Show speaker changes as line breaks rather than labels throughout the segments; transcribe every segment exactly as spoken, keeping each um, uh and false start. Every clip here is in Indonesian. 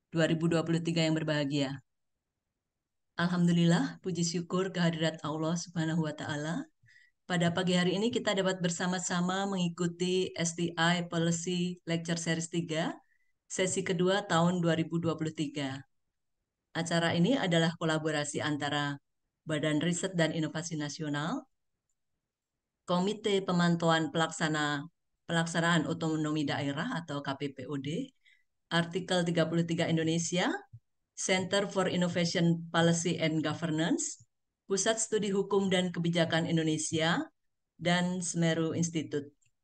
dua ribu dua puluh tiga yang berbahagia. Alhamdulillah, puji syukur kehadirat Allah Subhanahu wa Ta'ala. Pada pagi hari ini kita dapat bersama-sama mengikuti S T I Policy Lecture Series tiga, sesi kedua tahun dua ribu dua puluh tiga. Acara ini adalah kolaborasi antara Badan Riset dan Inovasi Nasional, Komite Pemantauan Pelaksana Pelaksanaan Otonomi Daerah atau K P P O D, Artikel tiga puluh tiga Indonesia, Center for Innovation Policy and Governance, Pusat Studi Hukum dan Kebijakan Indonesia, dan Semeru Institute.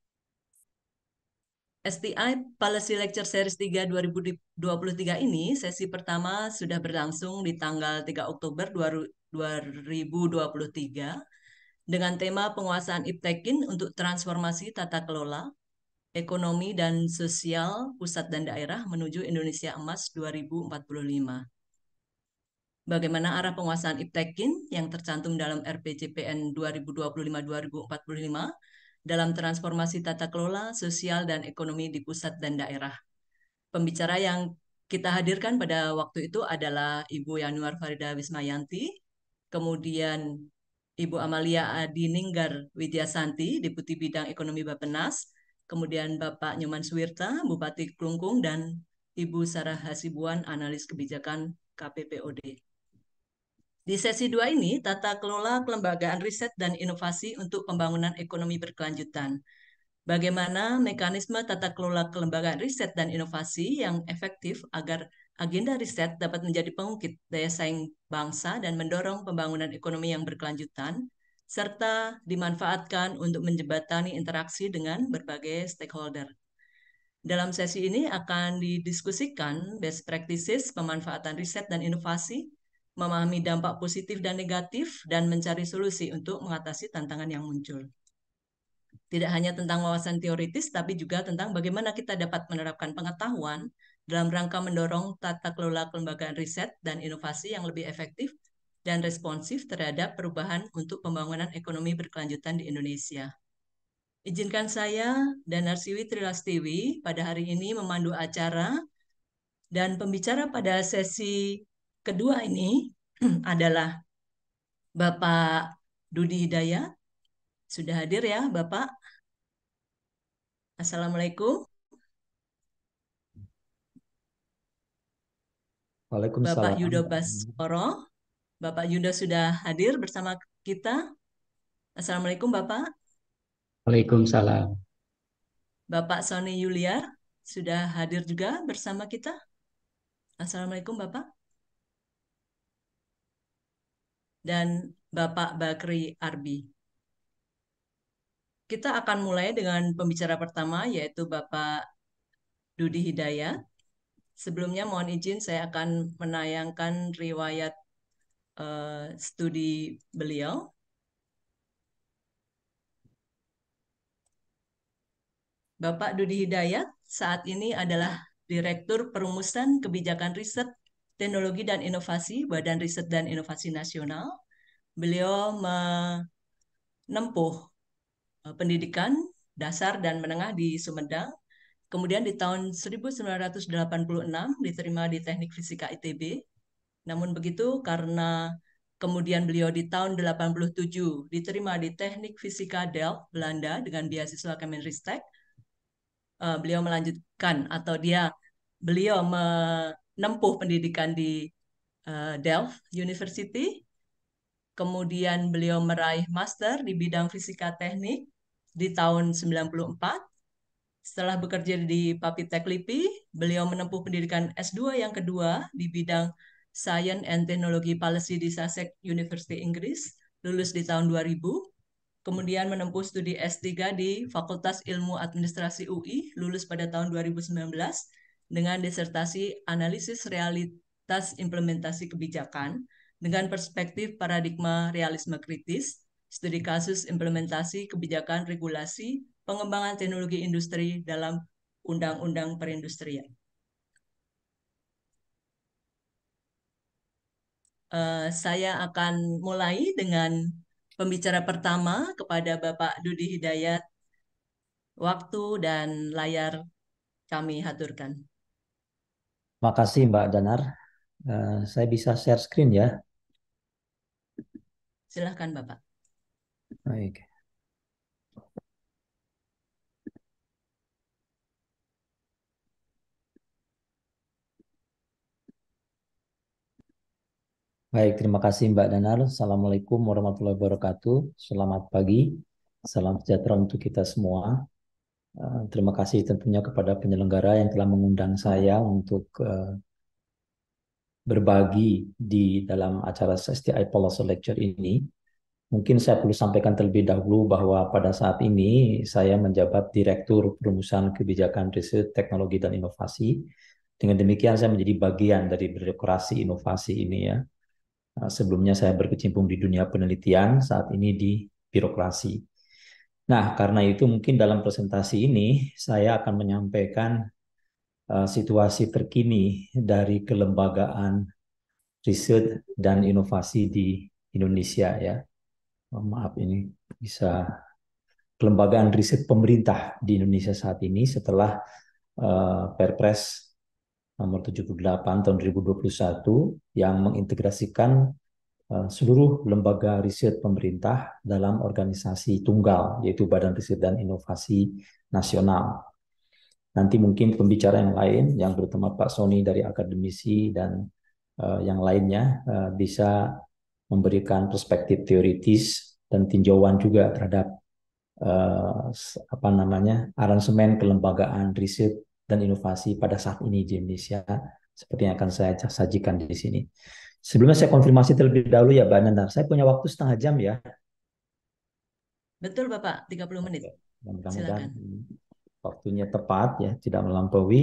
S T I Policy Lecture Series tiga dua ribu dua puluh tiga ini, sesi pertama sudah berlangsung di tanggal tiga Oktober dua ribu dua puluh tiga dengan tema penguasaan Iptekin untuk transformasi tata kelola, ekonomi dan sosial pusat dan daerah menuju Indonesia Emas dua ribu empat puluh lima. Bagaimana arah penguasaan Iptekin yang tercantum dalam R P C P N dua ribu dua puluh lima dua ribu empat puluh lima dalam transformasi tata kelola, sosial, dan ekonomi di pusat dan daerah. Pembicara yang kita hadirkan pada waktu itu adalah Ibu Yanuar Farida Wismayanti, kemudian Ibu Amalia Adininggar Widyasanti, Deputi Bidang Ekonomi Bappenas, kemudian Bapak Nyoman Suwirta, Bupati Klungkung, dan Ibu Sarah Hasibuan, Analis Kebijakan K P P O D. Di sesi dua ini, tata kelola kelembagaan riset dan inovasi untuk pembangunan ekonomi berkelanjutan. Bagaimana mekanisme tata kelola kelembagaan riset dan inovasi yang efektif agar agenda riset dapat menjadi pengukit daya saing bangsa dan mendorong pembangunan ekonomi yang berkelanjutan, serta dimanfaatkan untuk menjembatani interaksi dengan berbagai stakeholder. Dalam sesi ini akan didiskusikan best practices pemanfaatan riset dan inovasi, memahami dampak positif dan negatif, dan mencari solusi untuk mengatasi tantangan yang muncul. Tidak hanya tentang wawasan teoritis, tapi juga tentang bagaimana kita dapat menerapkan pengetahuan dalam rangka mendorong tata kelola kelembagaan riset dan inovasi yang lebih efektif dan responsif terhadap perubahan untuk pembangunan ekonomi berkelanjutan di Indonesia. Izinkan saya, Danarsiwi Trilastiwi, pada hari ini memandu acara, dan pembicara pada sesi kedua ini adalah Bapak Dudi Hidayat. Sudah hadir ya, Bapak? Assalamualaikum. Bapak
Waalaikumsalam.
Yudo Baskoro. Bapak Yudo sudah hadir bersama kita. Assalamualaikum, Bapak.
Waalaikumsalam.
Bapak Sony Yuliar sudah hadir juga bersama kita. Assalamualaikum, Bapak. Dan Bapak Bakri Arbi. Kita akan mulai dengan pembicara pertama, yaitu Bapak Dudi Hidayat. Sebelumnya mohon izin saya akan menayangkan riwayat uh, studi beliau. Bapak Dudi Hidayat saat ini adalah Direktur Perumusan Kebijakan Riset, Teknologi dan Inovasi Badan Riset dan Inovasi Nasional. Beliau menempuh pendidikan dasar dan menengah di Sumedang. Kemudian di tahun seribu sembilan ratus delapan puluh enam diterima di Teknik Fisika I T B. Namun begitu karena kemudian beliau di tahun delapan puluh tujuh diterima di Teknik Fisika Delft, Belanda dengan beasiswa Kemenristek. Beliau melanjutkan atau dia beliau menempuh pendidikan di Delft University. Kemudian beliau meraih master di bidang fisika teknik di tahun sembilan puluh empat. Setelah bekerja di Papitek Lipi, beliau menempuh pendidikan S dua yang kedua di bidang Science and Technology Policy di Sussex University Inggris, lulus di tahun dua ribu. Kemudian menempuh studi S tiga di Fakultas Ilmu Administrasi U I, lulus pada tahun dua ribu sembilan belas dengan disertasi Analisis Realitas Implementasi Kebijakan dengan perspektif paradigma realisme kritis, studi kasus implementasi kebijakan regulasi, pengembangan teknologi industri dalam Undang-Undang Perindustrian. Uh, saya akan mulai dengan pembicara pertama kepada Bapak Dudi Hidayat. Waktu dan layar kami haturkan.
Makasih Mbak Danar. Eh, saya bisa share screen ya.
Silahkan Bapak.
Baik. Baik, terima kasih Mbak Danar. Assalamualaikum warahmatullahi wabarakatuh. Selamat pagi. Salam sejahtera untuk kita semua. Eh, terima kasih tentunya kepada penyelenggara yang telah mengundang saya untuk eh, berbagi di dalam acara S T I Policy Lecture ini. Mungkin saya perlu sampaikan terlebih dahulu bahwa pada saat ini saya menjabat Direktur Perumusan Kebijakan Riset, Teknologi, dan Inovasi. Dengan demikian saya menjadi bagian dari birokrasi inovasi ini ya. Nah, sebelumnya saya berkecimpung di dunia penelitian, saat ini di birokrasi. Nah, karena itu mungkin dalam presentasi ini saya akan menyampaikan uh, situasi terkini dari kelembagaan riset dan inovasi di Indonesia ya. Oh, maaf ini bisa kelembagaan riset pemerintah di Indonesia saat ini setelah uh, Perpres nomor tujuh puluh delapan tahun dua ribu dua puluh satu yang mengintegrasikan uh, seluruh lembaga riset pemerintah dalam organisasi tunggal yaitu Badan Riset dan Inovasi Nasional. Nanti mungkin pembicara yang lain yang bertemu Pak Sony dari akademisi dan uh, yang lainnya uh, bisa memberikan perspektif teoritis dan tinjauan juga terhadap uh, apa namanya aransemen kelembagaan riset dan inovasi pada saat ini di Indonesia seperti yang akan saya sajikan di sini. Sebelumnya saya konfirmasi terlebih dahulu ya, Mbak Nanda. Saya punya waktu setengah jam ya.
Betul Bapak, tiga puluh menit.
Oke. Mudah-mudahan
Silakan.
waktunya tepat ya, tidak melampaui.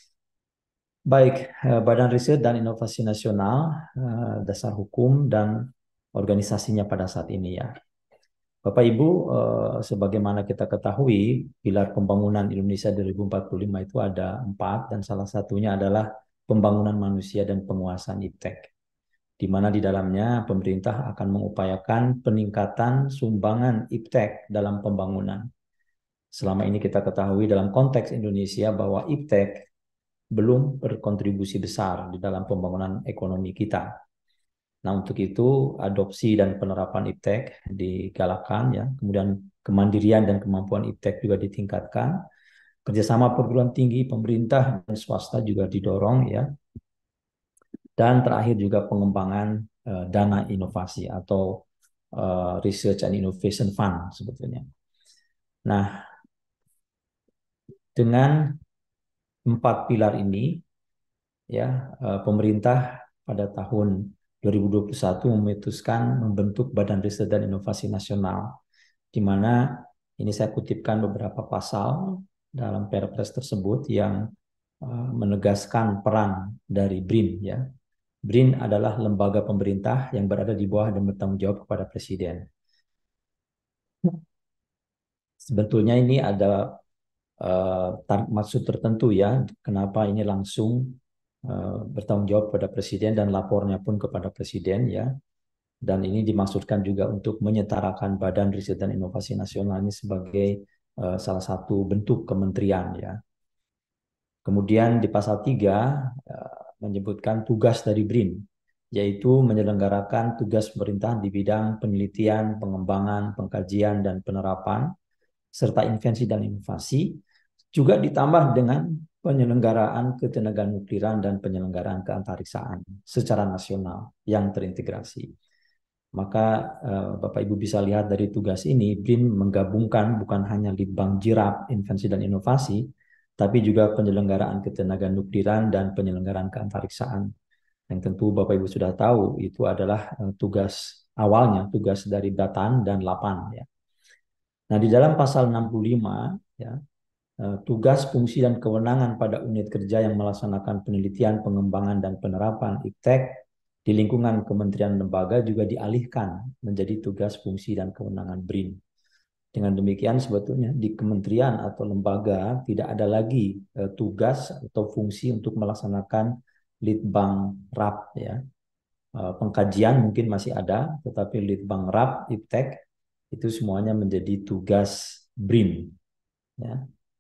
Baik, eh, Badan Riset dan Inovasi Nasional, eh, dasar hukum dan organisasinya pada saat ini ya. Bapak Ibu, eh, sebagaimana kita ketahui, pilar pembangunan Indonesia dua ribu empat puluh lima itu ada empat, dan salah satunya adalah pembangunan manusia dan penguasaan iptek, di mana di dalamnya pemerintah akan mengupayakan peningkatan sumbangan iptek dalam pembangunan. Selama ini kita ketahui dalam konteks Indonesia bahwa iptek belum berkontribusi besar di dalam pembangunan ekonomi kita. Nah, untuk itu adopsi dan penerapan iptek digalakan ya. Kemudian kemandirian dan kemampuan iptek juga ditingkatkan. Kerjasama perguruan tinggi, pemerintah dan swasta juga didorong ya. Dan terakhir juga pengembangan uh, dana inovasi atau uh, Research and Innovation Fund sebetulnya. Nah, dengan empat pilar ini ya, uh, pemerintah pada tahun dua ribu dua puluh satu memutuskan membentuk Badan Riset dan Inovasi Nasional, di mana ini saya kutipkan beberapa pasal dalam Perpres tersebut yang uh, menegaskan peran dari BRIN ya. BRIN adalah lembaga pemerintah yang berada di bawah dan bertanggung jawab kepada Presiden. Sebetulnya ini ada uh, maksud tertentu ya, kenapa ini langsung uh, bertanggung jawab kepada Presiden dan lapornya pun kepada Presiden ya. Dan ini dimaksudkan juga untuk menyetarakan Badan Riset dan Inovasi Nasional ini sebagai uh, salah satu bentuk kementerian ya. Kemudian di pasal tiga uh, menyebutkan tugas dari BRIN, yaitu menyelenggarakan tugas pemerintahan di bidang penelitian, pengembangan, pengkajian, dan penerapan, serta invensi dan inovasi, juga ditambah dengan penyelenggaraan ketenagaan nukliran dan penyelenggaraan keantariksaan secara nasional yang terintegrasi. Maka eh, Bapak Ibu bisa lihat dari tugas ini, BRIN menggabungkan bukan hanya Litbang Jirap, Invensi dan Inovasi, tapi juga penyelenggaraan ketenagaan nukliran dan penyelenggaraan keantariksaan. Yang tentu Bapak Ibu sudah tahu, itu adalah eh, tugas awalnya, tugas dari Batan dan Lapan. Ya. Nah, di dalam pasal enam puluh lima, ya, eh, tugas, fungsi, dan kewenangan pada unit kerja yang melaksanakan penelitian, pengembangan, dan penerapan iptek di lingkungan kementerian lembaga juga dialihkan menjadi tugas, fungsi, dan kewenangan BRIN. Dengan demikian sebetulnya di kementerian atau lembaga tidak ada lagi eh, tugas atau fungsi untuk melaksanakan litbang rap ya. Eh, pengkajian mungkin masih ada, tetapi litbang rap, iptek itu semuanya menjadi tugas BRIN ya.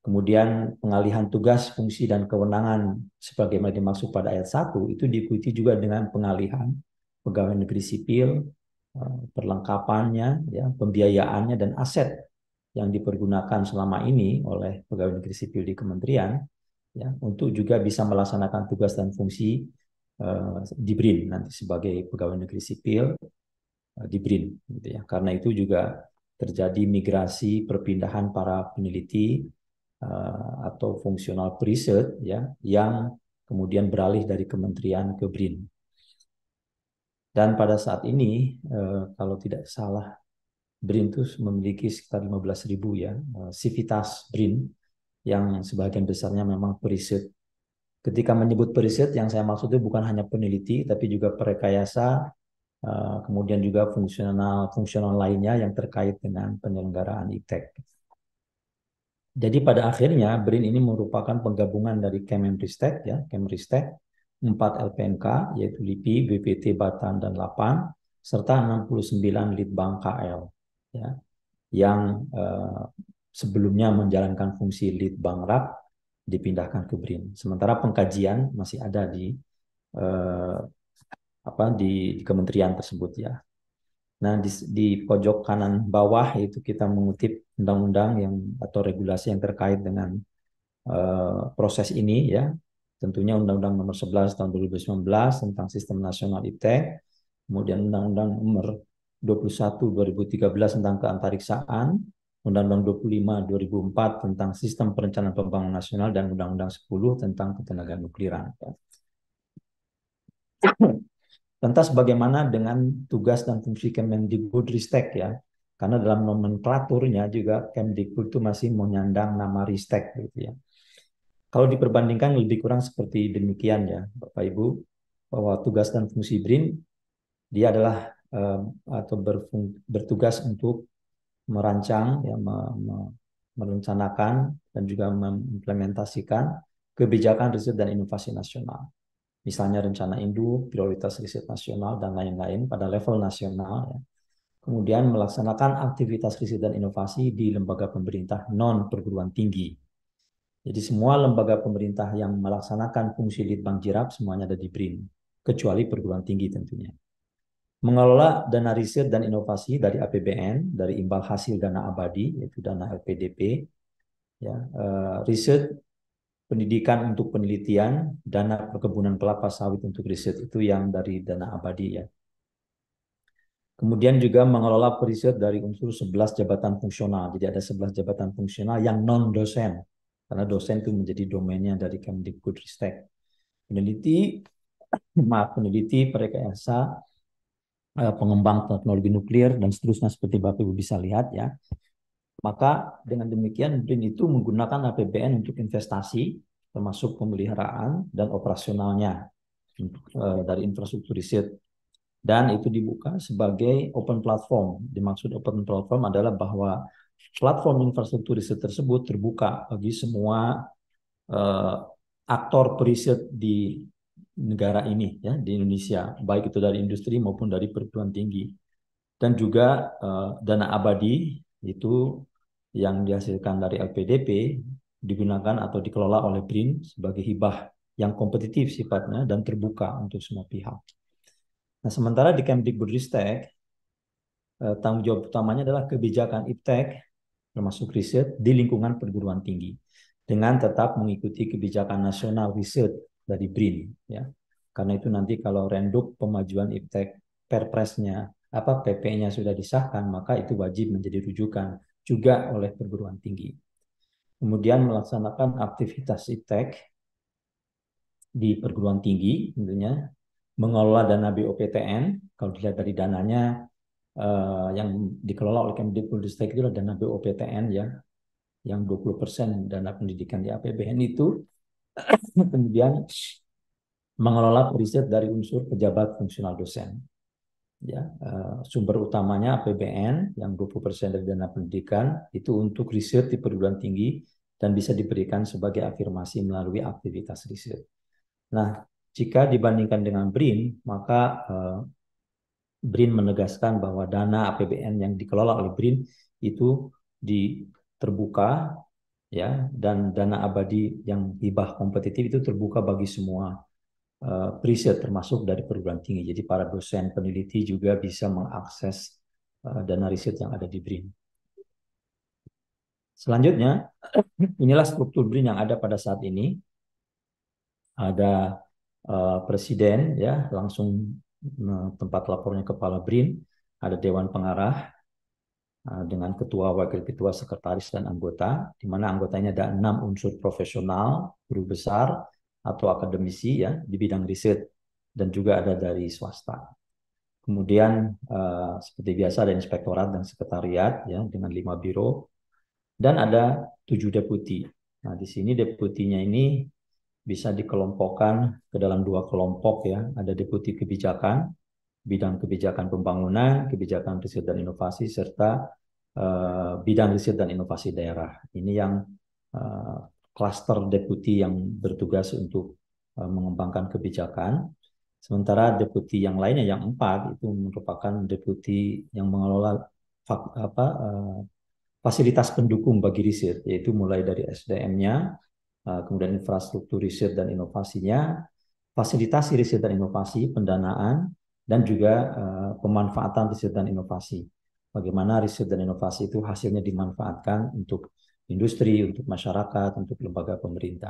Kemudian pengalihan tugas, fungsi, dan kewenangan sebagaimana dimaksud pada ayat satu itu diikuti juga dengan pengalihan pegawai negeri sipil, eh, perlengkapannya, ya, pembiayaannya, dan aset yang dipergunakan selama ini oleh pegawai negeri sipil di kementerian, ya, untuk juga bisa melaksanakan tugas dan fungsi uh, di BRIN nanti sebagai pegawai negeri sipil uh, di BRIN, gitu ya. Karena itu juga terjadi migrasi perpindahan para peneliti uh, atau fungsional riset, ya, yang kemudian beralih dari kementerian ke BRIN. Dan pada saat ini, uh, kalau tidak salah, BRIN itu memiliki sekitar lima belas ribu ya, uh, sivitas BRIN yang sebagian besarnya memang periset. Ketika menyebut periset, yang saya maksud itu bukan hanya peneliti, tapi juga perekayasa, kemudian juga fungsional fungsional lainnya yang terkait dengan penyelenggaraan iptek. Jadi pada akhirnya BRIN ini merupakan penggabungan dari Kemenristek, ya, Kemenristek, empat L P M K, yaitu LIPI, B P T, Batan, dan Lapan, serta enam puluh sembilan Litbang K L, ya, yang eh, sebelumnya menjalankan fungsi Litbang R A K dipindahkan ke BRIN. Sementara pengkajian masih ada di eh, apa di, di kementerian tersebut, ya. Nah, di, di pojok kanan bawah itu kita mengutip undang-undang yang atau regulasi yang terkait dengan uh, proses ini, ya. Tentunya Undang-Undang Nomor sebelas Tahun dua ribu sembilan belas tentang Sistem Nasional Iptek, kemudian Undang-Undang Nomor dua puluh satu dua ribu tiga belas tentang keantariksaan, Undang-Undang dua puluh lima dua ribu empat tentang Sistem Perencanaan Pembangunan Nasional, dan Undang-Undang sepuluh tentang ketenagaan nukliran. Ya. Lantas bagaimana dengan tugas dan fungsi Kemendikbudristek, ya? Karena dalam nomenklaturnya juga Kemdikbud itu masih menyandang nama Ristek, gitu ya. Kalau diperbandingkan lebih kurang seperti demikian, ya, Bapak Ibu, bahwa tugas dan fungsi BRIN dia adalah um, atau berfung, bertugas untuk merancang, ya, me, me, merencanakan dan juga mengimplementasikan kebijakan riset dan inovasi nasional. Misalnya rencana induk, prioritas riset nasional, dan lain-lain pada level nasional, ya. Kemudian melaksanakan aktivitas riset dan inovasi di lembaga pemerintah non perguruan tinggi. Jadi semua lembaga pemerintah yang melaksanakan fungsi Litbang Jirap semuanya ada di BRIN, kecuali perguruan tinggi tentunya. Mengelola dana riset dan inovasi dari A P B N, dari imbal hasil dana abadi, yaitu dana L P D P, ya, uh, riset pendidikan untuk penelitian, dana perkebunan kelapa sawit untuk riset itu yang dari dana abadi, ya. Kemudian juga mengelola periset dari unsur sebelas jabatan fungsional. Jadi ada sebelas jabatan fungsional yang non-dosen. Karena dosen itu menjadi domainnya dari Kemdikbudristek. Peneliti, maaf, peneliti, perekayasa, pengembang teknologi nuklir, dan seterusnya seperti Bapak Ibu bisa lihat, ya. Maka dengan demikian BRIN itu menggunakan A P B N untuk investasi, termasuk pemeliharaan dan operasionalnya dari infrastruktur riset. Dan itu dibuka sebagai open platform. Dimaksud open platform adalah bahwa platform infrastruktur riset tersebut terbuka bagi semua uh, aktor periset di negara ini, ya, di Indonesia, baik itu dari industri maupun dari perguruan tinggi. Dan juga uh, dana abadi itu yang dihasilkan dari L P D P digunakan atau dikelola oleh BRIN sebagai hibah yang kompetitif sifatnya dan terbuka untuk semua pihak. Nah, sementara di Kemdikbudristek, eh, tanggung jawab utamanya adalah kebijakan iptek, termasuk riset di lingkungan perguruan tinggi, dengan tetap mengikuti kebijakan nasional riset dari BRIN, ya. Karena itu nanti kalau Renduk pemajuan iptek perpresnya, apa P P-nya sudah disahkan, maka itu wajib menjadi rujukan juga oleh perguruan tinggi. Kemudian melaksanakan aktivitas iptek di perguruan tinggi, tentunya mengelola dana B O P T N. Kalau dilihat dari dananya uh, yang dikelola oleh Kemdikbudristek itu adalah dana B O P T N, ya, yang dua puluh persen dana pendidikan di A P B N itu. Kemudian mengelola periset dari unsur pejabat fungsional dosen. Ya, uh, sumber utamanya A P B N yang dua puluh persen dari dana pendidikan itu untuk riset di perguruan tinggi dan bisa diberikan sebagai afirmasi melalui aktivitas riset. Nah, jika dibandingkan dengan BRIN, maka uh, BRIN menegaskan bahwa dana A P B N yang dikelola oleh BRIN itu di terbuka, ya, dan dana abadi yang hibah kompetitif itu terbuka bagi semua uh, riset termasuk dari perguruan tinggi. Jadi para dosen peneliti juga bisa mengakses uh, dana riset yang ada di BRIN. Selanjutnya, inilah struktur BRIN yang ada pada saat ini. Ada uh, presiden, ya, langsung uh, tempat lapornya kepala BRIN, ada dewan pengarah uh, dengan ketua, wakil ketua, sekretaris, dan anggota, di mana anggotanya ada enam unsur profesional, guru besar atau akademisi, ya, di bidang riset, dan juga ada dari swasta. Kemudian uh, seperti biasa ada inspektorat dan sekretariat, ya, dengan lima biro, dan ada tujuh deputi. Nah, di sini deputinya ini bisa dikelompokkan ke dalam dua kelompok, ya. Ada deputi kebijakan, bidang kebijakan pembangunan, kebijakan riset dan inovasi, serta uh, bidang riset dan inovasi daerah. Ini yang uh, klaster deputi yang bertugas untuk uh, mengembangkan kebijakan. Sementara deputi yang lainnya, yang empat, itu merupakan deputi yang mengelola fak, apa, uh, fasilitas pendukung bagi riset, yaitu mulai dari S D M-nya, kemudian infrastruktur riset dan inovasinya, fasilitasi riset dan inovasi, pendanaan, dan juga uh, pemanfaatan riset dan inovasi. Bagaimana riset dan inovasi itu hasilnya dimanfaatkan untuk industri, untuk masyarakat, untuk lembaga pemerintah.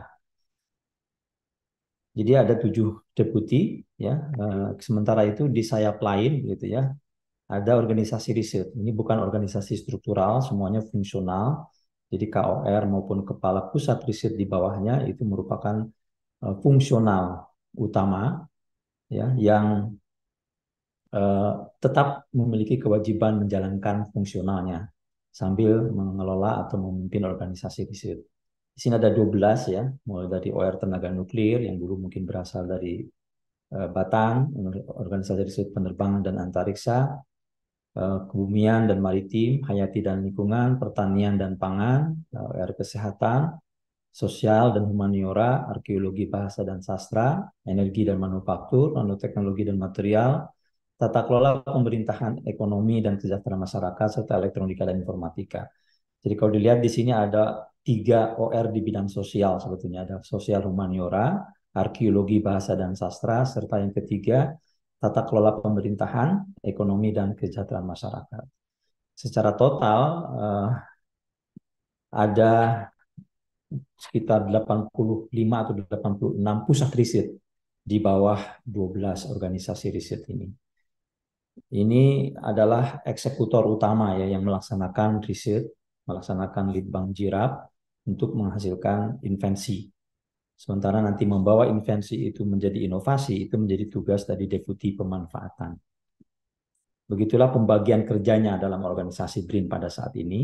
Jadi ada tujuh deputi, ya. Uh, sementara itu di sayap lain, gitu ya, ada organisasi riset. Ini bukan organisasi struktural, semuanya fungsional. Jadi K O R maupun kepala pusat riset di bawahnya itu merupakan uh, fungsional utama, ya, yang uh, tetap memiliki kewajiban menjalankan fungsionalnya sambil mengelola atau memimpin organisasi riset. Di sini ada dua belas, ya, mulai dari O R tenaga nuklir yang dulu mungkin berasal dari uh, Batang, organisasi riset penerbangan dan antariksa, kebumian dan maritim, hayati dan lingkungan, pertanian dan pangan, R kesehatan, sosial dan humaniora, arkeologi bahasa dan sastra, energi dan manufaktur, nanoteknologi dan material, tata kelola pemerintahan ekonomi dan kesejahteraan masyarakat, serta elektronika dan informatika. Jadi kalau dilihat di sini ada tiga O R di bidang sosial sebetulnya. Ada sosial humaniora, arkeologi bahasa dan sastra, serta yang ketiga tata kelola pemerintahan, ekonomi, dan kesejahteraan masyarakat. Secara total uh, ada sekitar delapan puluh lima atau delapan puluh enam pusat riset di bawah dua belas organisasi riset ini. Ini adalah eksekutor utama, ya, yang melaksanakan riset, melaksanakan litbang jirap untuk menghasilkan invensi. Sementara nanti membawa invensi itu menjadi inovasi, itu menjadi tugas dari deputi pemanfaatan. Begitulah pembagian kerjanya dalam organisasi BRIN pada saat ini.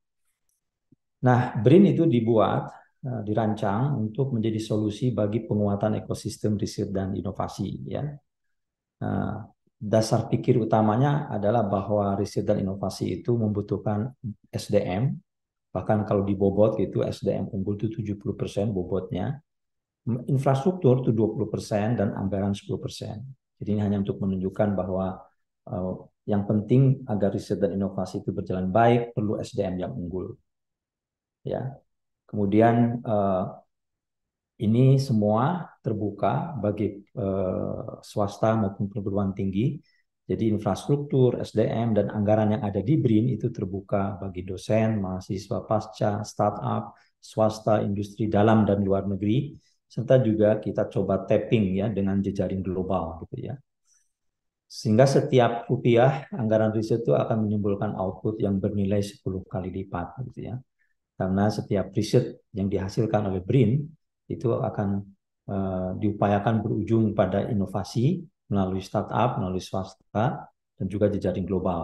Nah, BRIN itu dibuat, dirancang untuk menjadi solusi bagi penguatan ekosistem riset dan inovasi, ya. Nah, dasar pikir utamanya adalah bahwa riset dan inovasi itu membutuhkan S D M, bahkan kalau dibobot itu S D M unggul itu tujuh puluh persen bobotnya, infrastruktur itu dua puluh persen, dan anggaran sepuluh persen. Jadi ini hanya untuk menunjukkan bahwa uh, yang penting agar riset dan inovasi itu berjalan baik perlu S D M yang unggul, ya. Kemudian uh, ini semua terbuka bagi uh, swasta maupun perguruan tinggi. Jadi infrastruktur, S D M, dan anggaran yang ada di BRIN itu terbuka bagi dosen, mahasiswa pasca, startup, swasta, industri dalam dan luar negeri, serta juga kita coba tapping, ya, dengan jejaring global, gitu ya. Sehingga setiap rupiah anggaran riset itu akan menimbulkan output yang bernilai sepuluh kali lipat, gitu ya. Karena setiap riset yang dihasilkan oleh BRIN itu akan uh, diupayakan berujung pada inovasi melalui startup, melalui swasta, dan juga jejaring global.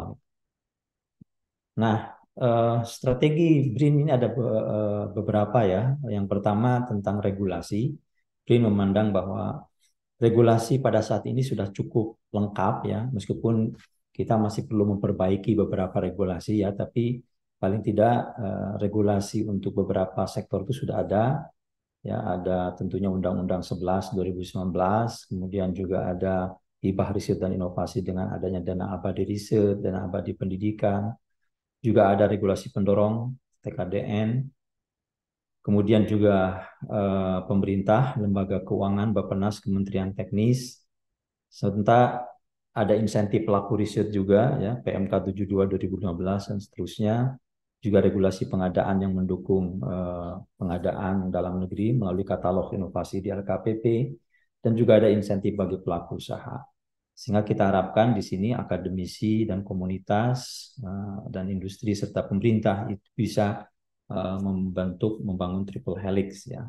Nah, uh, strategi BRIN ini ada be uh, beberapa, ya. Yang pertama tentang regulasi. BRIN memandang bahwa regulasi pada saat ini sudah cukup lengkap, ya, meskipun kita masih perlu memperbaiki beberapa regulasi, ya, tapi paling tidak uh, regulasi untuk beberapa sektor itu sudah ada, ya. Ada tentunya Undang-Undang sebelas dua ribu sembilan belas, kemudian juga ada hibah riset dan inovasi dengan adanya dana abadi riset, dana abadi pendidikan, juga ada regulasi pendorong T K D N, kemudian juga uh, pemerintah, lembaga keuangan, Bappenas, Kementerian Teknis, serta ada insentif pelaku riset juga, ya, P M K tujuh puluh dua dua ribu lima belas dan seterusnya. Juga regulasi pengadaan yang mendukung uh, pengadaan dalam negeri melalui katalog inovasi di L K P P, dan juga ada insentif bagi pelaku usaha. Sehingga kita harapkan di sini akademisi dan komunitas uh, dan industri serta pemerintah itu bisa uh, membentuk membangun triple helix, ya.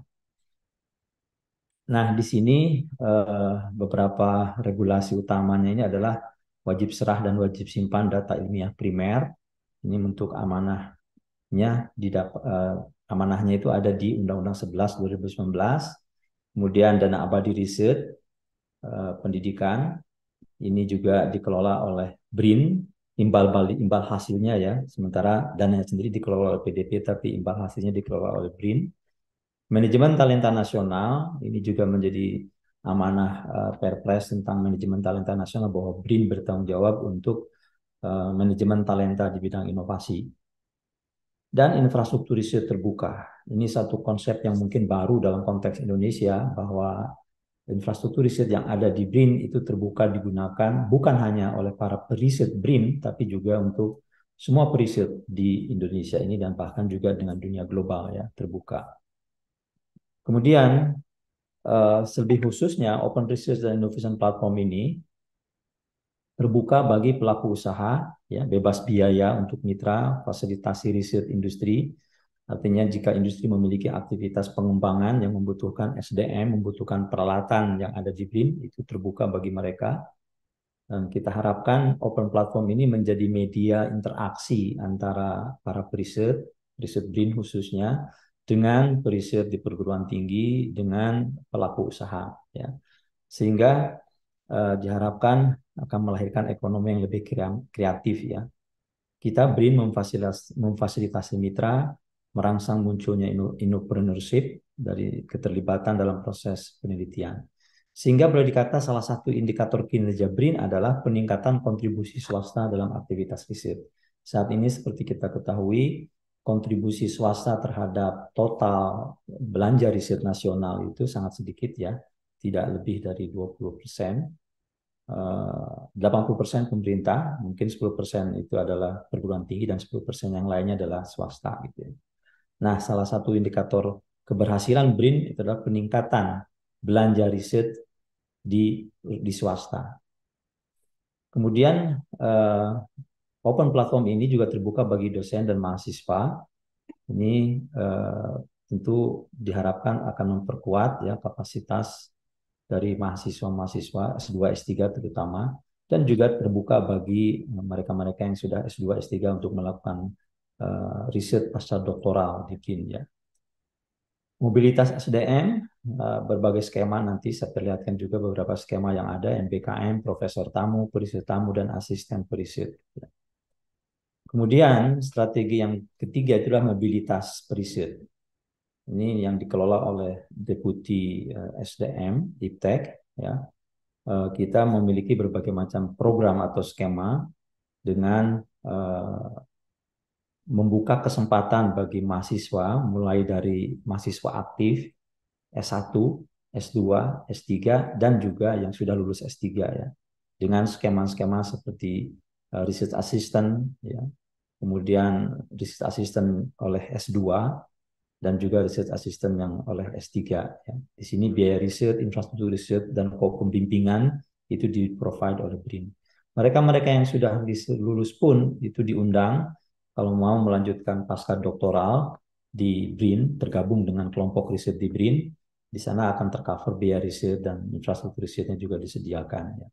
Nah, di sini uh, beberapa regulasi utamanya ini adalah wajib serah dan wajib simpan data ilmiah primer. Ini bentuk amanahnya didap, uh, amanahnya itu ada di Undang-Undang sebelas dua ribu sembilan belas. Kemudian dana abadi riset uh, pendidikan ini juga dikelola oleh B R I N, imbal balik imbal hasilnya, ya. Sementara dananya sendiri dikelola oleh P D P, tapi imbal hasilnya dikelola oleh B R I N. Manajemen talenta nasional ini juga menjadi amanah uh, Perpres tentang manajemen talenta nasional, bahwa B R I N bertanggung jawab untuk uh, manajemen talenta di bidang inovasi. Dan infrastruktur riset terbuka. Ini satu konsep yang mungkin baru dalam konteks Indonesia, bahwa infrastruktur riset yang ada di B R I N itu terbuka digunakan bukan hanya oleh para periset B R I N, tapi juga untuk semua periset di Indonesia ini, dan bahkan juga dengan dunia global, ya, terbuka. Kemudian Uh, lebih khususnya Open Research and Innovation Platform ini terbuka bagi pelaku usaha, ya, bebas biaya untuk mitra, fasilitasi riset industri. Artinya jika industri memiliki aktivitas pengembangan yang membutuhkan S D M, membutuhkan peralatan yang ada di B R I N, itu terbuka bagi mereka. Dan kita harapkan Open Platform ini menjadi media interaksi antara para periset, riset B R I N khususnya, dengan periset di perguruan tinggi, dengan pelaku usaha, ya. Sehingga eh, diharapkan akan melahirkan ekonomi yang lebih kreatif, ya. Kita B R I N memfasilitasi, memfasilitasi mitra, merangsang munculnya entrepreneurship dari keterlibatan dalam proses penelitian. Sehingga boleh dikata salah satu indikator kinerja B R I N adalah peningkatan kontribusi swasta dalam aktivitas riset. Saat ini seperti kita ketahui, kontribusi swasta terhadap total belanja riset nasional itu sangat sedikit, ya, tidak lebih dari dua puluh persen. delapan puluh persen pemerintah, mungkin sepuluh persen itu adalah perguruan tinggi, dan sepuluh persen yang lainnya adalah swasta, gitu. Nah, salah satu indikator keberhasilan B R I N itu adalah peningkatan belanja riset di di swasta. Kemudian eh, Open Platform ini juga terbuka bagi dosen dan mahasiswa. Ini eh, tentu diharapkan akan memperkuat, ya, kapasitas dari mahasiswa-mahasiswa S dua S tiga terutama, dan juga terbuka bagi mereka-mereka yang sudah S dua S tiga untuk melakukan uh, riset pasca doktoral di B R I N, ya. Mobilitas S D M, uh, berbagai skema, nanti saya perlihatkan juga beberapa skema yang ada, M B K M, profesor tamu, periset tamu, dan asisten periset. Kemudian strategi yang ketiga itulah mobilitas periset. Ini yang dikelola oleh Deputi S D M, Iptek, ya. Kita memiliki berbagai macam program atau skema dengan uh, membuka kesempatan bagi mahasiswa, mulai dari mahasiswa aktif, S satu, S dua, S tiga, dan juga yang sudah lulus S tiga, ya. Dengan skema-skema seperti uh, research assistant, ya. Kemudian research assistant oleh S dua, dan juga research assistant yang oleh S tiga, ya. Di sini biaya riset, infrastruktur riset, dan pembimbingan itu di-provide oleh B R I N. Mereka-mereka yang sudah lulus pun itu diundang kalau mau melanjutkan pasca doktoral di B R I N, tergabung dengan kelompok riset di B R I N, di sana akan tercover biaya riset dan infrastruktur risetnya juga disediakan, ya.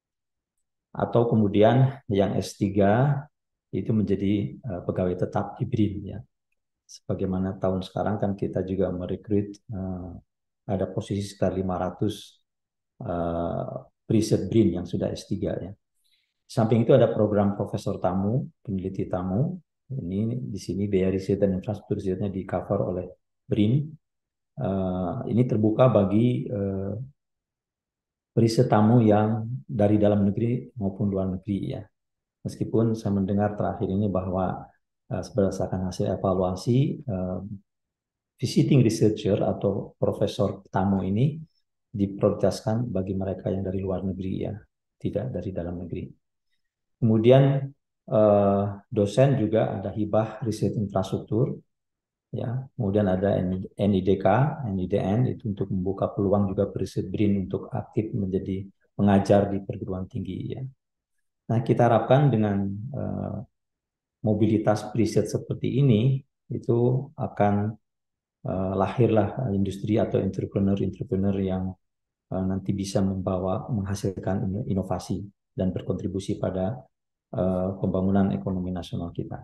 Atau kemudian yang S tiga itu menjadi uh, pegawai tetap di B R I N, ya. Sebagaimana tahun sekarang kan kita juga merekrut uh, ada posisi sekitar lima ratus uh, periset B R I N yang sudah S tiga, ya. Samping itu ada program profesor tamu, peneliti tamu. Ini di sini biaya riset dan infrastruktur risetnya di cover oleh B R I N. Uh, ini terbuka bagi uh, periset tamu yang dari dalam negeri maupun luar negeri, ya. Meskipun saya mendengar terakhir ini bahwa uh, berdasarkan hasil evaluasi, uh, visiting researcher atau profesor tamu ini diprioritaskan bagi mereka yang dari luar negeri ya, tidak dari dalam negeri. Kemudian eh, dosen juga ada hibah riset infrastruktur, ya. Kemudian ada N I D K, N I D N itu untuk membuka peluang juga periset B R I N untuk aktif menjadi pengajar di perguruan tinggi ya. Nah, kita harapkan dengan eh, mobilitas riset seperti ini itu akan eh, lahirlah industri atau entrepreneur-entrepreneur yang eh, nanti bisa membawa menghasilkan inovasi dan berkontribusi pada eh, pembangunan ekonomi nasional kita.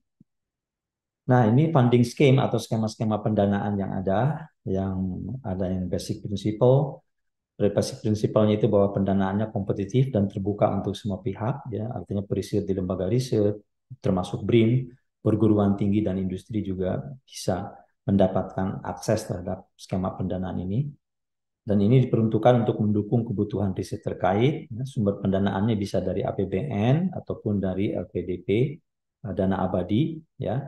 Nah, ini funding scheme atau skema-skema pendanaan yang ada, yang ada yang basic principle. Basic principle-nya itu bahwa pendanaannya kompetitif dan terbuka untuk semua pihak, ya, artinya periset di lembaga riset, termasuk B R I N, perguruan tinggi dan industri juga bisa mendapatkan akses terhadap skema pendanaan ini. Dan ini diperuntukkan untuk mendukung kebutuhan riset terkait. Ya, sumber pendanaannya bisa dari A P B N ataupun dari L P D P, dana abadi, ya.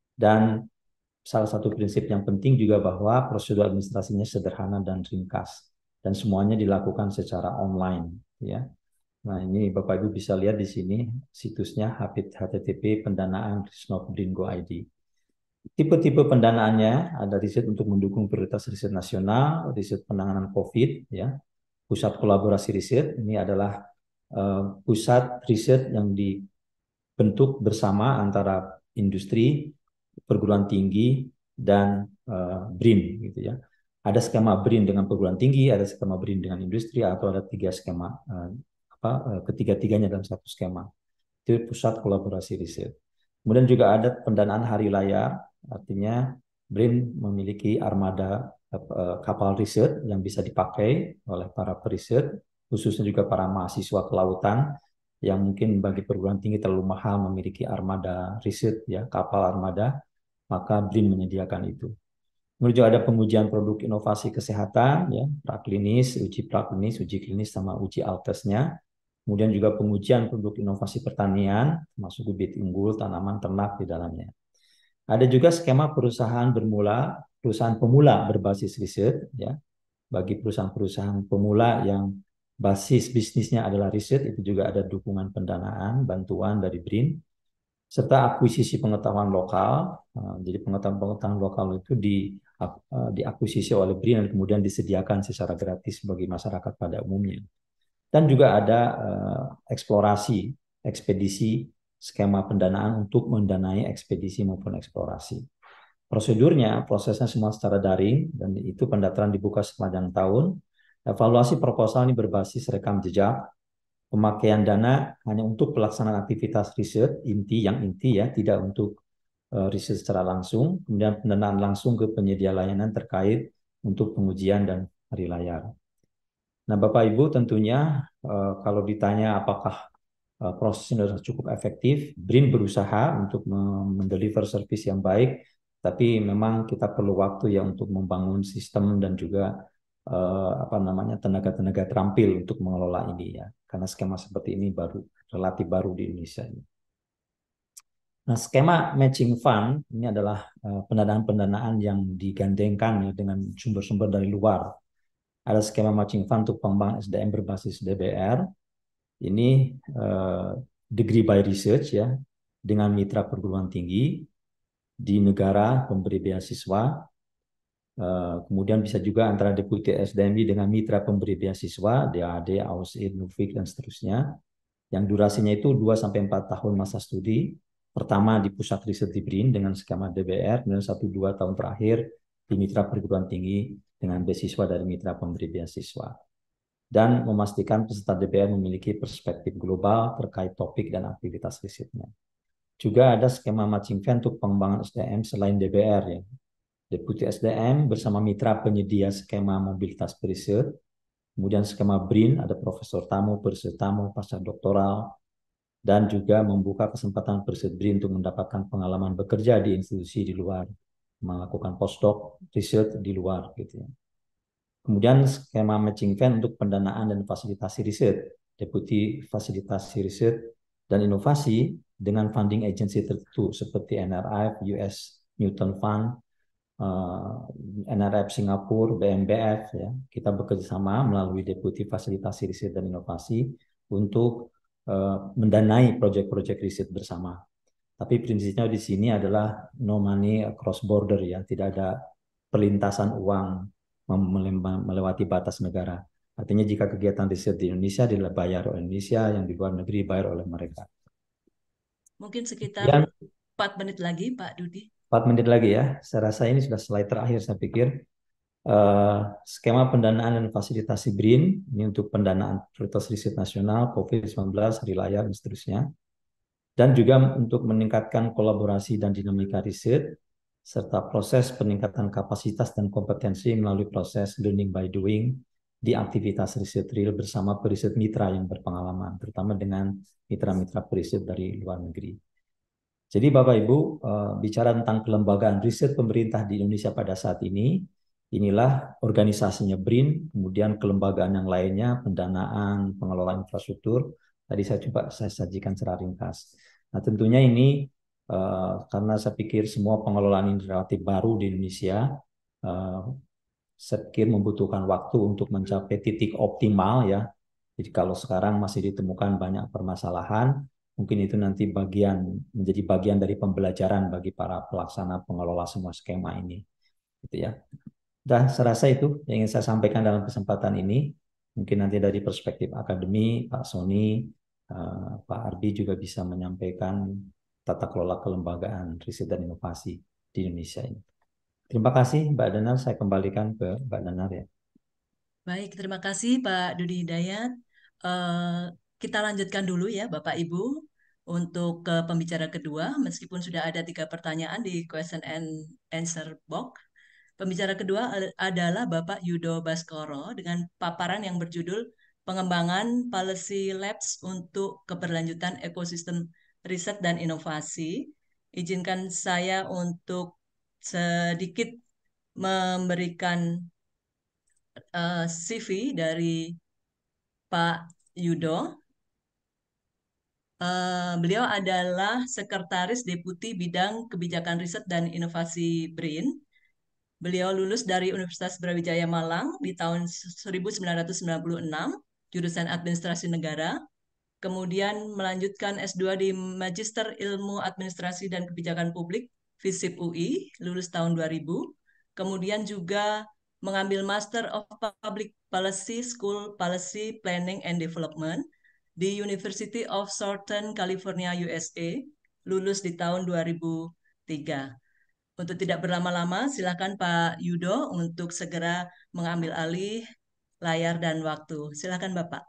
Dan salah satu prinsip yang penting juga bahwa prosedur administrasinya sederhana dan ringkas dan semuanya dilakukan secara online ya. Nah, ini Bapak Ibu bisa lihat di sini situsnya h t t p pendanaan risnov brin go i d. Tipe-tipe pendanaannya ada riset untuk mendukung prioritas riset nasional, riset penanganan COVID ya. Pusat kolaborasi riset ini adalah uh, pusat riset yang dibentuk bersama antara industri, perguruan tinggi dan uh, B R I N gitu ya. Ada skema B R I N dengan perguruan tinggi, ada skema B R I N dengan industri, atau ada tiga skema uh, apa uh, ketiga-tiganya dalam satu skema. Itu pusat kolaborasi riset. Kemudian juga ada pendanaan hari layar, artinya B R I N memiliki armada uh, kapal riset yang bisa dipakai oleh para periset, khususnya juga para mahasiswa kelautan yang mungkin bagi perguruan tinggi terlalu mahal memiliki armada riset ya, kapal armada, maka B R I N menyediakan itu. Kemudian juga ada pengujian produk inovasi kesehatan, ya, praklinis, uji praklinis, uji klinis, sama uji altesnya. Kemudian juga pengujian produk inovasi pertanian, termasuk bibit unggul, tanaman ternak di dalamnya. Ada juga skema perusahaan bermula, perusahaan pemula berbasis riset, ya. Bagi perusahaan-perusahaan pemula yang basis bisnisnya adalah riset, itu juga ada dukungan pendanaan, bantuan dari B R I N, serta akuisisi pengetahuan lokal. Jadi pengetahuan-pengetahuan lokal itu di, diakuisisi oleh B R I N dan kemudian disediakan secara gratis bagi masyarakat pada umumnya. Dan juga ada uh, eksplorasi, ekspedisi, skema pendanaan untuk mendanai ekspedisi maupun eksplorasi. Prosedurnya, prosesnya semua secara daring, dan itu pendaftaran dibuka sepanjang tahun. Evaluasi proposal ini berbasis rekam jejak. Pemakaian dana hanya untuk pelaksanaan aktivitas riset inti, yang inti ya, tidak untuk uh, riset secara langsung. Kemudian pendanaan langsung ke penyedia layanan terkait untuk pengujian dan hari layar. Nah, Bapak Ibu tentunya uh, kalau ditanya apakah uh, proses ini sudah cukup efektif, B R I N berusaha untuk mendeliver service yang baik, tapi memang kita perlu waktu ya untuk membangun sistem dan juga uh, apa namanya tenaga-tenaga terampil untuk mengelola ini ya, karena skema seperti ini baru relatif baru di Indonesia. Nah, skema matching fund ini adalah uh, pendanaan-pendanaan yang digandengkan ya, dengan sumber-sumber dari luar. Ada skema matching fund untuk pengembangan S D M berbasis D B R. Ini uh, degree by research ya, dengan mitra perguruan tinggi di negara pemberi beasiswa. Uh, kemudian bisa juga antara deputi S D M I dengan mitra pemberi beasiswa, D A D, A U S I D, Nufik, dan seterusnya. Yang durasinya itu dua sampai empat tahun masa studi. Pertama di pusat riset di B R I N dengan skema D B R, dan satu sampai dua tahun terakhir di mitra perguruan tinggi dengan beasiswa dari mitra pemberi beasiswa. Dan memastikan peserta D B R memiliki perspektif global terkait topik dan aktivitas risetnya. Juga ada skema matching fund untuk pengembangan S D M selain D B R ya. Deputi S D M bersama mitra penyedia skema mobilitas periset. Kemudian skema B R I N ada profesor tamu, periset tamu, pasca doktoral, dan juga membuka kesempatan periset B R I N untuk mendapatkan pengalaman bekerja di institusi di luar, melakukan postdoc, riset di luar gitu ya. Kemudian skema matching fund untuk pendanaan dan fasilitasi riset, deputi fasilitasi riset dan inovasi dengan funding agency tertentu seperti N R I, U S Newton Fund, eh, N R F Singapura, B M B F ya, kita bekerja sama melalui Deputi Fasilitasi Riset dan Inovasi untuk eh, mendanai proyek-proyek riset bersama. Tapi prinsipnya di sini adalah no money cross border ya, tidak ada perlintasan uang melewati batas negara. Artinya jika kegiatan riset di Indonesia dibayar oleh Indonesia, yang di luar negeri dibayar oleh mereka.
Mungkin sekitar
Kemudian
empat menit lagi, Pak Dudi.
empat menit lagi ya, saya rasa ini sudah slide terakhir saya pikir. Eh, skema pendanaan dan fasilitasi BRIN, ini untuk pendanaan prioritas riset nasional, covid sembilan belas, hari layar, dan seterusnya. Dan juga untuk meningkatkan kolaborasi dan dinamika riset, serta proses peningkatan kapasitas dan kompetensi melalui proses learning by doing di aktivitas riset real bersama periset mitra yang berpengalaman, terutama dengan mitra-mitra periset dari luar negeri. Jadi Bapak Ibu, uh, bicara tentang kelembagaan riset pemerintah di Indonesia pada saat ini, inilah organisasinya BRIN, kemudian kelembagaan yang lainnya, pendanaan, pengelolaan infrastruktur. Tadi saya coba saya sajikan secara ringkas. Nah tentunya ini uh, karena saya pikir semua pengelolaan ini relatif baru di Indonesia, uh, saya pikir membutuhkan waktu untuk mencapai titik optimal ya. Jadi kalau sekarang masih ditemukan banyak permasalahan, mungkin itu nanti bagian menjadi bagian dari pembelajaran bagi para pelaksana pengelola semua skema ini, gitu ya. Dan saya rasa itu yang ingin saya sampaikan dalam kesempatan ini. Mungkin nanti dari perspektif akademi, Pak Sony, eh, Pak Ardi juga bisa menyampaikan tata kelola kelembagaan riset dan inovasi di Indonesia ini. Terima kasih Mbak Danar, saya kembalikan ke Mbak Danar ya.
Baik, terima kasih Pak Dudi Hidayat. Eh, kita lanjutkan dulu ya Bapak Ibu untuk ke pembicara kedua, meskipun sudah ada tiga pertanyaan di question and answer box. Pembicara kedua adalah Bapak Yudo Baskoro dengan paparan yang berjudul Pengembangan Policy Labs untuk Keberlanjutan Ekosistem Riset dan Inovasi. Izinkan saya untuk sedikit memberikan uh, C V dari Pak Yudo. Uh, beliau adalah Sekretaris Deputi Bidang Kebijakan Riset dan Inovasi BRIN. Beliau lulus dari Universitas Brawijaya Malang di tahun seribu sembilan ratus sembilan puluh enam, jurusan Administrasi Negara. Kemudian melanjutkan S dua di Magister Ilmu Administrasi dan Kebijakan Publik, FISIP U I, lulus tahun dua ribu. Kemudian juga mengambil Master of Public Policy School Policy Planning and Development di University of Southern California, U S A, lulus di tahun dua ribu tiga. Untuk tidak berlama-lama, silakan Pak Yudo untuk segera mengambil alih layar dan waktu. Silakan Bapak.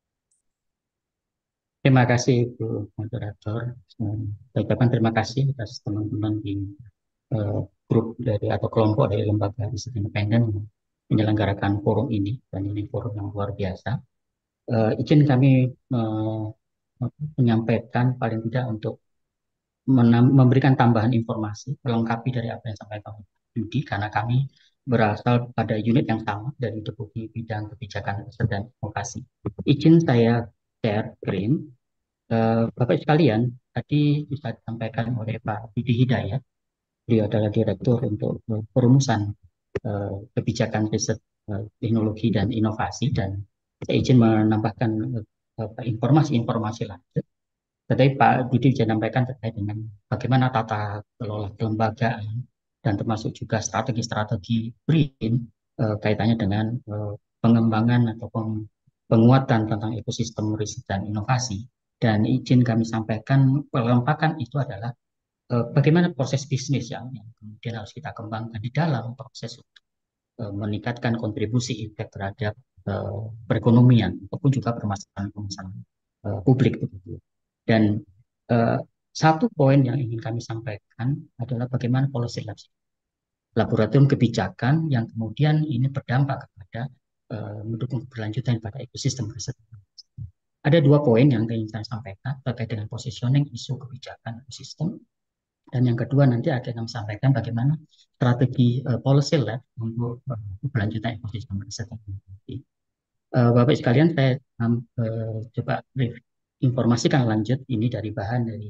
Terima kasih Bu Moderator. Saya ucapkan terima kasih atas teman-teman di uh, grup dari atau kelompok dari lembaga riset independen yang menyelenggarakan forum ini, dan ini forum yang luar biasa. Uh, izin kami uh, menyampaikan paling tidak untuk memberikan tambahan informasi melengkapi dari apa yang disampaikan Yudi, karena kami berasal pada unit yang sama dari Deputi Bidang Kebijakan Riset dan Inovasi. Izin saya share screen. Uh, Bapak sekalian, tadi bisa disampaikan oleh Pak Didi Hidayat, beliau adalah Direktur untuk Perumusan uh, Kebijakan Riset, uh, Teknologi, dan Inovasi, dan saya izin menambahkan informasi-informasi uh, lanjut. Tadi Pak Budi sudah sampaikan terkait dengan bagaimana tata kelola kelembagaan dan termasuk juga strategi-strategi BRIN eh, kaitannya dengan eh, pengembangan atau penguatan tentang ekosistem riset dan inovasi. Dan izin kami sampaikan pelempakan itu adalah eh, bagaimana proses bisnis yang, yang kemudian harus kita kembangkan di dalam proses untuk eh, meningkatkan kontribusi impact terhadap eh, perekonomian ataupun juga permasalahan-permasalahan eh, publik begitu. Dan uh, satu poin yang ingin kami sampaikan adalah bagaimana policy labs, laboratorium kebijakan yang kemudian ini berdampak kepada uh, mendukung keberlanjutan pada ekosistem riset. Ada dua poin yang ingin saya sampaikan terkait dengan positioning isu kebijakan ekosistem, dan yang kedua nanti akan kami sampaikan bagaimana strategi uh, policy lab untuk uh, keberlanjutan ekosistem riset. Uh, Bapak sekalian, saya um, uh, coba review informasikan lanjut ini dari bahan dari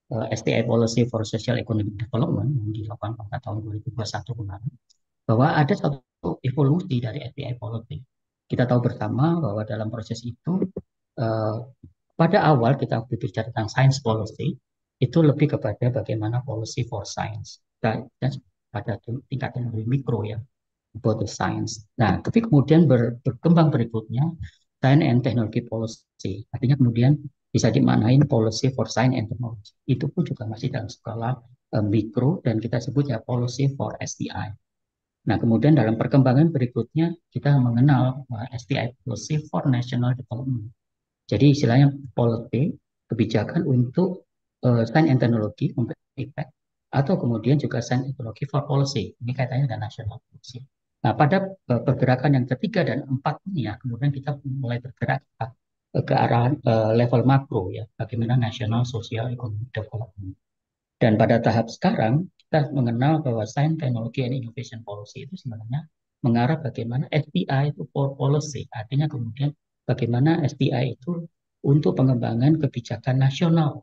uh, S T I Policy for Social Economic Development yang dilakukan pada tahun dua ribu dua puluh satu kemarin, bahwa ada satu evolusi dari S T I policy. Kita tahu bersama bahwa dalam proses itu uh, pada awal kita berbicara tentang science policy itu lebih kepada bagaimana policy for science dan, dan pada tingkatan lebih mikro ya, about the science. Nah, tapi kemudian ber, berkembang berikutnya science and technology policy. Artinya kemudian bisa dimaknain policy for science and technology. Itu pun juga masih dalam skala uh, mikro dan kita sebut ya policy for S T I. Nah, kemudian dalam perkembangan berikutnya kita mengenal uh, S T I policy for national development. Jadi istilahnya policy, kebijakan untuk uh, science and technology, untuk impact, atau kemudian juga science and technology for policy. Ini kaitannya dengan national policy. Nah, pada uh, pergerakan yang ketiga dan empat ini ya, kemudian kita mulai bergerak uh, ke arah uh, level makro ya, bagaimana national social economic development. Dan pada tahap sekarang kita mengenal bahwa science, technology, and innovation policy itu sebenarnya mengarah bagaimana S T I itu for policy, artinya kemudian bagaimana S T I itu untuk pengembangan kebijakan nasional.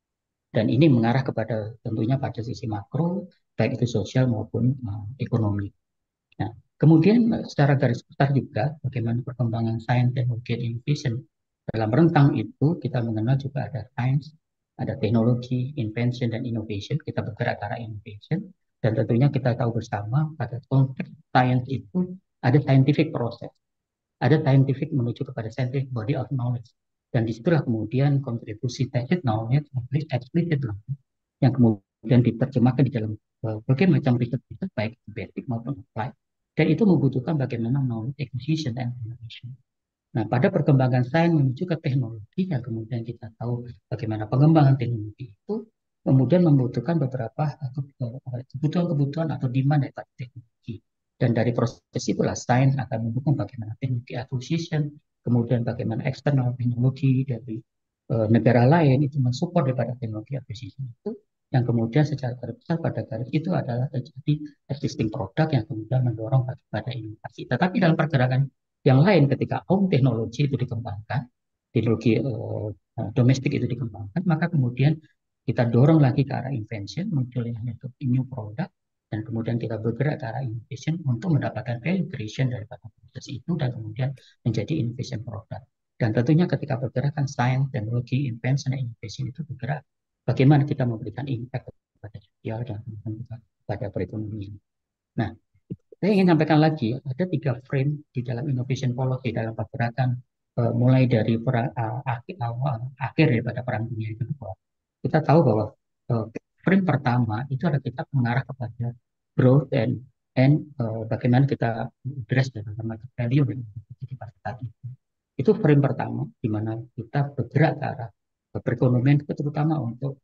Dan ini mengarah kepada tentunya pada sisi makro, baik itu sosial maupun uh, ekonomi. Nah, kemudian secara garis besar juga bagaimana perkembangan sains, teknologi, dan innovation. Dalam rentang itu kita mengenal juga ada sains, ada teknologi, invention, dan innovation. Kita bergerak ke arah innovation. Dan tentunya kita tahu bersama pada konteks sains itu ada scientific process. Ada scientific menuju kepada scientific body of knowledge. Dan disitulah kemudian kontribusi tacit knowledge, explicit knowledge, yang kemudian diterjemahkan di dalam berbagai macam riset-riset, baik basic maupun applied. Dan itu membutuhkan bagaimana knowledge acquisition and innovation. Nah, pada perkembangan sains menuju ke teknologi, yang kemudian kita tahu bagaimana pengembangan teknologi itu kemudian membutuhkan beberapa kebutuhan-kebutuhan atau demand dari teknologi. Dan dari proses itulah sains akan mendukung bagaimana teknologi acquisition, kemudian bagaimana eksternal teknologi dari uh, negara lain itu mensupport daripada teknologi acquisition itu, yang kemudian secara terbesar pada garis itu adalah terjadi existing produk yang kemudian mendorong pada inovasi. Tetapi dalam pergerakan yang lain ketika home teknologi itu dikembangkan, teknologi uh, domestik itu dikembangkan, maka kemudian kita dorong lagi ke arah invention, munculnya new product, dan kemudian kita bergerak ke arah innovation untuk mendapatkan value creation daripada proses itu dan kemudian menjadi innovation product. Dan tentunya ketika pergerakan science, teknologi, invention, dan innovation itu bergerak, bagaimana kita memberikan impact kepada sosial dan kepada perekonomian. Nah, saya ingin sampaikan lagi, ada tiga frame di dalam innovation policy dalam pergerakan uh, mulai dari perang, uh, akhir, awal, akhir daripada perang dunia kedua. Kita tahu bahwa uh, frame pertama itu adalah kita mengarah kepada growth and and uh, bagaimana kita address dalam value dan pada saat itu. Itu frame pertama di mana kita bergerak ke arah perekonomian terutama untuk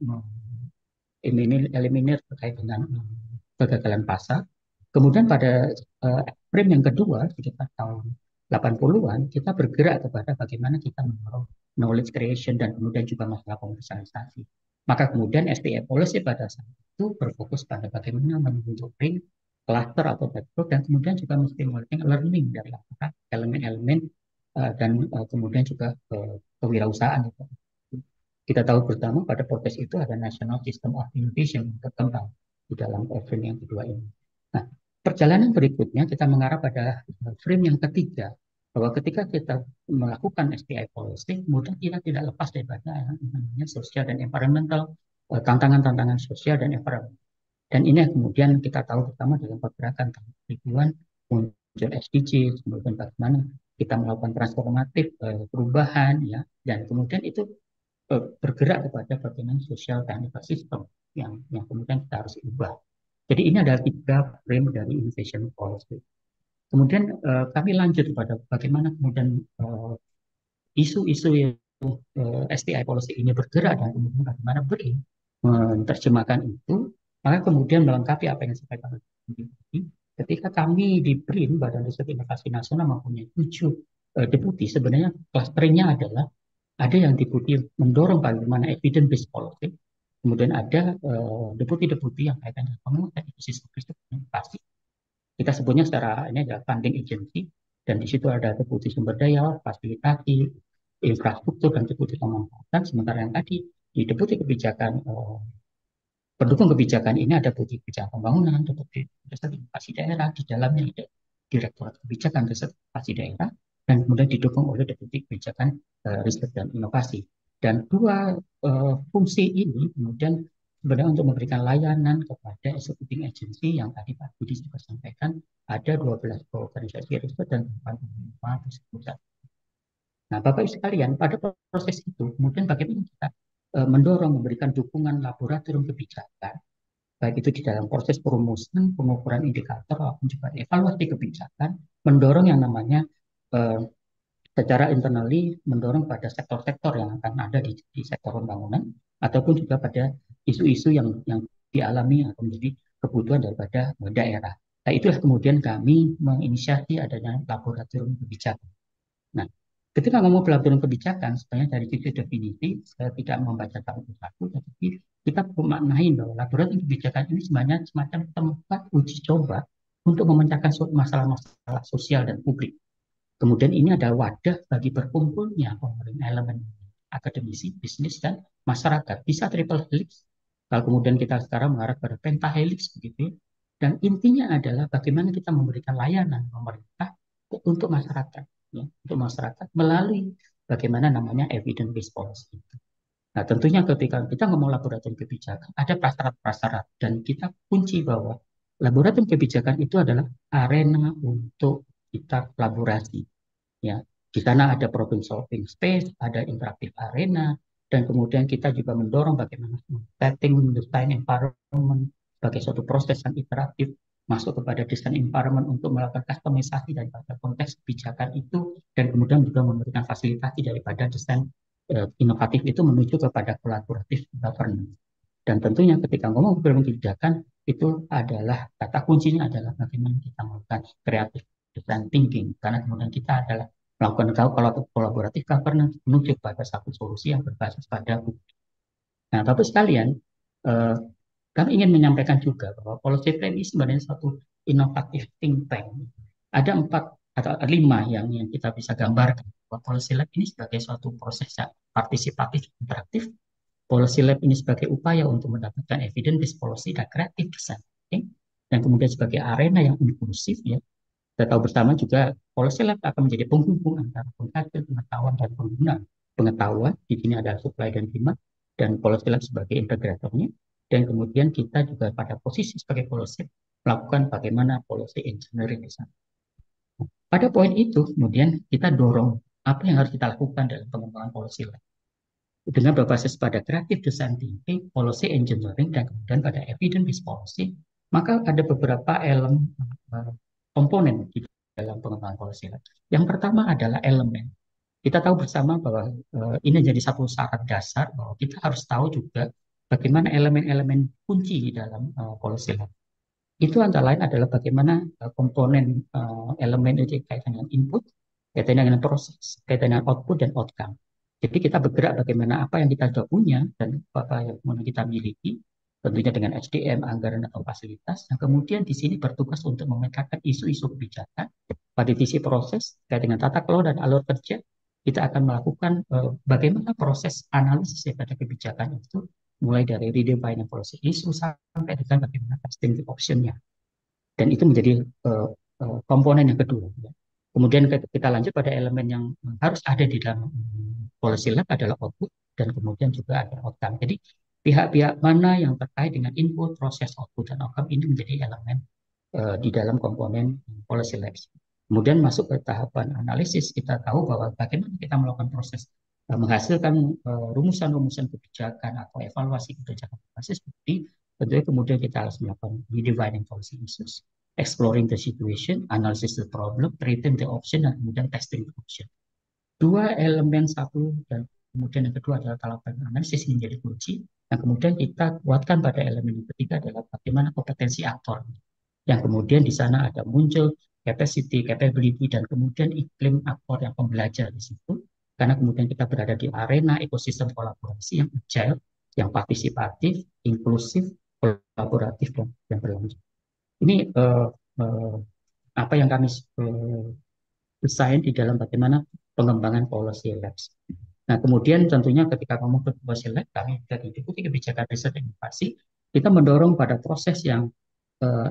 eliminir terkait dengan kegagalan pasar. Kemudian pada uh, frame yang kedua sekitar tahun delapan puluhan kita bergerak kepada bagaimana kita mendorong knowledge creation dan kemudian juga masalah komersialisasi. Maka kemudian S T I policy pada saat itu berfokus pada bagaimana membentuk ring, cluster atau network dan kemudian juga menstimulating learning dari elemen-elemen uh, dan uh, kemudian juga uh, kewirausahaan. Kita tahu bersama pada proses itu ada National System of Innovation yang berkembang di dalam frame yang kedua ini. Nah, perjalanan berikutnya kita mengarah pada frame yang ketiga, bahwa ketika kita melakukan S T I policy, kemudian kita tidak lepas daripada yang namanya sosial dan environmental, tantangan-tantangan sosial dan environmental. Dan ini kemudian kita tahu bersama dalam pergerakan tahun ribuan muncul S D G, kemudian bagaimana kita melakukan transformatif perubahan, ya, dan kemudian itu bergerak kepada bagaimana sosial dan ekosistem yang yang kemudian kita harus ubah. Jadi ini adalah tiga frame dari innovation policy. Kemudian uh, kami lanjut pada bagaimana kemudian uh, isu-isu yang uh, S T I policy ini bergerak dan kemudian bagaimana B R I menerjemahkan itu. Maka kemudian melengkapi apa yang saya katakan tadi, ketika kami di B R I N, Badan Riset Inovasi Nasional, mempunyai tujuh uh, deputi, sebenarnya clusteringnya adalah ada yang deputi mendorong bagaimana evidence based policy, kemudian ada uh, deputi-deputi yang kaitannya dengan penguatan ekosistem inovasi. Kita sebutnya secara ini adalah funding agency, dan di situ ada deputi sumber daya, fasilitasi, infrastruktur, dan deputi pemanfaatan. Sementara yang tadi di Deputi Kebijakan eh, pendukung kebijakan ini ada Deputi Kebijakan Pembangunan, Deputi Riset Inovasi Daerah, di dalamnya ada Direktorat Kebijakan Riset Inovasi Daerah, dan kemudian didukung oleh Deputi Kebijakan eh, Riset dan Inovasi. Dan dua eh, fungsi ini kemudian sebenarnya untuk memberikan layanan kepada executing agency yang tadi Pak Budi juga sampaikan, ada dua belas organisasi riset dan delapan puluh lima pusat. Nah, Bapak Ibu sekalian, pada proses itu, kemudian bagaimana kita eh, mendorong, memberikan dukungan laboratorium kebijakan, baik itu di dalam proses perumusan, pengukuran indikator, maupun juga evaluasi kebijakan, mendorong yang namanya eh, secara internally, mendorong pada sektor-sektor yang akan ada di, di sektor pembangunan, ataupun juga pada isu-isu yang, yang dialami atau menjadi kebutuhan daripada daerah. Nah, itulah kemudian kami menginisiasi adanya laboratorium kebijakan. Nah, ketika ngomong pelaburan kebijakan, sebenarnya dari sisi definisi, saya tidak membaca satu-satu, tetapi kita memaknai bahwa laboratorium kebijakan ini sebenarnya semacam tempat uji coba untuk memecahkan masalah-masalah sosial dan publik. Kemudian ini adalah wadah bagi berkumpulnya elemen akademisi, bisnis, dan masyarakat. Bisa triple helix, kalau kemudian kita sekarang mengarah pada pentahelix begitu. Dan intinya adalah bagaimana kita memberikan layanan pemerintah untuk masyarakat, ya, untuk masyarakat melalui bagaimana namanya evidence based policy. Nah, tentunya ketika kita ngomong laboratorium kebijakan, ada prasyarat-prasyarat dan kita kunci bahwa laboratorium kebijakan itu adalah arena untuk kita kolaborasi. Ya, di sana ada problem solving space, ada interactive arena, dan kemudian kita juga mendorong bagaimana setting design environment sebagai suatu proses yang interaktif masuk kepada design environment untuk melakukan customisasi daripada konteks kebijakan itu, dan kemudian juga memberikan fasilitasi daripada desain eh, inovatif itu menuju kepada kolaboratif governance. Dan tentunya ketika ngomong kebijakan itu adalah kata kuncinya adalah bagaimana kita melakukan kreatif design thinking, karena kemudian kita adalah melakukan kalau kolaboratif governance menuju pada satu solusi yang berbasis pada bukti. Nah, Bapak sekalian, eh, kami ingin menyampaikan juga bahwa policy plan ini sebenarnya satu inovatif think tank. Ada empat atau lima yang yang kita bisa gambarkan bahwa policy lab ini sebagai suatu proses yang partisipatif interaktif. Policy lab ini sebagai upaya untuk mendapatkan evidence based policy dan creative design, okay? Dan kemudian sebagai arena yang inklusif, ya. Kita tahu bersama juga policy lab akan menjadi penghubung antara penghasil pengetahuan dan pengguna pengetahuan. Di sini ada supply dan demand, dan policy lab sebagai integratornya. Dan kemudian kita juga pada posisi sebagai policy melakukan bagaimana policy engineering di sana. Pada poin itu kemudian kita dorong apa yang harus kita lakukan dalam pengembangan policy lab. Dengan berbasis pada creative design thinking, policy engineering, dan kemudian pada evidence based policy, maka ada beberapa elemen uh, komponen di dalam pengembangan policy. Yang pertama adalah elemen. Kita tahu bersama bahwa uh, ini jadi satu syarat dasar bahwa kita harus tahu juga bagaimana elemen-elemen kunci di dalam uh, policy lab. Itu antara lain adalah bagaimana uh, komponen uh, elemen itu kaitan dengan input, kaitan dengan proses, kaitan dengan output dan outcome. Jadi kita bergerak bagaimana apa yang kita sudah punya dan apa yang kita miliki, tentunya dengan S D M, anggaran atau fasilitas, yang kemudian di sini bertugas untuk memetakan isu-isu kebijakan pada sisi proses, terkait dengan tata kelola dan alur kerja. Kita akan melakukan uh, bagaimana proses analisis pada kebijakan itu, mulai dari redefining policy issue sampai dengan bagaimana testing the option-nya. Dan itu menjadi uh, uh, komponen yang kedua. Ya. Kemudian kita lanjut pada elemen yang harus ada di dalam policy lab adalah output dan kemudian juga ada outcome. Jadi pihak-pihak mana yang terkait dengan input, proses, output, dan outcome ini menjadi elemen uh, di dalam komponen policy lab. Kemudian masuk ke tahapan analisis, kita tahu bahwa bagaimana kita melakukan proses uh, menghasilkan uh, rumusan-rumusan kebijakan atau evaluasi kebijakan berbasis bukti. Tentunya kemudian kita harus melakukan redefining policy issues, exploring the situation, analysis the problem, treating the option, dan kemudian testing the option. Dua elemen satu dan kemudian yang kedua adalah tahapan analisis ini menjadi kunci. Yang kemudian kita kuatkan pada elemen yang ketiga adalah bagaimana kompetensi aktor. Yang kemudian di sana ada muncul capacity, capability, dan kemudian iklim aktor yang pembelajar di situ. Karena kemudian kita berada di arena ekosistem kolaborasi yang agile, yang partisipatif, inklusif, kolaboratif, dan, dan berlanjut. Ini uh, uh, apa yang kami uh, desain di dalam bagaimana pengembangan policy labs. Nah, kemudian tentunya ketika ngomong ke policy lab, kami dari Deputi Kebijakan Riset dan Inovasi, kita mendorong pada proses yang eh,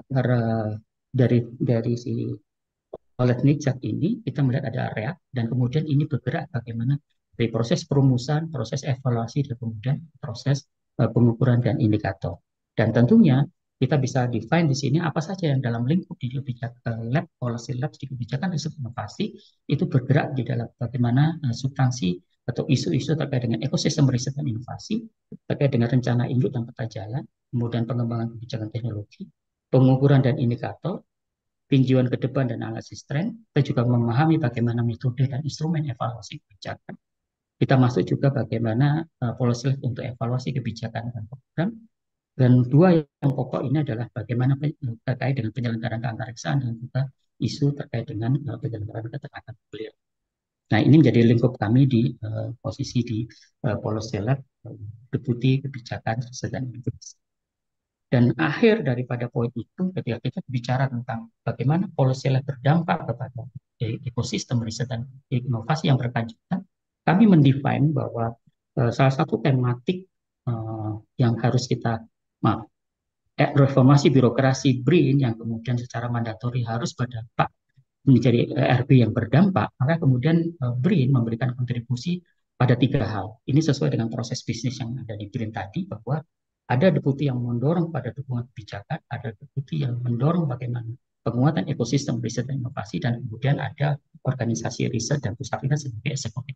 dari dari si oleh Nijak ini kita melihat ada area dan kemudian ini bergerak bagaimana dari proses perumusan, proses evaluasi, dan kemudian proses uh, pengukuran dan indikator. Dan tentunya kita bisa define di sini apa saja yang dalam lingkup di kebijakan lab, policy lab di kebijakan riset inovasi itu bergerak di dalam bagaimana uh, substansi atau isu-isu terkait dengan ekosistem riset dan inovasi, terkait dengan rencana induk dan peta jalan, kemudian pengembangan kebijakan teknologi, pengukuran dan indikator, tinjauan ke depan dan analisis tren, kita juga memahami bagaimana metode dan instrumen evaluasi kebijakan. Kita masuk juga bagaimana uh, policy untuk evaluasi kebijakan dan program. Dan dua yang pokok ini adalah bagaimana terkait dengan penyelenggaraan keantariksaan dan juga isu terkait dengan uh, penyelenggaraan ketenaga nuklir. Nah, ini menjadi lingkup kami di uh, posisi di uh, Policy Lab, uh, Deputi Kebijakan dan Inovasi. Dan akhir daripada poin itu, ketika kita bicara tentang bagaimana policy lab berdampak kepada ekosistem riset dan inovasi yang berkelanjutan, kami mendefine bahwa uh, salah satu tematik uh, yang harus kita, maaf, reformasi birokrasi BRIN yang kemudian secara mandatori harus berdampak menjadi R B yang berdampak, maka kemudian uh, BRIN memberikan kontribusi pada tiga hal. Ini sesuai dengan proses bisnis yang ada di BRIN tadi, bahwa ada deputi yang mendorong pada dukungan kebijakan, ada deputi yang mendorong bagaimana penguatan ekosistem riset dan inovasi, dan kemudian ada organisasi riset dan pusat riset sebagai eksekutif.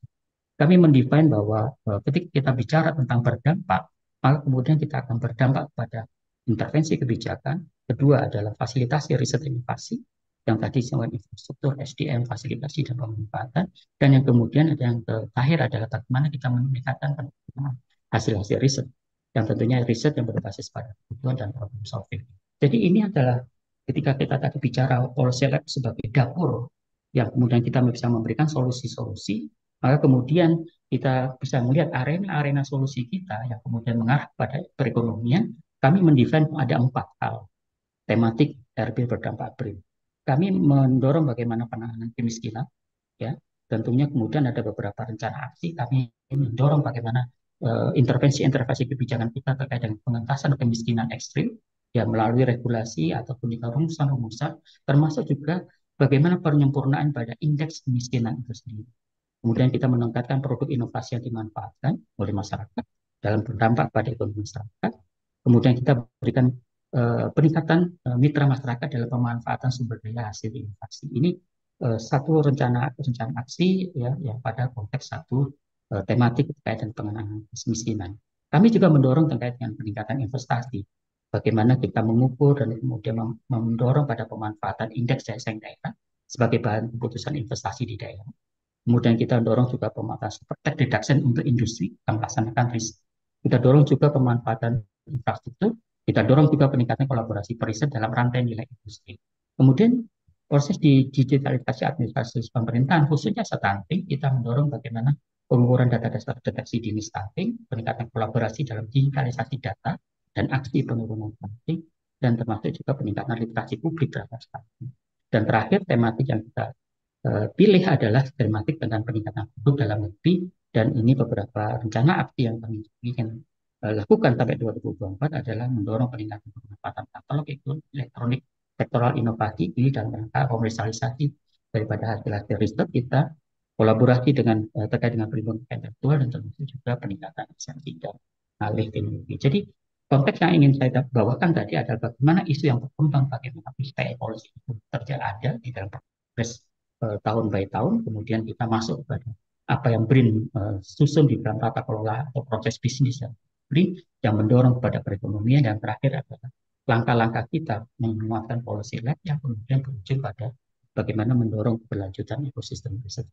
Kami mendefine bahwa uh, ketika kita bicara tentang berdampak, maka kemudian kita akan berdampak pada intervensi kebijakan. Kedua adalah fasilitasi riset dan inovasi, yang tadi disebut infrastruktur, S D M, fasilitasi dan pemanfaatan. Dan yang kemudian ada yang terakhir adalah bagaimana kita meningkatkan hasil-hasil riset, yang tentunya riset yang berbasis pada kebutuhan dan problem solving. Jadi ini adalah ketika kita tadi bicara policy lab sebagai dapur, yang kemudian kita bisa memberikan solusi-solusi, maka kemudian kita bisa melihat arena-arena solusi kita yang kemudian mengarah pada perekonomian. Kami mendefine ada empat hal tematik R B berdampak BRIN. Kami mendorong bagaimana penanganan kemiskinan, ya. Tentunya kemudian ada beberapa rencana aksi. Kami mendorong bagaimana uh, intervensi-intervensi kebijakan kita terkait dengan pengentasan kemiskinan ekstrim, ya melalui regulasi ataupun juga rumusan-rumusan, termasuk juga bagaimana penyempurnaan pada indeks kemiskinan itu sendiri. Kemudian kita meningkatkan produk inovasi yang dimanfaatkan oleh masyarakat dalam berdampak pada ekonomi masyarakat. Kemudian kita berikan uh, peningkatan uh, mitra masyarakat dalam pemanfaatan sumber daya hasil inovasi. Ini uh, satu rencana rencana aksi ya yang pada konteks satu uh, tematik terkait dengan pengenangan kemiskinan. Kami juga mendorong terkait dengan peningkatan investasi. Bagaimana kita mengukur dan kemudian mendorong pada pemanfaatan indeks daya saing daerah sebagai bahan keputusan investasi di daerah. Kemudian kita dorong juga pemanfaatan tax reduction untuk industri yang melaksanakan riset. Kita dorong juga pemanfaatan infrastruktur. Kita dorong juga peningkatan kolaborasi periset dalam rantai nilai industri. Kemudian proses di digitalisasi administrasi pemerintahan, khususnya stunting, kita mendorong bagaimana pengukuran data dasar deteksi dini stunting, peningkatan kolaborasi dalam digitalisasi data, dan aksi penurunan stunting, dan termasuk juga peningkatan literasi publik terhadap stunting. Dan terakhir, tematik yang kita pilih adalah tematik tentang peningkatan produk dalam negeri, dan ini beberapa rencana aksi yang kami ingin lakukan sampai dua ribu dua puluh empat adalah mendorong peningkatan pemanfaatan katalog elektronik sektoral inovasi ini dalam rangka komersialisasi daripada hasil-hasil riset kita, kolaborasi dengan terkait dengan perlindungan intelektual, dan termasuk juga peningkatan esensi dan alih teknologi. Jadi konteks yang ingin saya bawakan tadi adalah bagaimana isu yang berkembang, bagaimana fiscal policy itu terjadi ada di dalam proses tahun by tahun, kemudian kita masuk pada apa yang BRIN uh, susun di dalam tata kelola atau proses bisnis yang BRIN yang mendorong kepada perekonomian, dan terakhir adalah langkah-langkah kita menguatkan policy lab yang kemudian berujung pada bagaimana mendorong keberlanjutan ekosistem riset.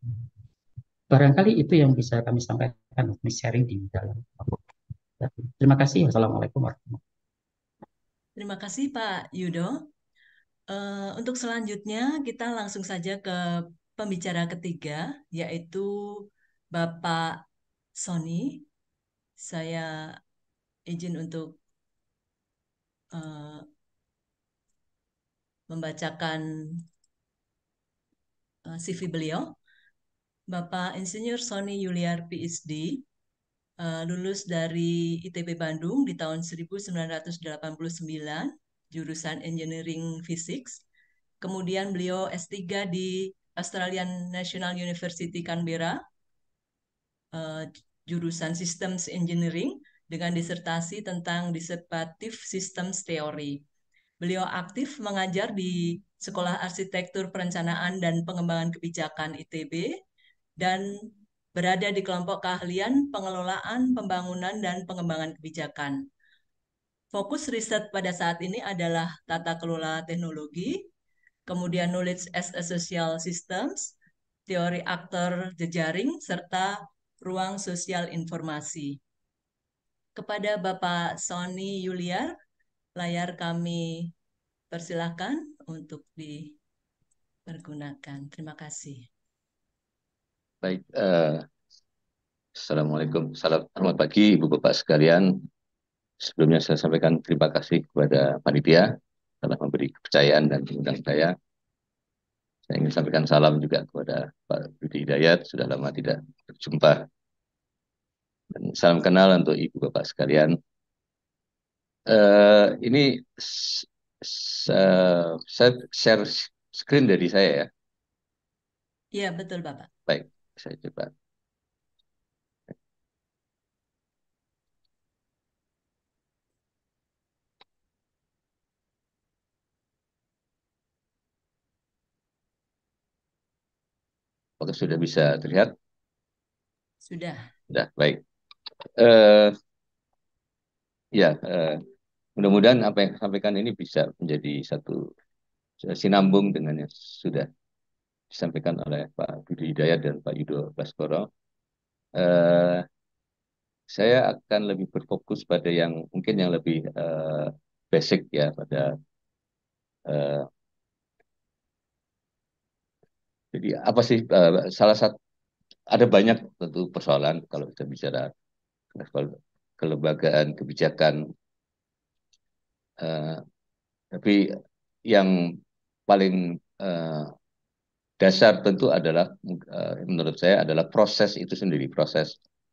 Barangkali itu yang bisa kami sampaikan untuk sharing di dalam. Terima kasih. Wassalamualaikum warahmatullahi wabarakatuh.
Terima kasih Pak Yudo. Uh, untuk selanjutnya kita langsung saja ke pembicara ketiga, yaitu Bapak Sony. Saya izin untuk uh, membacakan uh, C V beliau. Bapak Insinyur Sony Yuliar P H D, uh, lulus dari I T B Bandung di tahun seribu sembilan ratus delapan puluh sembilan, jurusan Engineering Physics. Kemudian beliau S tiga di Australian National University Canberra, uh, jurusan Systems Engineering dengan disertasi tentang Dissipative Systems Theory. Beliau aktif mengajar di Sekolah Arsitektur Perencanaan dan Pengembangan Kebijakan I T B dan berada di kelompok keahlian pengelolaan, pembangunan, dan pengembangan kebijakan. Fokus riset pada saat ini adalah tata kelola teknologi, kemudian knowledge as a social systems, teori aktor jejaring, serta ruang sosial informasi. Kepada Bapak Sony Yuliar, layar kami persilahkan untuk dipergunakan. Terima kasih.
Baik, uh, Assalamualaikum. Salam, selamat pagi Ibu Bapak sekalian. Sebelumnya saya sampaikan terima kasih kepada panitia telah memberi kepercayaan dan mengundang saya. Saya ingin sampaikan salam juga kepada Pak Budi Hidayat, sudah lama tidak berjumpa. Dan salam kenal untuk Ibu Bapak sekalian. Uh, ini saya share screen dari saya ya.
Iya, betul Bapak.
Baik, saya coba. Apakah sudah bisa terlihat?
Sudah.
Sudah, baik. Uh, ya, uh, mudah-mudahan apa yang saya sampaikan ini bisa menjadi satu sinambung dengan yang sudah disampaikan oleh Pak Budi Hidayat dan Pak Yudo Baskoro. Uh, saya akan lebih berfokus pada yang mungkin yang lebih uh, basic ya, pada uh, jadi apa sih uh, salah satu, ada banyak tentu persoalan kalau kita bicara level kelembagaan kebijakan, uh, tapi yang paling uh, dasar tentu adalah uh, menurut saya adalah proses itu sendiri, proses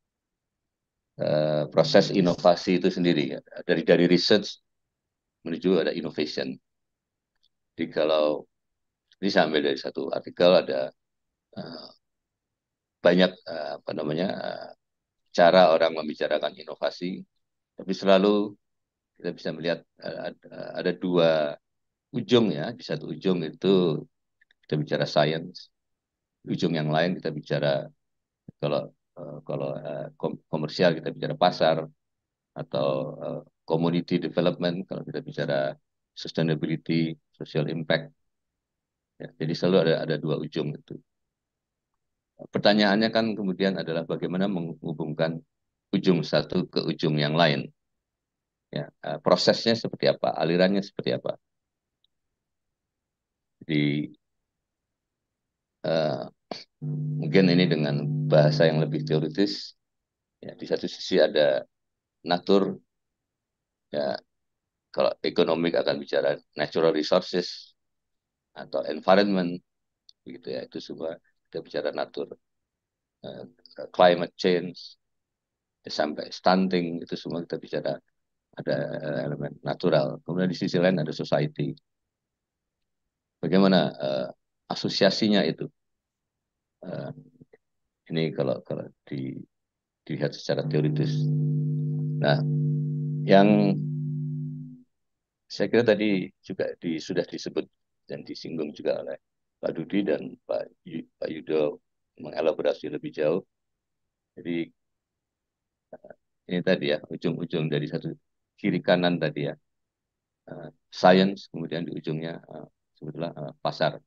uh, proses inovasi itu sendiri ya. Dari dari research menuju ada innovation. Jadi kalau ini saya ambil dari satu artikel, ada uh, banyak uh, apa namanya uh, cara orang membicarakan inovasi, tapi selalu kita bisa melihat uh, ada, ada dua ujung ya. Di satu ujung itu kita bicara science, di ujung yang lain kita bicara kalau uh, kalau uh, komersial kita bicara pasar, atau uh, community development kalau kita bicara sustainability, social impact. Ya, jadi selalu ada ada dua ujung itu. Pertanyaannya kan kemudian adalah bagaimana menghubungkan ujung satu ke ujung yang lain. Ya, uh, prosesnya seperti apa, alirannya seperti apa. Jadi uh, mungkin ini dengan bahasa yang lebih teoritis. Ya, di satu sisi ada natur. Ya, kalau ekonomik akan bicara natural resources atau environment, gitu ya. Itu semua kita bicara natur. Uh, climate change sampai stunting, itu semua kita bicara ada elemen natural. Kemudian di sisi lain ada society. Bagaimana uh, asosiasinya itu? Uh, ini kalau kalau di, dilihat secara teoritis. Nah, yang saya kira tadi juga di, sudah disebut dan disinggung juga oleh Pak Dudi dan Pak, Pak Yudo mengelaborasi lebih jauh. Jadi ini tadi ya, ujung-ujung dari satu kiri kanan tadi ya, uh, science, kemudian di ujungnya uh, sebetulnya uh, pasar.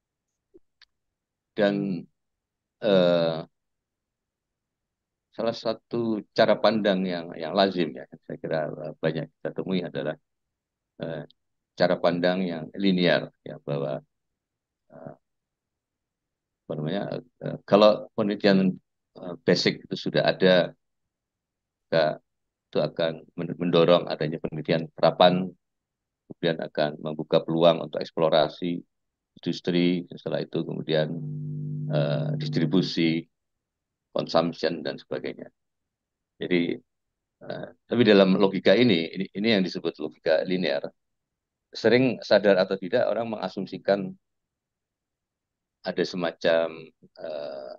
Dan uh, salah satu cara pandang yang yang lazim ya, saya kira uh, banyak kita temui adalah uh, cara pandang yang linear ya, bahwa uh, apa namanya, uh, kalau penelitian uh, basic itu sudah ada, maka itu akan mendorong adanya penelitian terapan, kemudian akan membuka peluang untuk eksplorasi. Itu industri, setelah itu kemudian uh, distribusi, consumption dan sebagainya. Jadi, uh, tapi dalam logika ini, ini, ini yang disebut logika linear. Sering sadar atau tidak orang mengasumsikan ada semacam uh,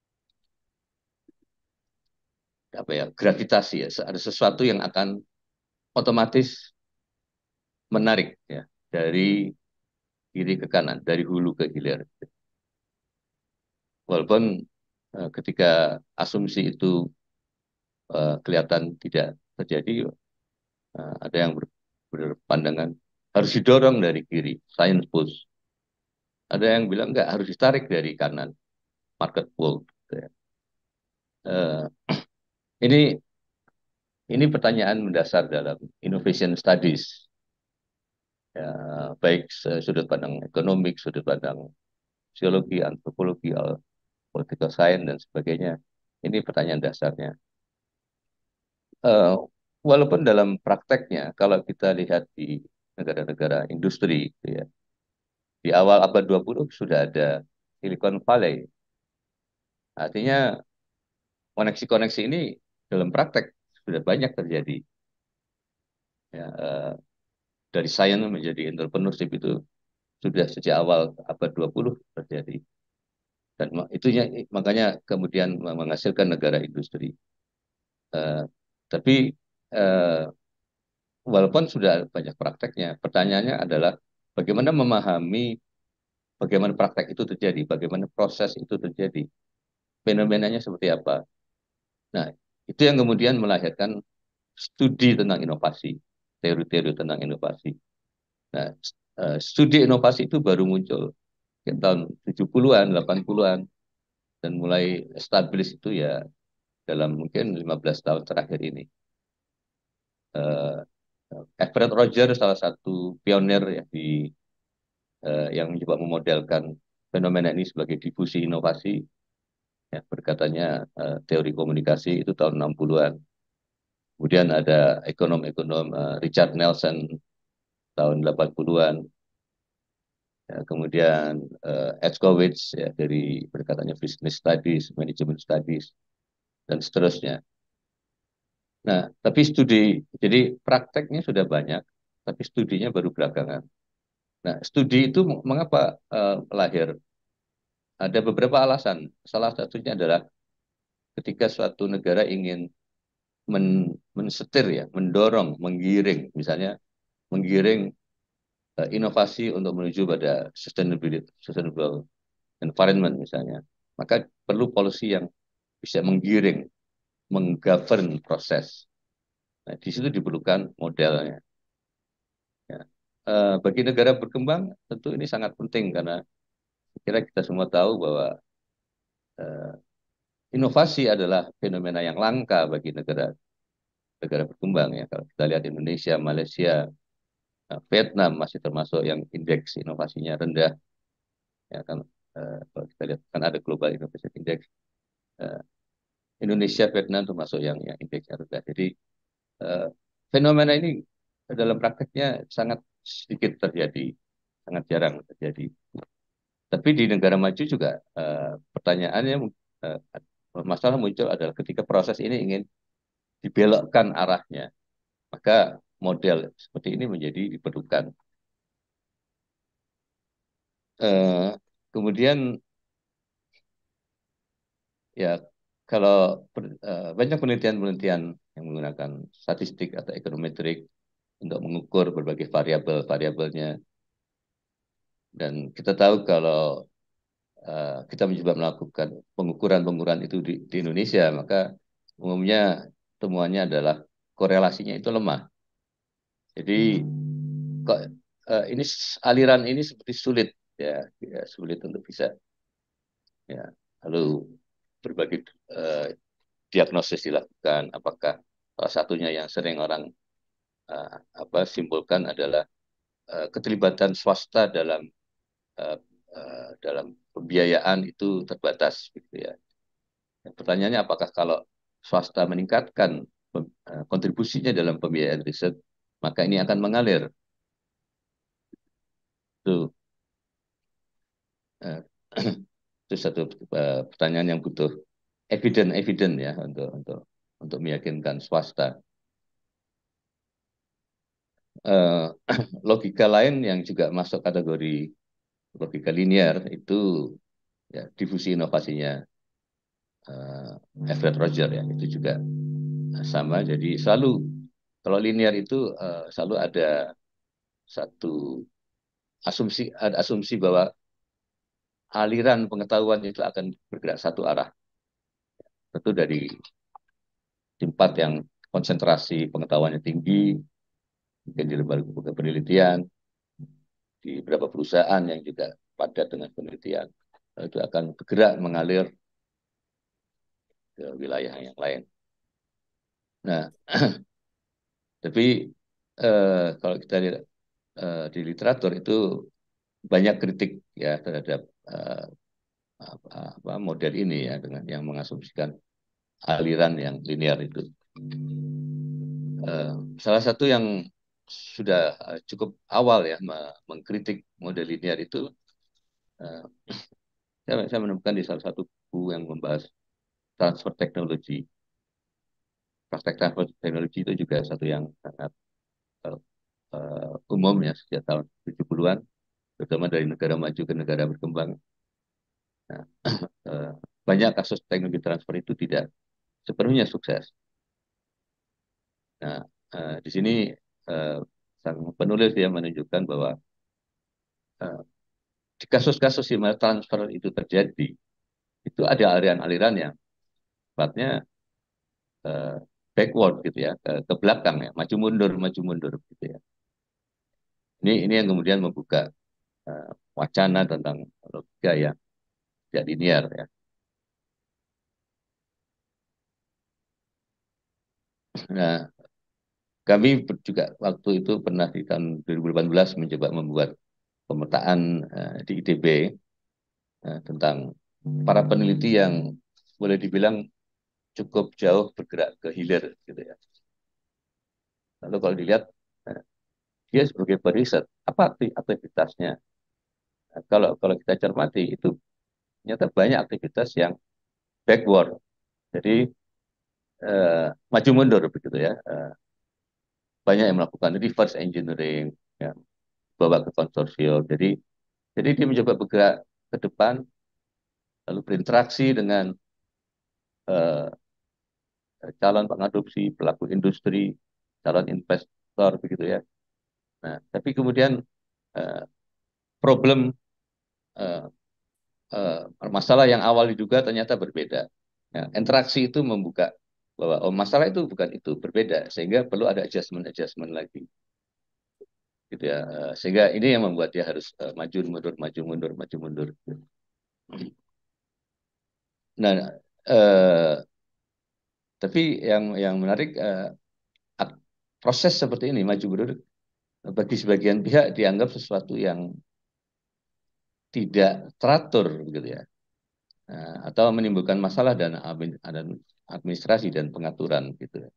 apa ya gravitasi ya, ada sesuatu yang akan otomatis menarik ya dari kiri ke kanan, dari hulu ke hilir. Walaupun uh, ketika asumsi itu uh, kelihatan tidak terjadi, uh, ada yang ber, berpandangan harus didorong dari kiri, science push. Ada yang bilang enggak, harus ditarik dari kanan, market pull. Gitu ya. Uh, ini ini pertanyaan mendasar dalam innovation studies. Ya, baik sudut pandang ekonomik, sudut pandang sosiologi, antropologi, political science dan sebagainya. Ini pertanyaan dasarnya. Uh, walaupun dalam prakteknya, kalau kita lihat di negara-negara industri, gitu ya, di awal abad dua puluh sudah ada Silicon Valley. Artinya koneksi-koneksi ini dalam praktek sudah banyak terjadi. Ya, uh, dari science menjadi entrepreneurship itu sudah sejak awal abad dua puluh terjadi. Dan itunya makanya kemudian menghasilkan negara industri. Uh, tapi uh, walaupun sudah banyak prakteknya, pertanyaannya adalah bagaimana memahami bagaimana praktek itu terjadi, bagaimana proses itu terjadi, fenomenanya seperti apa. Nah, itu yang kemudian melahirkan studi tentang inovasi, teori-teori tentang inovasi. Nah, studi inovasi itu baru muncul di tahun tujuh puluhan, delapan puluhan, dan mulai establis itu ya dalam mungkin lima belas tahun terakhir ini. Uh, Everett Rogers salah satu pionir ya di uh, yang mencoba memodelkan fenomena ini sebagai difusi inovasi, ya, berkatanya uh, teori komunikasi itu tahun enam puluhan. Kemudian ada ekonom-ekonom uh, Richard Nelson tahun delapan puluhan. Ya, kemudian uh, Edskowitz ya, dari berkatanya business studies, management studies, dan seterusnya. Nah, tapi studi, jadi prakteknya sudah banyak, tapi studinya baru belakangan. Nah, studi itu mengapa uh, lahir? Ada beberapa alasan. Salah satunya adalah ketika suatu negara ingin men, mensetir ya, mendorong, menggiring, misalnya menggiring uh, inovasi untuk menuju pada sustainability, sustainable environment misalnya, maka perlu policy yang bisa menggiring, menggovern proses. Nah, di situ diperlukan modelnya. Ya. Uh, bagi negara berkembang tentu ini sangat penting karena kira kita semua tahu bahwa uh, inovasi adalah fenomena yang langka bagi negara negara berkembang ya. Kalau kita lihat Indonesia, Malaysia, uh, Vietnam masih termasuk yang indeks inovasinya rendah. Ya kan, uh, kalau kita lihat kan ada Global Innovation Index. Uh, Indonesia, Vietnam termasuk yang yang indeksnya rendah. Jadi uh, fenomena ini dalam prakteknya sangat sedikit terjadi, sangat jarang terjadi. Tapi di negara maju juga uh, pertanyaannya uh, masalah muncul adalah ketika proses ini ingin dibelokkan arahnya, maka model seperti ini menjadi diperlukan. Uh, kemudian ya kalau uh, banyak penelitian-penelitian yang menggunakan statistik atau ekonometrik untuk mengukur berbagai variabel-variabelnya. Dan kita tahu kalau uh, kita mencoba melakukan pengukuran-pengukuran itu di, di Indonesia, maka umumnya temuannya adalah korelasinya itu lemah. Jadi kok uh, ini aliran ini seperti sulit ya, ya sulit untuk bisa ya. Lalu berbagai uh, diagnosis dilakukan, apakah salah satunya yang sering orang uh, apa simpulkan adalah uh, keterlibatan swasta dalam uh, uh, dalam pembiayaan itu terbatas gitu ya. Pertanyaannya apakah kalau swasta meningkatkan uh, kontribusinya dalam pembiayaan riset, maka ini akan mengalir. Tuh. Uh, itu satu uh, pertanyaan yang butuh evident evident ya untuk untuk untuk meyakinkan swasta. Uh, logika lain yang juga masuk kategori logika linear itu ya difusi inovasinya uh, Everett Roger ya, itu juga sama. Jadi selalu kalau linear itu uh, selalu ada satu asumsi, ada asumsi bahwa aliran pengetahuan itu akan bergerak satu arah. Tentu dari tempat yang konsentrasi pengetahuannya tinggi, mungkin di lembaga penelitian, di beberapa perusahaan yang juga padat dengan penelitian, itu akan bergerak mengalir ke wilayah yang lain. Nah, tapi eh, kalau kita lihat eh, di literatur itu banyak kritik ya terhadap eh, apa, apa model ini ya, dengan yang mengasumsikan aliran yang linear itu. Eh, salah satu yang sudah eh, cukup awal ya mengkritik model linear itu, eh, saya, saya menemukan di salah satu buku yang membahas transfer teknologi. Praktek transfer teknologi itu juga satu yang sangat uh, umum ya sejak tahun tujuh puluhan, terutama dari negara maju ke negara berkembang. Nah, uh, banyak kasus teknologi transfer itu tidak sepenuhnya sukses. Nah, uh, di sini uh, sang penulis dia menunjukkan bahwa uh, di kasus-kasus di mana transfer itu terjadi, itu ada aliran-aliran yang sifatnya uh, backward gitu ya, ke, ke belakang ya, maju mundur, maju mundur gitu ya. Ini ini yang kemudian membuka uh, wacana tentang logika yang tidak linear ya. Nah, kami juga waktu itu pernah di tahun dua ribu delapan belas mencoba membuat pemetaan uh, di I T B uh, tentang para peneliti yang boleh dibilang cukup jauh bergerak ke hilir gitu ya. Lalu kalau dilihat uh, dia sebagai periset, apa aktivitasnya? Nah, kalau kalau kita cermati itu ternyata banyak aktivitas yang backward. Jadi uh, maju mundur begitu ya. Uh, banyak yang melakukan reverse engineering, ya, bawa ke konsorsium. Jadi jadi dia mencoba bergerak ke depan, lalu berinteraksi dengan uh, calon pengadopsi, pelaku industri, calon investor begitu ya. Nah, tapi kemudian uh, problem uh, uh, masalah yang awal diduga ternyata berbeda. Ya, interaksi itu membuka bahwa oh, masalah itu bukan itu, berbeda, sehingga perlu ada adjustment-adjustment lagi. Gitu ya. Uh, sehingga ini yang membuat dia harus uh, maju mundur, maju mundur, maju mundur. Nah, uh, tapi yang yang menarik uh, proses seperti ini maju mundur bagi sebagian pihak dianggap sesuatu yang tidak teratur gitu ya, atau menimbulkan masalah dan administrasi dan pengaturan gitu ya.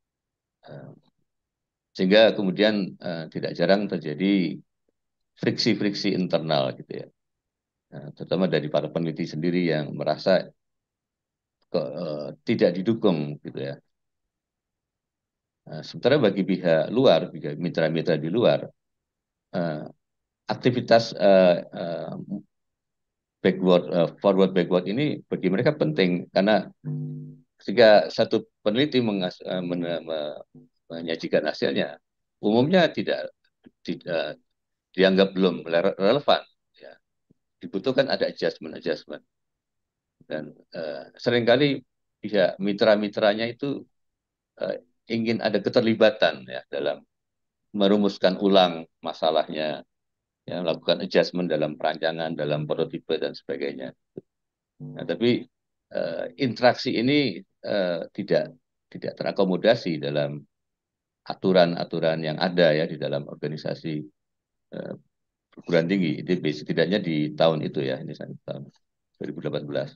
Sehingga kemudian tidak jarang terjadi friksi-friksi internal gitu ya, terutama dari para peneliti sendiri yang merasa ke, tidak didukung gitu ya. Sementara bagi pihak luar, mitra-mitra di luar, aktivitas uh, uh, backward, uh, forward backward ini bagi mereka penting karena ketika satu peneliti mengas, uh, men, uh, menyajikan hasilnya, umumnya tidak, tidak dianggap belum relevan. Ya. Dibutuhkan ada adjustment-adjustment. Dan uh, seringkali pihak mitra-mitranya itu uh, ingin ada keterlibatan ya dalam merumuskan ulang masalahnya, ya, melakukan adjustment dalam perancangan, dalam prototipe dan sebagainya. Nah, tapi uh, interaksi ini uh, tidak tidak terakomodasi dalam aturan-aturan yang ada ya di dalam organisasi uh, perguruan tinggi. Itu setidaknya di tahun itu ya, ini tahun dua ribu delapan belas.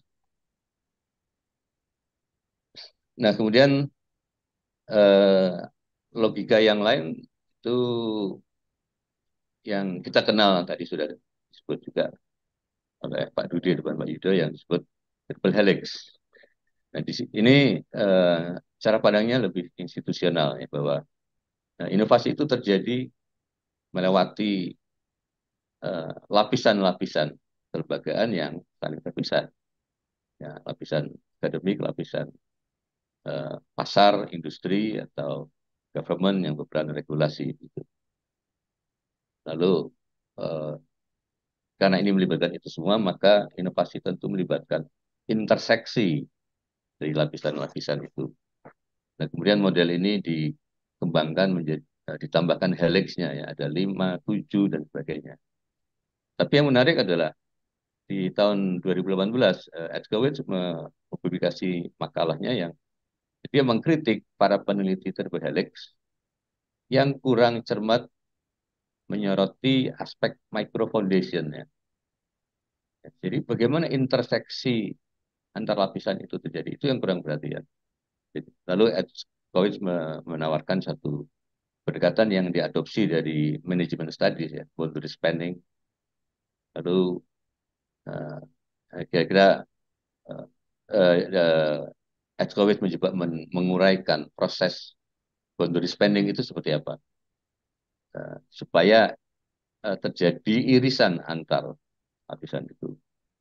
Nah, kemudian uh, logika yang lain itu yang kita kenal tadi sudah disebut juga, oleh Pak Dudi depan Pak Yudo yang disebut triple helix. Nah, di ini eh, cara pandangnya lebih institusional ya, bahwa nah, inovasi itu terjadi melewati eh, lapisan-lapisan kelembagaan yang saling terpisah. Ya, lapisan akademik, lapisan eh, pasar, industri, atau government yang berperan regulasi. Gitu. Lalu eh, karena ini melibatkan itu semua, maka inovasi tentu melibatkan interseksi dari lapisan-lapisan itu. Nah, kemudian model ini dikembangkan menjadi eh, ditambahkan helixnya ya, ada lima, tujuh dan sebagainya. Tapi yang menarik adalah di tahun dua ribu delapan belas eh, Edgowitz mempublikasi makalahnya yang dia mengkritik para peneliti triple helix yang kurang cermat menyoroti aspek micro foundation ya. Jadi bagaimana interseksi antar lapisan itu terjadi, itu yang kurang perhatian. Lalu Edgowitz menawarkan satu pendekatan yang diadopsi dari manajemen studies ya, boundary spanning. Lalu uh, kira-kira uh, uh, Edgowitz mencoba men menguraikan proses boundary spanning itu seperti apa, uh, supaya uh, terjadi irisan antar lapisan itu.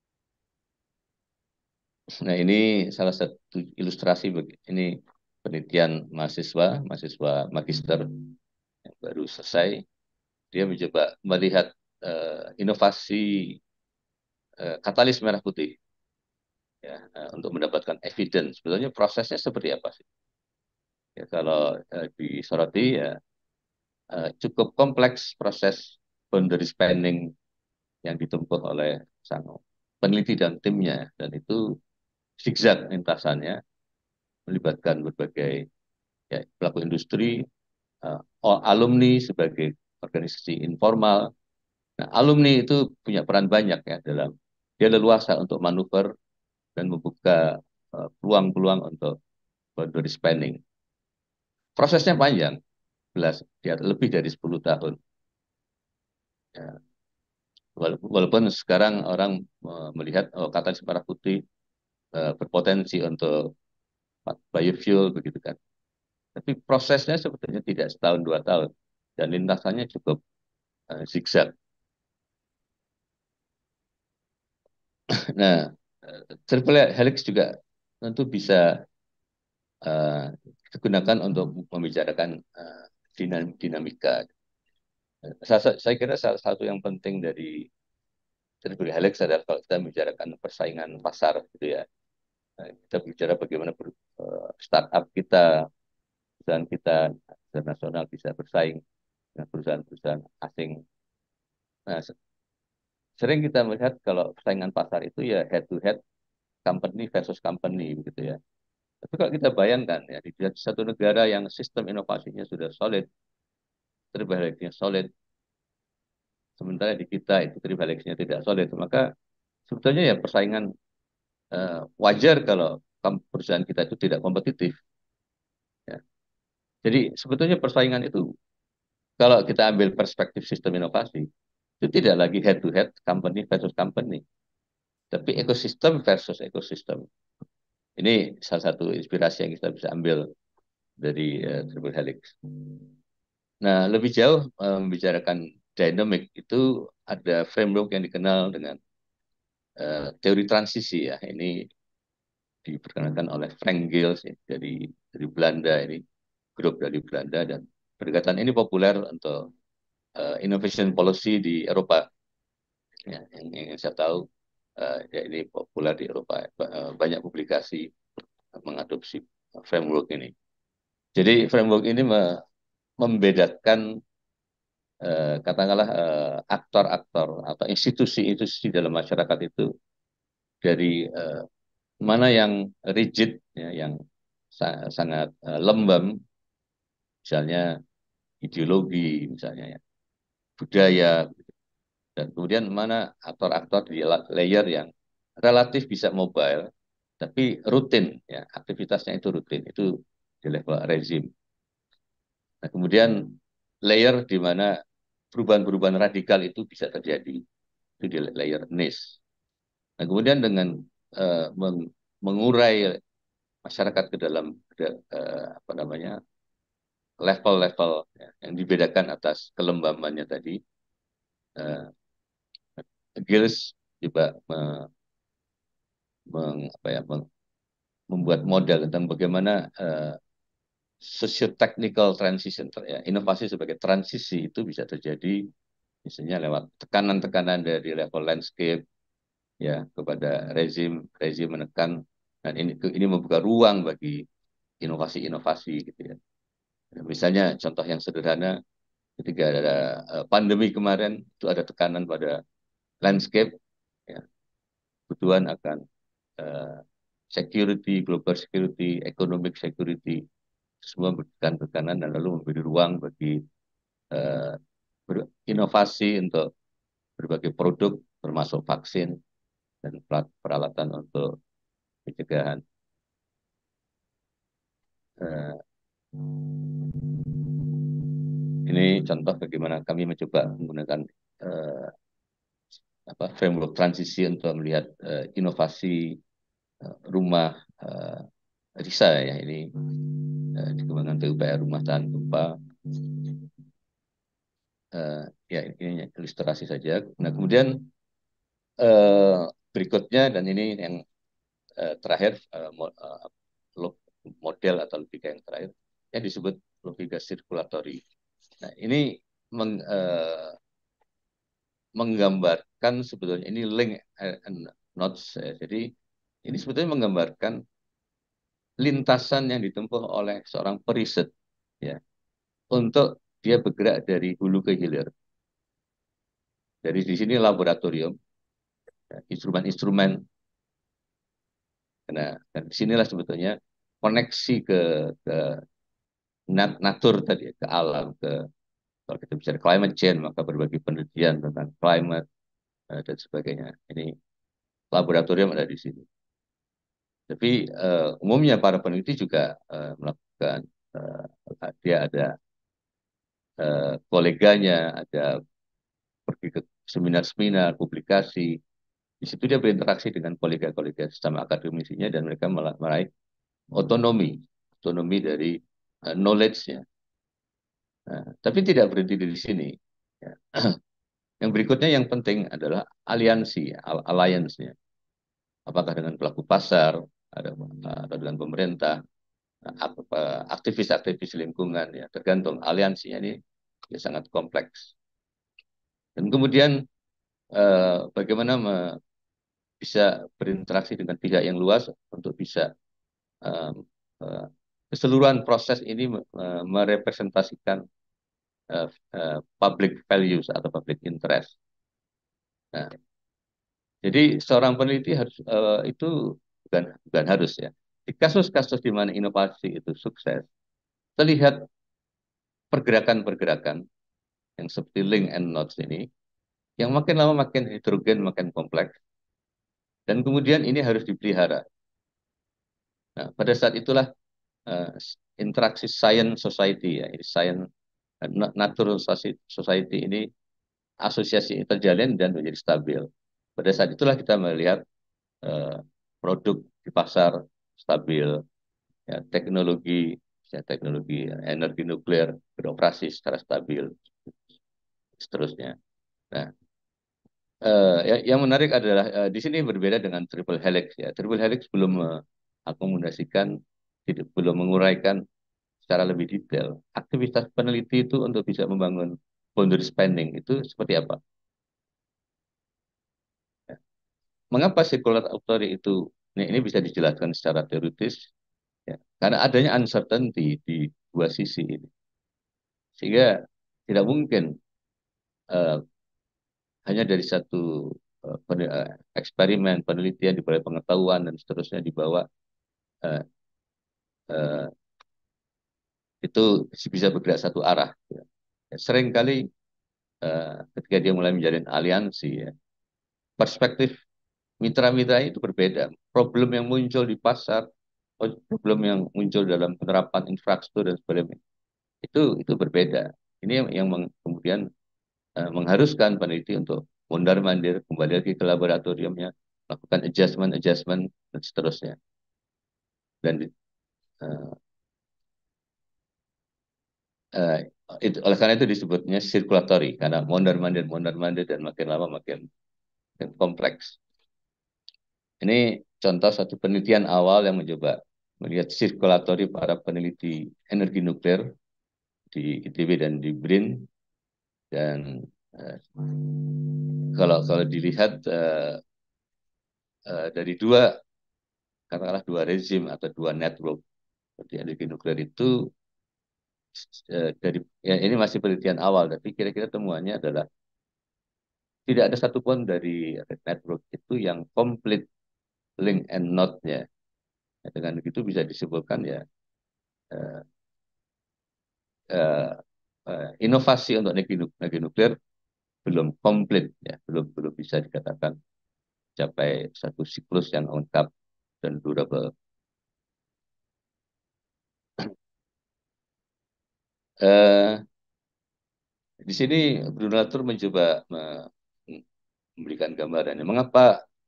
Nah, ini salah satu ilustrasi bagi ini penelitian mahasiswa, mahasiswa magister yang baru selesai. Dia mencoba melihat uh, inovasi uh, katalis merah putih ya, uh, untuk mendapatkan evidence. Sebetulnya prosesnya seperti apa sih? Ya, kalau uh, disoroti ya uh, cukup kompleks proses boundary spanning yang ditempuh oleh sang peneliti dan timnya, dan itu zigzag lintasannya melibatkan berbagai ya, pelaku industri, uh, alumni sebagai organisasi informal. Nah, alumni itu punya peran banyak ya dalam dia leluasa untuk manuver dan membuka peluang-peluang uh, untuk boundary spanning. Prosesnya panjang, belas, ya, lebih dari sepuluh tahun. Ya. Walaupun sekarang orang uh, melihat oh, katalis merah putih uh, berpotensi untuk biofuel begitu kan. Tapi prosesnya sebetulnya tidak setahun dua tahun dan lintasannya cukup uh, zigzag. Nah, uh, triple helix juga tentu bisa uh, digunakan untuk membicarakan uh, dinamika. Saya, saya kira salah satu yang penting dari triple helix adalah kalau kita membicarakan persaingan pasar, gitu ya. Nah, kita bicara bagaimana ber, uh, startup kita, perusahaan kita internasional bisa bersaing dengan perusahaan-perusahaan asing. Nah, sering kita melihat kalau persaingan pasar itu ya head to head, company versus company, begitu ya. Tapi kalau kita bayangkan ya di satu negara yang sistem inovasinya sudah solid, triple helix-nya solid, sementara di kita itu triple helix-nya tidak solid, maka sebetulnya ya persaingan uh, wajar kalau perusahaan kita itu tidak kompetitif. Ya. Jadi sebetulnya persaingan itu kalau kita ambil perspektif sistem inovasi itu tidak lagi head to head, company versus company, tapi ekosistem versus ekosistem. Ini salah satu inspirasi yang kita bisa ambil dari uh, triple helix. Nah, lebih jauh uh, membicarakan dynamic itu ada framework yang dikenal dengan uh, teori transisi ya. Ini diperkenalkan oleh Frank Gills ya, dari dari Belanda, ini grup dari Belanda, dan pendekatan ini populer untuk uh, innovation policy di Eropa. Ya, yang, yang saya tahu uh, ya ini populer di Eropa, uh, banyak publikasi mengadopsi framework ini. Jadi framework ini me membedakan uh, katakanlah uh, aktor-aktor atau institusi-institusi dalam masyarakat itu dari uh, mana yang rigid, ya, yang sa sangat uh, lembam, misalnya ideologi, misalnya ya, budaya, dan kemudian mana aktor-aktor di layer yang relatif bisa mobile, tapi rutin, ya, aktivitasnya itu rutin, itu di level rezim. Nah, kemudian layer di mana perubahan-perubahan radikal itu bisa terjadi, itu di layer niche. Nah, kemudian dengan uh, meng mengurai masyarakat ke dalam uh, apa namanya level-level ya, yang dibedakan atas kelembabannya tadi, uh, Giles juga me, meng, apa ya, meng, membuat model tentang bagaimana uh, socio-technical transition, ya, inovasi sebagai transisi itu bisa terjadi misalnya lewat tekanan-tekanan dari level landscape ya kepada rezim rezim menekan, dan ini ini membuka ruang bagi inovasi-inovasi gitu ya. Misalnya contoh yang sederhana, ketika ada uh, pandemi kemarin itu ada tekanan pada landscape ya, kebutuhan akan uh, security, global security, economic security, semua memberikan tekanan dan lalu memberi ruang bagi uh, inovasi untuk berbagai produk termasuk vaksin dan peralatan untuk pencegahan. Uh, ini contoh bagaimana kami mencoba menggunakan uh, apa, framework transisi untuk melihat uh, inovasi uh, rumah uh, Risa ya, ini uh, dikembangkan P U P R rumah tahan gempa. Uh, ya ini ilustrasi saja. Nah kemudian uh, berikutnya, dan ini yang uh, terakhir, uh, model atau logika yang terakhir yang disebut logika sirkulatori. Nah ini meng, uh, menggambarkan sebetulnya ini link and notes. Jadi ini sebetulnya menggambarkan lintasan yang ditempuh oleh seorang periset ya untuk dia bergerak dari hulu ke hilir. Dari di sini laboratorium, instrumen-instrumen. Nah, dan disinilah sebetulnya koneksi ke, ke nat natur tadi, ke alam, ke kalau kita bicara climate change, maka berbagai penelitian tentang climate dan sebagainya. Ini laboratorium ada di sini. Tapi uh, umumnya para peneliti juga uh, melakukan, uh, dia ada uh, koleganya, ada pergi ke seminar-seminar, publikasi. Di situ dia berinteraksi dengan kolega-kolega sesama akademisinya dan mereka meraih otonomi, otonomi dari uh, knowledge-nya. Nah, tapi tidak berhenti di sini. Ya. Yang berikutnya yang penting adalah aliansi, alliance-nya. Apakah dengan pelaku pasar, ada, atau dengan pemerintah, aktivis-aktivis lingkungan, ya tergantung aliansinya ini ya, sangat kompleks. Dan kemudian eh, bagaimana me, bisa berinteraksi dengan pihak yang luas untuk bisa eh, eh, keseluruhan proses ini eh, merepresentasikan eh, eh, public values atau public interest. Nah, jadi seorang peneliti harus eh, itu bukan bukan harus ya. Di kasus-kasus di mana inovasi itu sukses, terlihat pergerakan-pergerakan yang seperti link and nodes ini, yang makin lama makin heterogen, makin kompleks, dan kemudian ini harus dipelihara. Nah, pada saat itulah uh, interaksi science society, ya, ini science uh, natural society ini asosiasi terjalin dan menjadi stabil. Pada saat itulah kita melihat uh, produk di pasar stabil, ya, teknologi, ya, teknologi energi nuklir beroperasi secara stabil, seterusnya. Nah, Uh, ya, yang menarik adalah uh, di sini berbeda dengan triple helix ya. Triple helix belum mengakomodasikan, tidak belum menguraikan secara lebih detail aktivitas peneliti itu untuk bisa membangun boundary spanning itu seperti apa. Ya. Mengapa circular authority itu ini, ini bisa dijelaskan secara teoritis? Ya. Karena adanya uncertainty di dua sisi ini, sehingga tidak mungkin uh, hanya dari satu uh, pen, uh, eksperimen, penelitian, di bawah pengetahuan dan seterusnya dibawa uh, uh, itu bisa bergerak satu arah. Ya. Seringkali uh, ketika dia mulai menjalin aliansi, ya, perspektif mitra-mitra itu berbeda. Problem yang muncul di pasar, problem yang muncul dalam penerapan infrastruktur dan sebagainya, itu itu berbeda. Ini yang, yang meng, kemudian uh, mengharuskan peneliti untuk mondar-mandir kembali lagi ke laboratoriumnya lakukan adjustment, adjustment dan seterusnya. Dan uh, uh, itu, oleh karena itu disebutnya circulatory karena mondar-mandir, mondar-mandir dan makin lama makin, makin kompleks. Ini contoh satu penelitian awal yang mencoba melihat sirkulatori para peneliti energi nuklir di I T B dan di B R I N. Dan uh, kalau kalau dilihat uh, uh, dari dua, katakanlah dua rezim atau dua network seperti energi nuklir itu, uh, dari ya ini masih penelitian awal, tapi kira-kira temuannya adalah tidak ada satupun dari network itu yang komplit link and node-nya. Ya, dengan begitu bisa disebutkan ya uh, uh, uh, inovasi untuk energi, energi nuklir belum komplit, ya belum belum bisa dikatakan capai satu siklus yang lengkap dan durable. Uh, di sini Bruno Latour mencoba memberikan gambarannya mengapa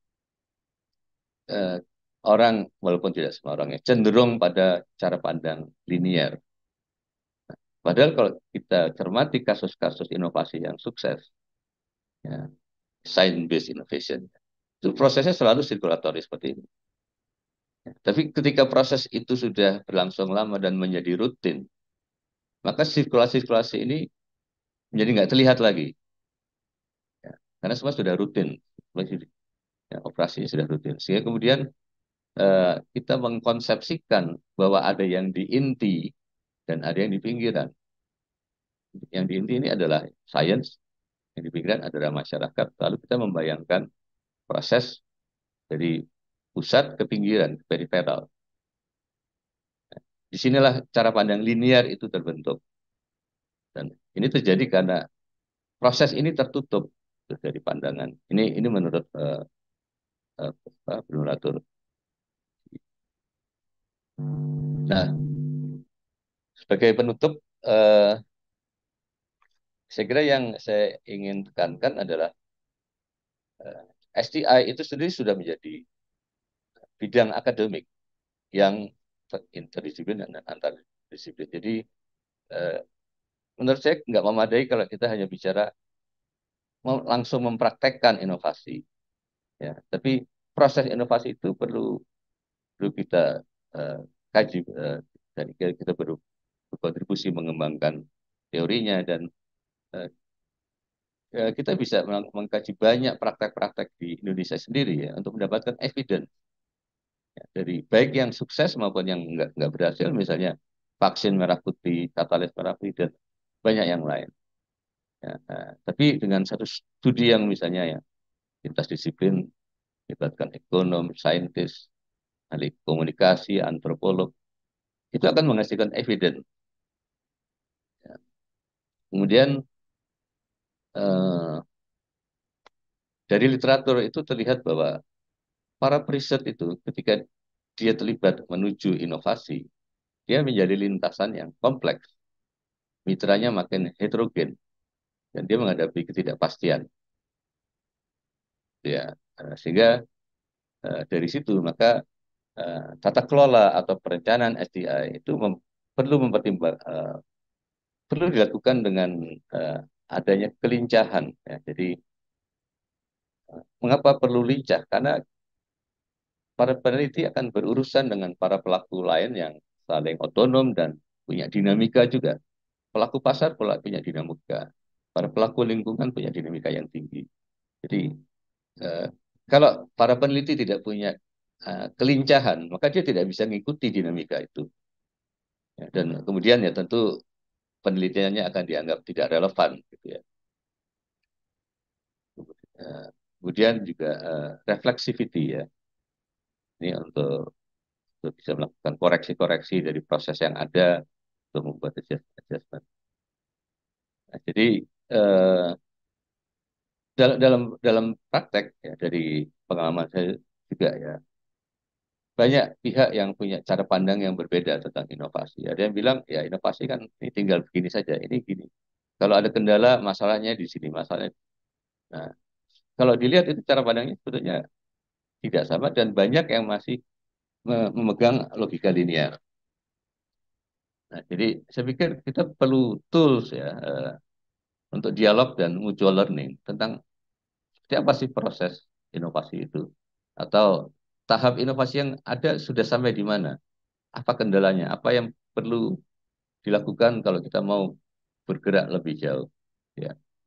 uh, orang, walaupun tidak semua orang ya, cenderung pada cara pandang linier. Padahal kalau kita cermati kasus-kasus inovasi yang sukses, ya, science-based innovation, itu prosesnya selalu sirkulatori seperti ini. Ya, tapi ketika proses itu sudah berlangsung lama dan menjadi rutin, maka sirkulasi-sirkulasi ini menjadi nggak terlihat lagi. Ya, karena semua sudah rutin, ya, operasinya sudah rutin. Sehingga kemudian eh, kita mengkonsepsikan bahwa ada yang di inti dan ada yang di pinggiran. Yang di inti ini adalah sains, yang di pinggiran adalah masyarakat. Lalu kita membayangkan proses dari pusat ke pinggiran, ke periferal. Disinilah cara pandang linear itu terbentuk. Dan ini terjadi karena proses ini tertutup dari pandangan. Ini ini menurut uh, uh, Bruno Latour. Nah, sebagai penutup, uh, saya kira yang saya ingin tekankan adalah uh, S T I itu sendiri sudah menjadi bidang akademik yang interdisiplin dan antardisiplin. Jadi uh, menurut saya nggak memadai kalau kita hanya bicara langsung mempraktekkan inovasi, ya. Tapi proses inovasi itu perlu perlu kita uh, kaji, uh, dan kita perlu berkontribusi mengembangkan teorinya, dan uh, kita bisa mengkaji banyak praktek-praktek di Indonesia sendiri ya untuk mendapatkan evidence, ya, dari baik yang sukses maupun yang nggak nggak berhasil, misalnya vaksin merah putih, katalis merah putih, dan banyak yang lain. Ya, uh, tapi dengan satu studi yang misalnya ya lintas disiplin, melibatkan ekonom, saintis, ahli komunikasi, antropolog, itu akan menghasilkan evidence. Ya. Kemudian eh, dari literatur itu terlihat bahwa para periset itu ketika dia terlibat menuju inovasi, dia menjadi lintasan yang kompleks, mitranya makin heterogen, dan dia menghadapi ketidakpastian. Ya, sehingga eh, dari situ maka eh, tata kelola atau perencanaan S D I itu mem perlu mempertimbang, eh, perlu dilakukan dengan uh, adanya kelincahan. Ya. Jadi uh, mengapa perlu lincah? Karena para peneliti akan berurusan dengan para pelaku lain yang saling otonom dan punya dinamika juga. Pelaku pasar pula punya dinamika. Para pelaku lingkungan punya dinamika yang tinggi. Jadi uh, kalau para peneliti tidak punya uh, kelincahan, maka dia tidak bisa mengikuti dinamika itu. Ya, dan kemudian ya tentu penelitiannya akan dianggap tidak relevan, gitu ya. Kemudian juga uh, reflexivity ya, ini untuk, untuk bisa melakukan koreksi-koreksi dari proses yang ada untuk membuat adjustment. Nah, jadi uh, dalam dalam dalam praktek ya, dari pengalaman saya juga ya, banyak pihak yang punya cara pandang yang berbeda tentang inovasi. Ada yang bilang ya inovasi kan ini tinggal begini saja, ini gini. Kalau ada kendala, masalahnya di sini, masalahnya. Nah, kalau dilihat itu cara pandangnya sebetulnya tidak sama dan banyak yang masih memegang logika linear. Nah, jadi saya pikir kita perlu tools ya uh, untuk dialog dan mutual learning tentang seperti apa sih proses inovasi itu, atau tahap inovasi yang ada sudah sampai di mana, apa kendalanya, apa yang perlu dilakukan kalau kita mau bergerak lebih jauh. Ya.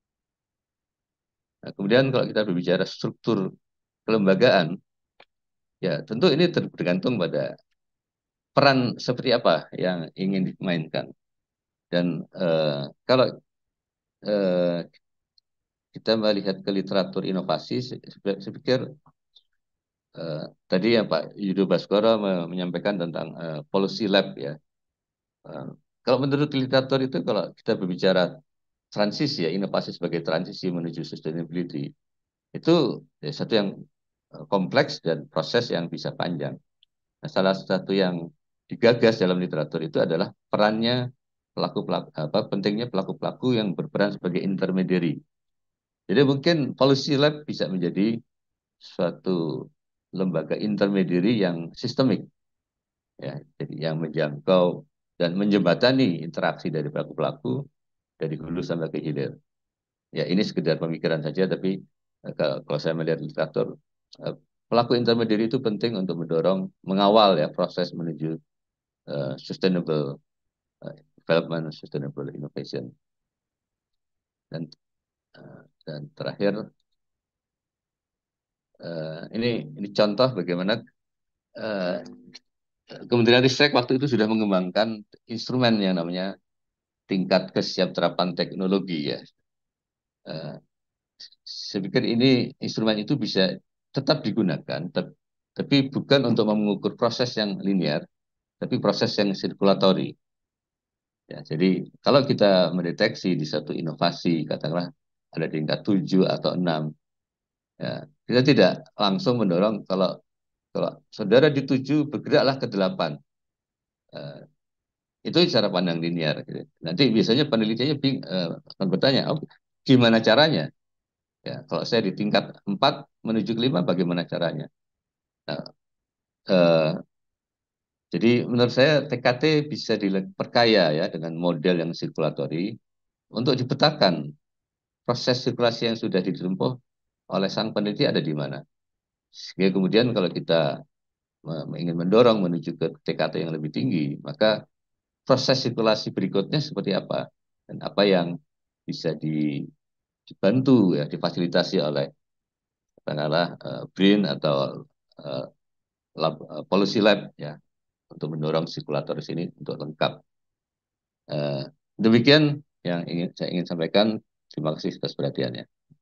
Nah, kemudian kalau kita berbicara struktur kelembagaan, ya tentu ini tergantung pada peran seperti apa yang ingin dimainkan. Dan eh, kalau eh, kita melihat ke literatur inovasi, saya, saya pikir eh, tadi yang Pak Yudo Baskoro menyampaikan tentang eh, policy lab ya. Eh, kalau menurut literatur itu kalau kita berbicara transisi ya, inovasi sebagai transisi menuju sustainability, itu ya, satu yang eh, kompleks dan proses yang bisa panjang. Nah, salah satu yang digagas dalam literatur itu adalah perannya pelaku-pelaku apa pentingnya pelaku-pelaku yang berperan sebagai intermediary. Jadi mungkin policy lab bisa menjadi suatu lembaga intermediary yang sistemik, ya, jadi yang menjangkau dan menjembatani interaksi dari pelaku-pelaku dari hulu sampai ke hilir. Ya ini sekedar pemikiran saja, tapi eh, kalau, kalau saya melihat literatur, eh, pelaku intermediary itu penting untuk mendorong, mengawal ya proses menuju uh, sustainable uh, development, sustainable innovation. Dan uh, dan terakhir uh, ini ini contoh bagaimana uh, Kementerian Ristek waktu itu sudah mengembangkan instrumen yang namanya tingkat kesiapterapan teknologi ya. Uh, saya pikir ini instrumen itu bisa tetap digunakan, tapi bukan untuk mengukur proses yang linear, tapi proses yang sirkulatori. Ya, jadi kalau kita mendeteksi di satu inovasi, katakanlah ada tingkat tujuh atau enam, ya, kita tidak langsung mendorong kalau kalau saudara di tujuh bergeraklah ke delapan. Uh, itu cara pandang linear. Gitu. Nanti biasanya penelitiannya bing, uh, akan bertanya, oh, gimana caranya? Ya, kalau saya di tingkat empat menuju ke lima, bagaimana caranya? Nah, uh, jadi menurut saya T K T bisa diperkaya ya dengan model yang sirkulatori untuk dipetakan proses sirkulasi yang sudah ditempuh oleh sang peneliti ada di mana. Sehingga kemudian kalau kita ingin mendorong menuju ke T K T yang lebih tinggi, maka proses sirkulasi berikutnya seperti apa dan apa yang bisa dibantu ya difasilitasi oleh katakanlah uh, BRIN atau uh, lab, uh, policy lab ya untuk mendorong sirkulator ini untuk lengkap. Uh, demikian yang ingin saya ingin sampaikan. Terima kasih atas perhatiannya.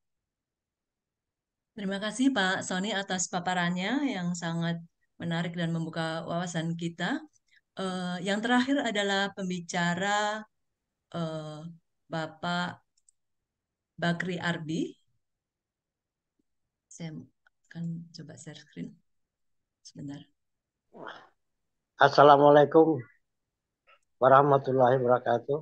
Terima kasih Pak Sony atas paparannya yang sangat menarik dan membuka wawasan kita. Uh, yang terakhir adalah pembicara uh, Bapak Bakri Arbi. Saya akan coba share screen sebentar.
Assalamualaikum warahmatullahi wabarakatuh.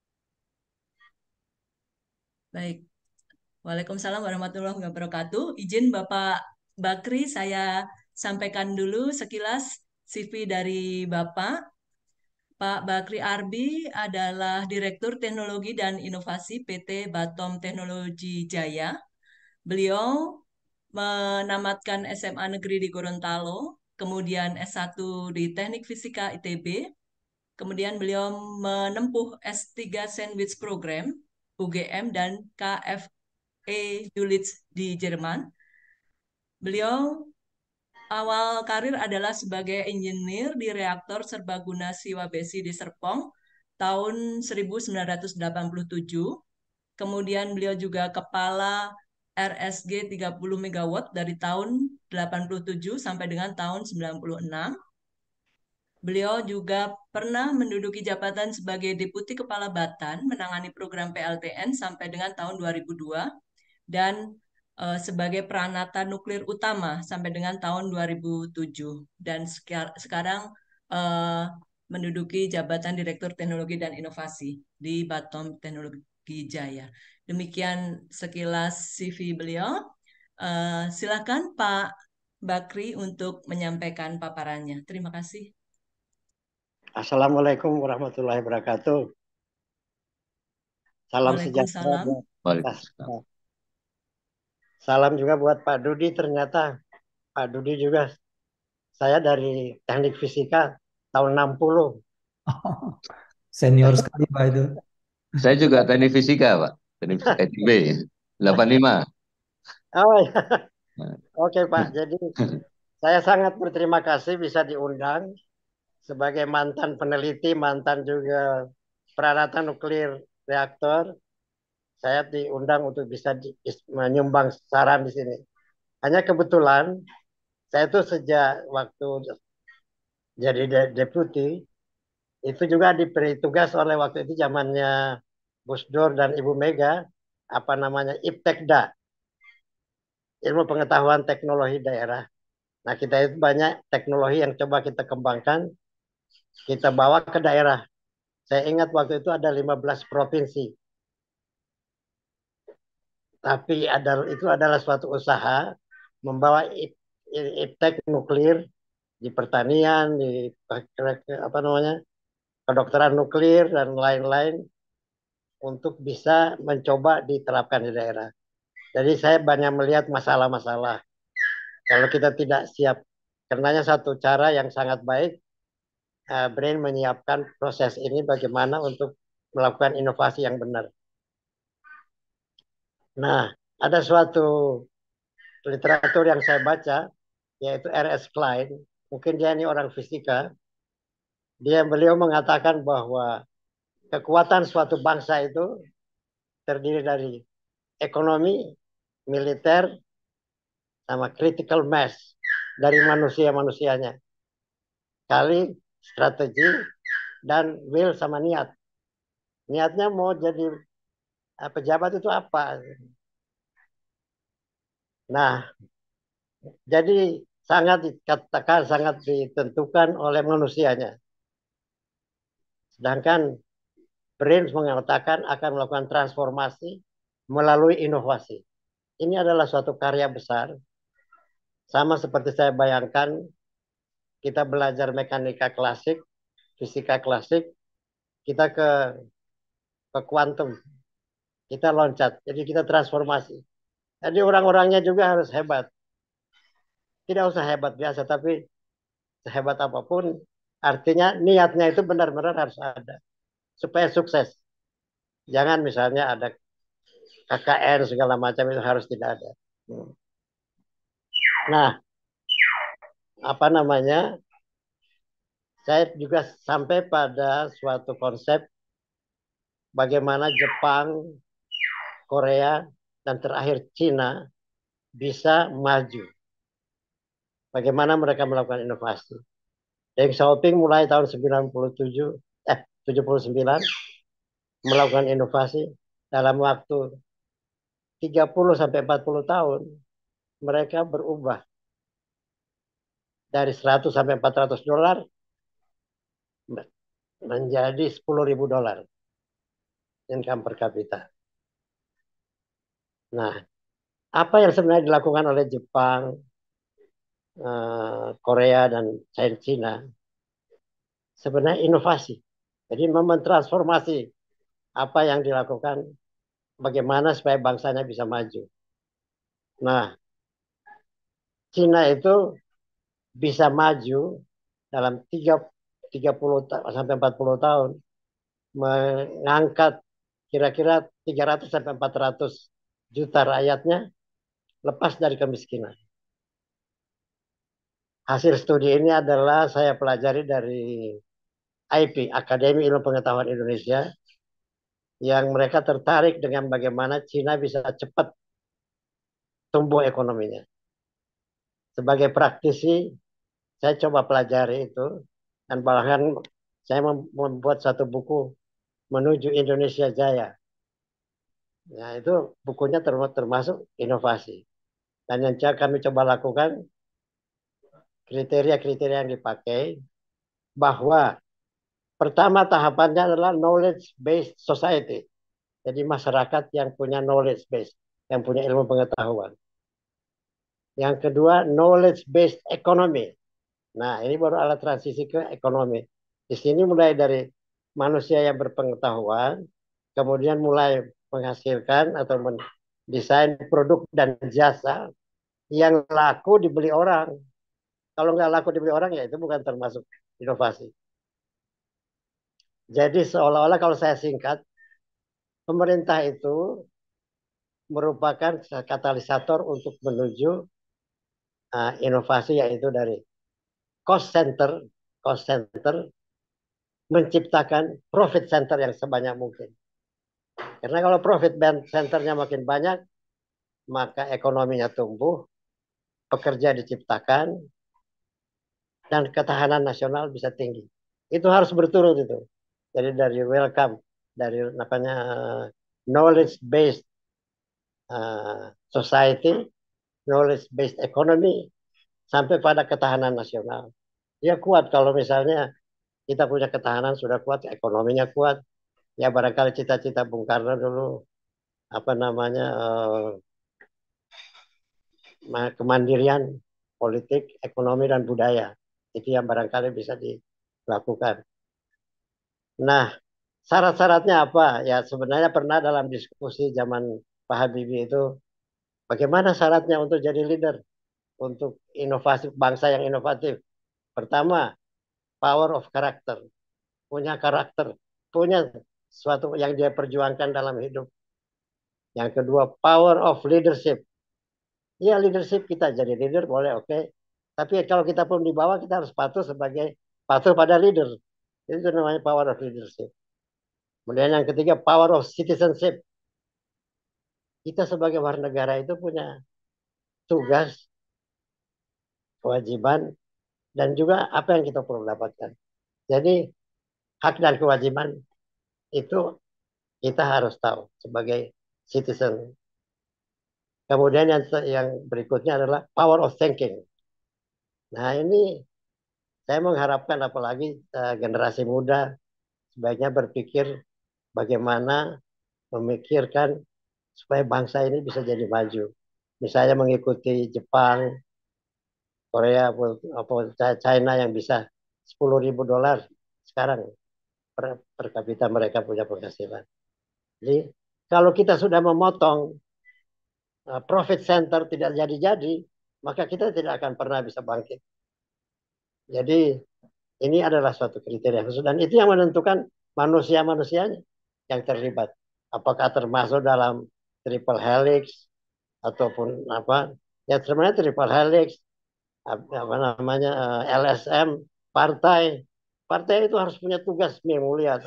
Baik. Waalaikumsalam warahmatullahi wabarakatuh. Izin Bapak Bakri, saya sampaikan dulu sekilas C V dari Bapak. Pak Bakri Arbi adalah Direktur Teknologi dan Inovasi P T Batom Teknologi Jaya. Beliau menamatkan S M A Negeri di Gorontalo, kemudian S satu di Teknik Fisika I T B, kemudian beliau menempuh S tiga Sandwich Program, U G M, dan K F E Dulwich di Jerman. Beliau awal karir adalah sebagai engineer di reaktor serbaguna Siwa Besi di Serpong tahun seribu sembilan ratus delapan puluh tujuh. Kemudian beliau juga kepala R S G tiga puluh megawatt dari tahun delapan puluh tujuh sampai dengan tahun sembilan puluh enam. Beliau juga pernah menduduki jabatan sebagai Deputi Kepala Batan menangani program P L T N sampai dengan tahun dua ribu dua dan uh, sebagai peranata nuklir utama sampai dengan tahun dua ribu tujuh dan sekarang uh, menduduki jabatan Direktur Teknologi dan Inovasi di Batom Teknologi Jaya. Demikian sekilas C V beliau. Uh, silakan Pak Bakri untuk menyampaikan paparannya. Terima kasih.
Assalamualaikum warahmatullahi wabarakatuh. Salam sejahtera
Waalaikumsalam.
buat
Waalaikumsalam.
salam juga buat Pak Dudi. Ternyata Pak Dudi juga saya dari teknik fisika tahun enam puluh.
Senior sekali Pak itu.
Saya juga teknik fisika, Pak. Teknik fisika I T B, delapan puluh lima.
Oh ya, oke Pak. Jadi saya sangat berterima kasih bisa diundang sebagai mantan peneliti, mantan juga peralatan nuklir reaktor. Saya diundang untuk bisa di, menyumbang saran di sini. Hanya kebetulan saya tuh sejak waktu jadi de- deputi itu juga diberi tugas oleh waktu itu zamannya Gus Dur dan Ibu Mega apa namanya IPTEKDA, ilmu pengetahuan teknologi daerah. Nah, kita itu banyak teknologi yang coba kita kembangkan, kita bawa ke daerah. Saya ingat waktu itu ada lima belas provinsi. Tapi ada, itu adalah suatu usaha membawa iptek nuklir di pertanian, di apa namanya, kedokteran nuklir dan lain-lain untuk bisa mencoba diterapkan di daerah. Jadi saya banyak melihat masalah-masalah. Kalau kita tidak siap, karenanya satu cara yang sangat baik, uh, Brain menyiapkan proses ini bagaimana untuk melakukan inovasi yang benar. Nah, ada suatu literatur yang saya baca, yaitu R S Klein. Mungkin dia ini orang fisika. Dia beliau mengatakan bahwa kekuatan suatu bangsa itu terdiri dari ekonomi, militer, sama critical mass dari manusia-manusianya. Kali strategi dan will sama niat. Niatnya mau jadi pejabat itu apa? Nah, jadi sangat dikatakan, sangat ditentukan oleh manusianya. Sedangkan Brain mengatakan akan melakukan transformasi melalui inovasi. Ini adalah suatu karya besar. Sama seperti saya bayangkan, kita belajar mekanika klasik, fisika klasik, kita ke ke kuantum, kita loncat, jadi kita transformasi. Jadi orang-orangnya juga harus hebat. Tidak usah hebat biasa, tapi sehebat apapun, artinya niatnya itu benar-benar harus ada supaya sukses. Jangan misalnya ada K K N segala macam itu harus tidak ada. Nah, apa namanya? Saya juga sampai pada suatu konsep bagaimana Jepang, Korea, dan terakhir Cina bisa maju. Bagaimana mereka melakukan inovasi. Deng Xiaoping mulai tahun sembilan puluh tujuh, eh tujuh puluh sembilan melakukan inovasi dalam waktu tiga puluh sampai empat puluh tahun mereka berubah dari seratus sampai empat ratus dolar menjadi sepuluh ribu dolar income per kapita. Nah, apa yang sebenarnya dilakukan oleh Jepang, Korea, dan China sebenarnya inovasi. Jadi mentransformasi apa yang dilakukan, bagaimana supaya bangsanya bisa maju. Nah, Cina itu bisa maju dalam tiga puluh sampai empat puluh tahun, mengangkat kira-kira tiga ratus sampai empat ratus juta rakyatnya lepas dari kemiskinan. Hasil studi ini adalah saya pelajari dari I P, Akademi Ilmu Pengetahuan Indonesia, yang mereka tertarik dengan bagaimana Cina bisa cepat tumbuh ekonominya. Sebagai praktisi, saya coba pelajari itu, dan bahkan saya membuat satu buku Menuju Indonesia Jaya. Nah, itu bukunya termasuk inovasi. Dan yang kami coba lakukan, kriteria-kriteria yang dipakai, bahwa pertama tahapannya adalah knowledge-based society. Jadi masyarakat yang punya knowledge base, yang punya ilmu pengetahuan. Yang kedua, knowledge-based economy. Nah, ini baru alat transisi ke ekonomi. Di sini mulai dari manusia yang berpengetahuan, kemudian mulai menghasilkan atau mendesain produk dan jasa yang laku dibeli orang. Kalau nggak laku dibeli orang, ya itu bukan termasuk inovasi. Jadi seolah-olah kalau saya singkat, pemerintah itu merupakan katalisator untuk menuju uh, inovasi, yaitu dari cost center, cost center menciptakan profit center yang sebanyak mungkin. Karena kalau profit centernya makin banyak, maka ekonominya tumbuh, pekerja diciptakan, dan ketahanan nasional bisa tinggi. Itu harus berturut itu. Jadi dari welcome, dari namanya knowledge based uh, society, knowledge based economy, sampai pada ketahanan nasional. Dia kuat kalau misalnya kita punya ketahanan sudah kuat, ekonominya kuat. Ya barangkali cita-cita Bung Karno dulu apa namanya uh, kemandirian politik, ekonomi dan budaya. Itu yang barangkali bisa dilakukan. Nah, syarat-syaratnya apa? Ya sebenarnya pernah dalam diskusi zaman Pak Habibie itu, bagaimana syaratnya untuk jadi leader, untuk inovasi bangsa yang inovatif. Pertama, power of character, punya karakter, punya sesuatu yang dia perjuangkan dalam hidup. Yang kedua, power of leadership. Ya leadership, kita jadi leader boleh, oke. Okay. Tapi kalau kita pun di bawah, kita harus patuh sebagai patuh pada leader. Itu namanya power of leadership. Kemudian yang ketiga, power of citizenship. Kita sebagai warga negara itu punya tugas, kewajiban, dan juga apa yang kita perlu dapatkan. Jadi hak dan kewajiban itu kita harus tahu sebagai citizen. Kemudian yang, yang berikutnya adalah power of thinking. Nah ini saya mengharapkan apalagi uh, generasi muda sebaiknya berpikir bagaimana memikirkan supaya bangsa ini bisa jadi maju. Misalnya mengikuti Jepang, Korea, atau China yang bisa sepuluh ribu dolar sekarang per, per kapita mereka punya penghasilan. Jadi kalau kita sudah memotong uh, profit center tidak jadi-jadi, maka kita tidak akan pernah bisa bangkit. Jadi ini adalah suatu kriteria khusus dan itu yang menentukan manusia-manusianya yang terlibat. Apakah termasuk dalam triple helix ataupun apa? Ya sebenarnya triple helix, apa namanya L S M, partai. Partai itu harus punya tugas yang mulia.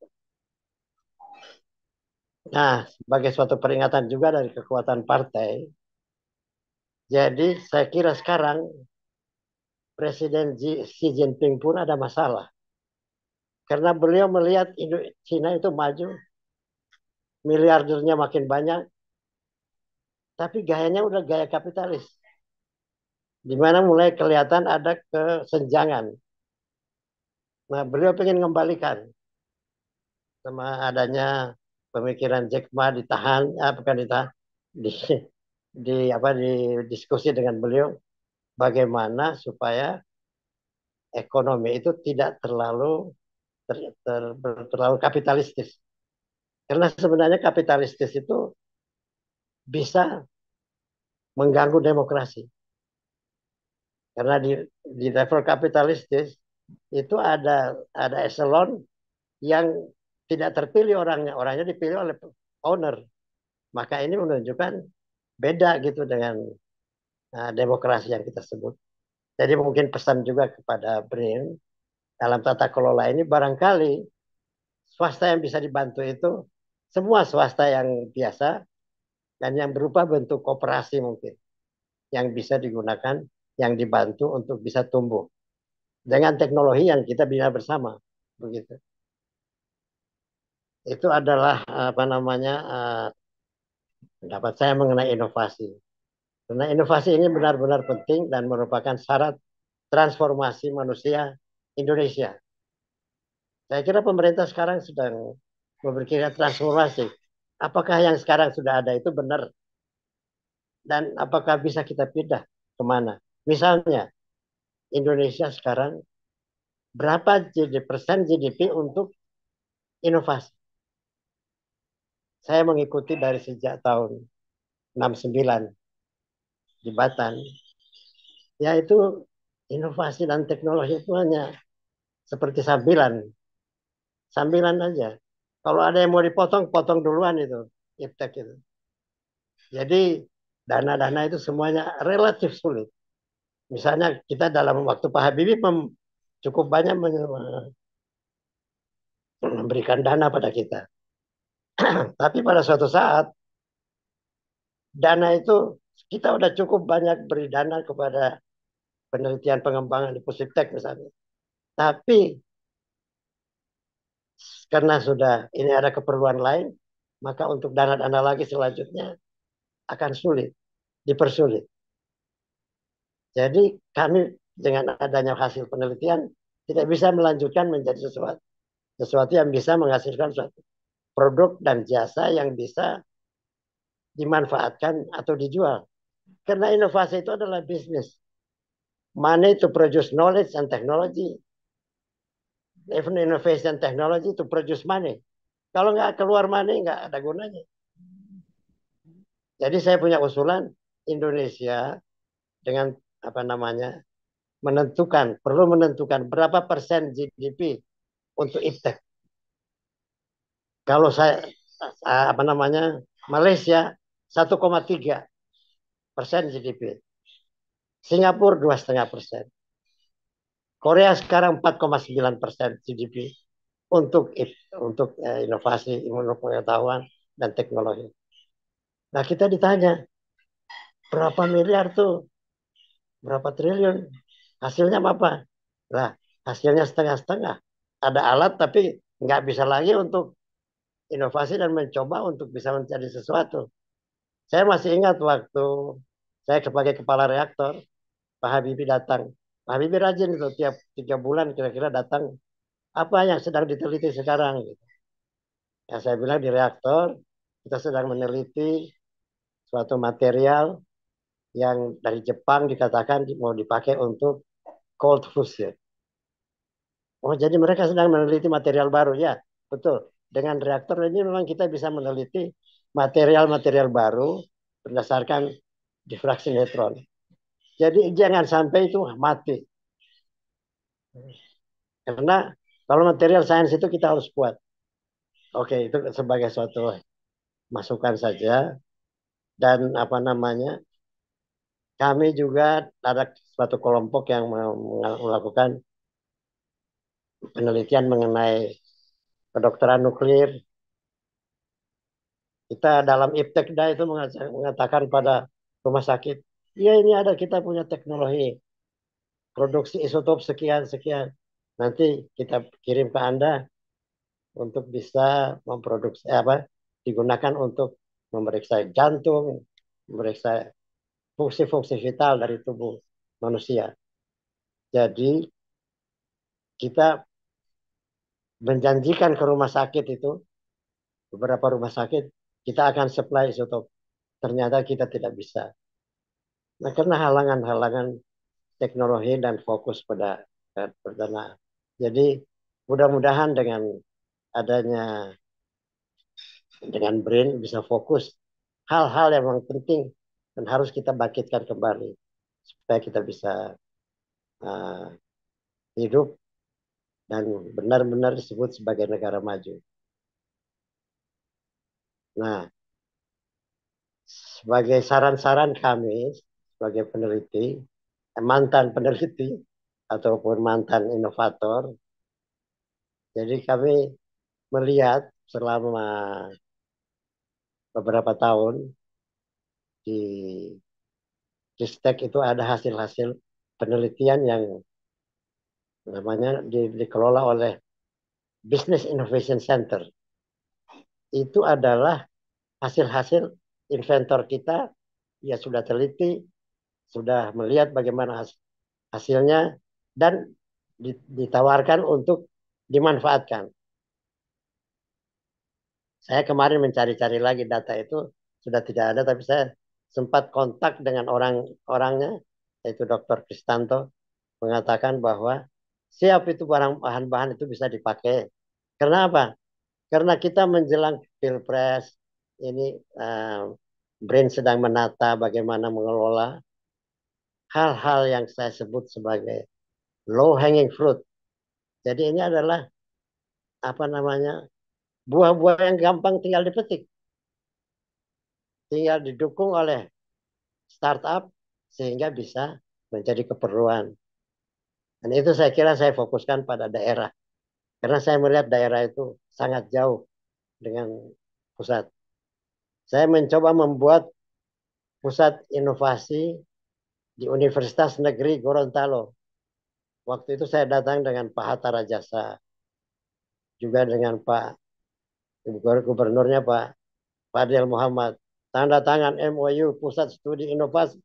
Nah, sebagai suatu peringatan juga dari kekuatan partai, jadi saya kira sekarang Presiden Xi Jinping pun ada masalah. Karena beliau melihat China itu maju, miliardernya makin banyak, tapi gayanya udah gaya kapitalis. Di mana mulai kelihatan ada kesenjangan. Nah, beliau ingin mengembalikan sama adanya pemikiran Jack Ma ditahan, ah, bukan ditahan, di, di apa di diskusi dengan beliau bagaimana supaya ekonomi itu tidak terlalu ter, ter, terlalu kapitalistis. Karena sebenarnya kapitalistis itu bisa mengganggu demokrasi. Karena di, di level kapitalistis itu ada ada eselon yang tidak terpilih orangnya, orangnya dipilih oleh owner. Maka ini menunjukkan beda gitu dengan uh, demokrasi yang kita sebut. Jadi mungkin pesan juga kepada BRIN dalam tata kelola ini barangkali swasta yang bisa dibantu itu semua swasta yang biasa dan yang berupa bentuk kooperasi mungkin yang bisa digunakan, yang dibantu untuk bisa tumbuh dengan teknologi yang kita bina bersama, begitu. Itu adalah apa namanya uh, pendapat saya mengenai inovasi. Karena inovasi ini benar-benar penting dan merupakan syarat transformasi manusia Indonesia. Saya kira pemerintah sekarang sedang memikirkan transformasi. Apakah yang sekarang sudah ada itu benar? Dan apakah bisa kita pindah kemana. Misalnya, Indonesia sekarang berapa persen G D P untuk inovasi? Saya mengikuti dari sejak tahun enam puluh sembilan di Batan. Yaitu inovasi dan teknologi itu hanya seperti sambilan. Sambilan aja. Kalau ada yang mau dipotong, potong duluan itu. Iptek itu. Jadi dana-dana itu semuanya relatif sulit. Misalnya kita dalam waktu Pak Habibie cukup banyak memberikan dana pada kita. Tapi pada suatu saat dana itu kita udah cukup banyak beri dana kepada penelitian pengembangan di Pusiptek misalnya. Tapi karena sudah ini ada keperluan lain, maka untuk dana-dana lagi selanjutnya akan sulit, dipersulit. Jadi kami dengan adanya hasil penelitian tidak bisa melanjutkan menjadi sesuatu sesuatu yang bisa menghasilkan suatu produk dan jasa yang bisa dimanfaatkan atau dijual. Karena inovasi itu adalah bisnis. Money to produce knowledge and technology. Even innovation technology to produce money. Kalau nggak keluar money, nggak ada gunanya. Jadi saya punya usulan Indonesia dengan apa namanya menentukan, perlu menentukan berapa persen G D P untuk iptek. Kalau saya apa namanya Malaysia satu koma tiga persen G D P, Singapura dua koma lima persen, Korea sekarang empat koma sembilan persen G D P untuk untuk eh, inovasi, ilmu pengetahuan dan teknologi. Nah kita ditanya berapa miliar tuh, berapa triliun, hasilnya apa? Nah hasilnya setengah-setengah. Ada alat tapi nggak bisa lagi untuk inovasi dan mencoba untuk bisa mencari sesuatu. Saya masih ingat waktu saya sebagai kepala reaktor, Pak Habibie datang. Pak Habibie rajin itu tiap tiga bulan kira-kira datang. Apa yang sedang diteliti sekarang? Gitu. Ya saya bilang di reaktor kita sedang meneliti suatu material yang dari Jepang dikatakan mau dipakai untuk cold fusion. Oh jadi mereka sedang meneliti material baru ya, betul. Dengan reaktor ini memang kita bisa meneliti material-material baru berdasarkan difraksi neutron. Jadi jangan sampai itu mati. Karena kalau material sains itu kita harus kuat. Oke, itu sebagai suatu masukan saja. Dan apa namanya, kami juga ada suatu kelompok yang melakukan penelitian mengenai kedokteran nuklir. Kita dalam iptekda itu mengatakan pada rumah sakit, ya ini ada kita punya teknologi produksi isotop sekian-sekian. Nanti kita kirim ke Anda untuk bisa memproduksi apa digunakan untuk memeriksa jantung, memeriksa fungsi-fungsi vital dari tubuh manusia. Jadi kita menjanjikan ke rumah sakit itu, beberapa rumah sakit, kita akan supply isotop. Ternyata kita tidak bisa. Nah, karena halangan-halangan teknologi dan fokus pada perdana. Jadi mudah-mudahan dengan adanya dengan brain bisa fokus hal-hal yang memang penting dan harus kita bangkitkan kembali supaya kita bisa uh, hidup dan benar-benar disebut sebagai negara maju. Nah, sebagai saran-saran kami sebagai peneliti, mantan peneliti ataupun mantan inovator, jadi kami melihat selama beberapa tahun di Ristek itu ada hasil-hasil penelitian yang namanya di, dikelola oleh Business Innovation Center. Itu adalah hasil-hasil inventor kita, ya sudah teliti, sudah melihat bagaimana hasilnya dan ditawarkan untuk dimanfaatkan. Saya kemarin mencari-cari lagi data itu sudah tidak ada, tapi saya sempat kontak dengan orang-orangnya yaitu doktor Kristanto, mengatakan bahwa siap itu barang bahan-bahan itu bisa dipakai. Karena apa? Karena kita menjelang Pilpres, ini uh, Brain sedang menata bagaimana mengelola hal-hal yang saya sebut sebagai low hanging fruit. Jadi ini adalah apa namanya buah-buah yang gampang tinggal dipetik, tinggal didukung oleh startup sehingga bisa menjadi keperluan. Dan itu saya kira saya fokuskan pada daerah. Karena saya melihat daerah itu sangat jauh dengan pusat. Saya mencoba membuat pusat inovasi di Universitas Negeri Gorontalo. Waktu itu saya datang dengan Pak Hatta Rajasa, juga dengan Pak Gubernurnya Pak Fadil Muhammad. Tanda tangan M O U Pusat Studi Inovasi.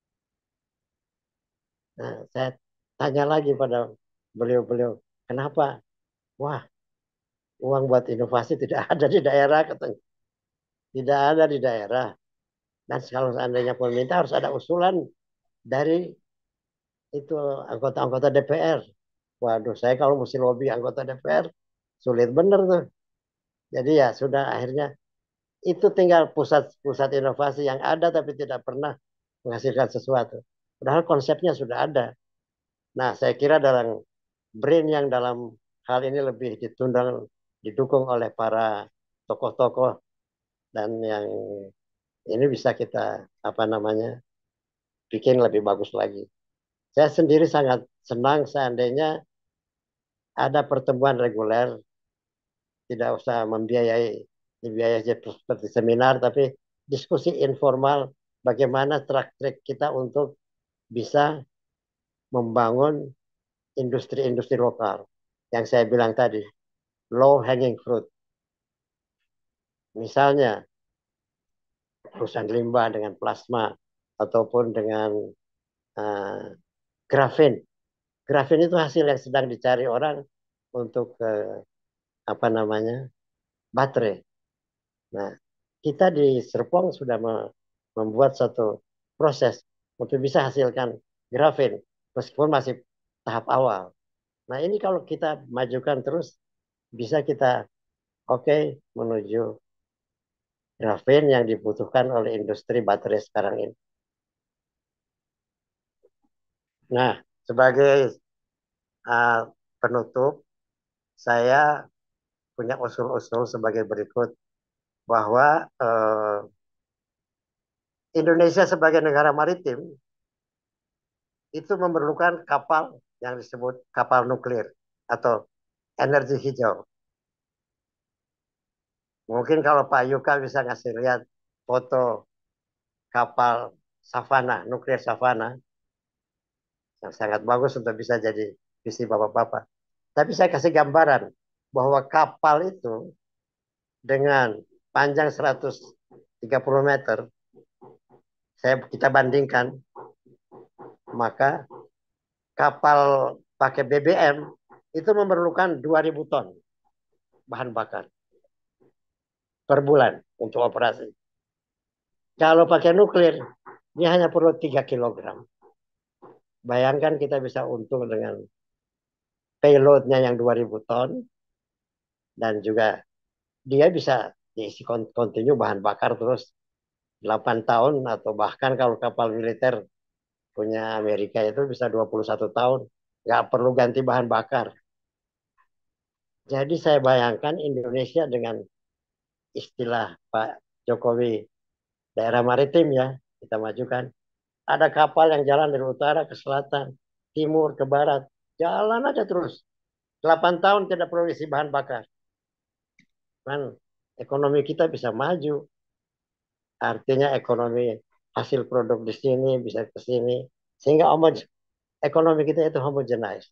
Nah, saya tanya lagi pada beliau-beliau, kenapa? Wah, uang buat inovasi tidak ada di daerah, katanya. Tidak ada di daerah. Dan kalau seandainya pemerintah harus ada usulan dari itu anggota-anggota D P R. Waduh, saya kalau mesti lobby anggota D P R, sulit bener tuh. Jadi ya sudah akhirnya itu tinggal pusat-pusat inovasi yang ada tapi tidak pernah menghasilkan sesuatu. Padahal konsepnya sudah ada. Nah, saya kira dalam Brain yang dalam hal ini lebih ditundang, didukung oleh para tokoh-tokoh dan yang ini bisa kita apa namanya bikin lebih bagus lagi. Saya sendiri sangat senang seandainya ada pertemuan reguler, tidak usah membiayai dibiayai seperti seminar, tapi diskusi informal bagaimana track-track kita untuk bisa membangun industri-industri lokal yang saya bilang tadi, low hanging fruit. Misalnya perusahaan limbah dengan plasma ataupun dengan uh, grafin. Grafin itu hasil yang sedang dicari orang untuk uh, apa namanya baterai. Nah, kita di Serpong sudah membuat satu proses untuk bisa hasilkan grafin meskipun masih tahap awal. Nah, ini kalau kita majukan terus bisa kita oke okay, menuju grafin yang dibutuhkan oleh industri baterai sekarang ini. Nah, sebagai uh, penutup, saya punya usul-usul sebagai berikut bahwa uh, Indonesia sebagai negara maritim itu memerlukan kapal yang disebut kapal nuklir atau energi hijau. Mungkin kalau Pak Yuka bisa ngasih lihat foto kapal Savannah, nuklir Savannah, yang sangat bagus untuk bisa jadi visi bapak-bapak. Tapi saya kasih gambaran bahwa kapal itu dengan panjang seratus tiga puluh meter, saya kita bandingkan, maka kapal pakai B B M itu memerlukan dua ribu ton bahan bakar per bulan untuk operasi. Kalau pakai nuklir, dia hanya perlu tiga kilogram. Bayangkan kita bisa untung dengan payloadnya yang dua ribu ton, dan juga dia bisa diisi kontinu bahan bakar terus delapan tahun, atau bahkan kalau kapal militer punya Amerika itu bisa dua puluh satu tahun. Nggak perlu ganti bahan bakar. Jadi saya bayangkan Indonesia dengan istilah Pak Jokowi, daerah maritim ya, kita majukan. Ada kapal yang jalan dari utara ke selatan, timur ke barat. Jalan aja terus. delapan tahun tidak perlu isi bahan bakar. Kan ekonomi kita bisa maju. Artinya ekonomi hasil produk di sini bisa ke sini. Sehingga ekonomi kita itu homogenized.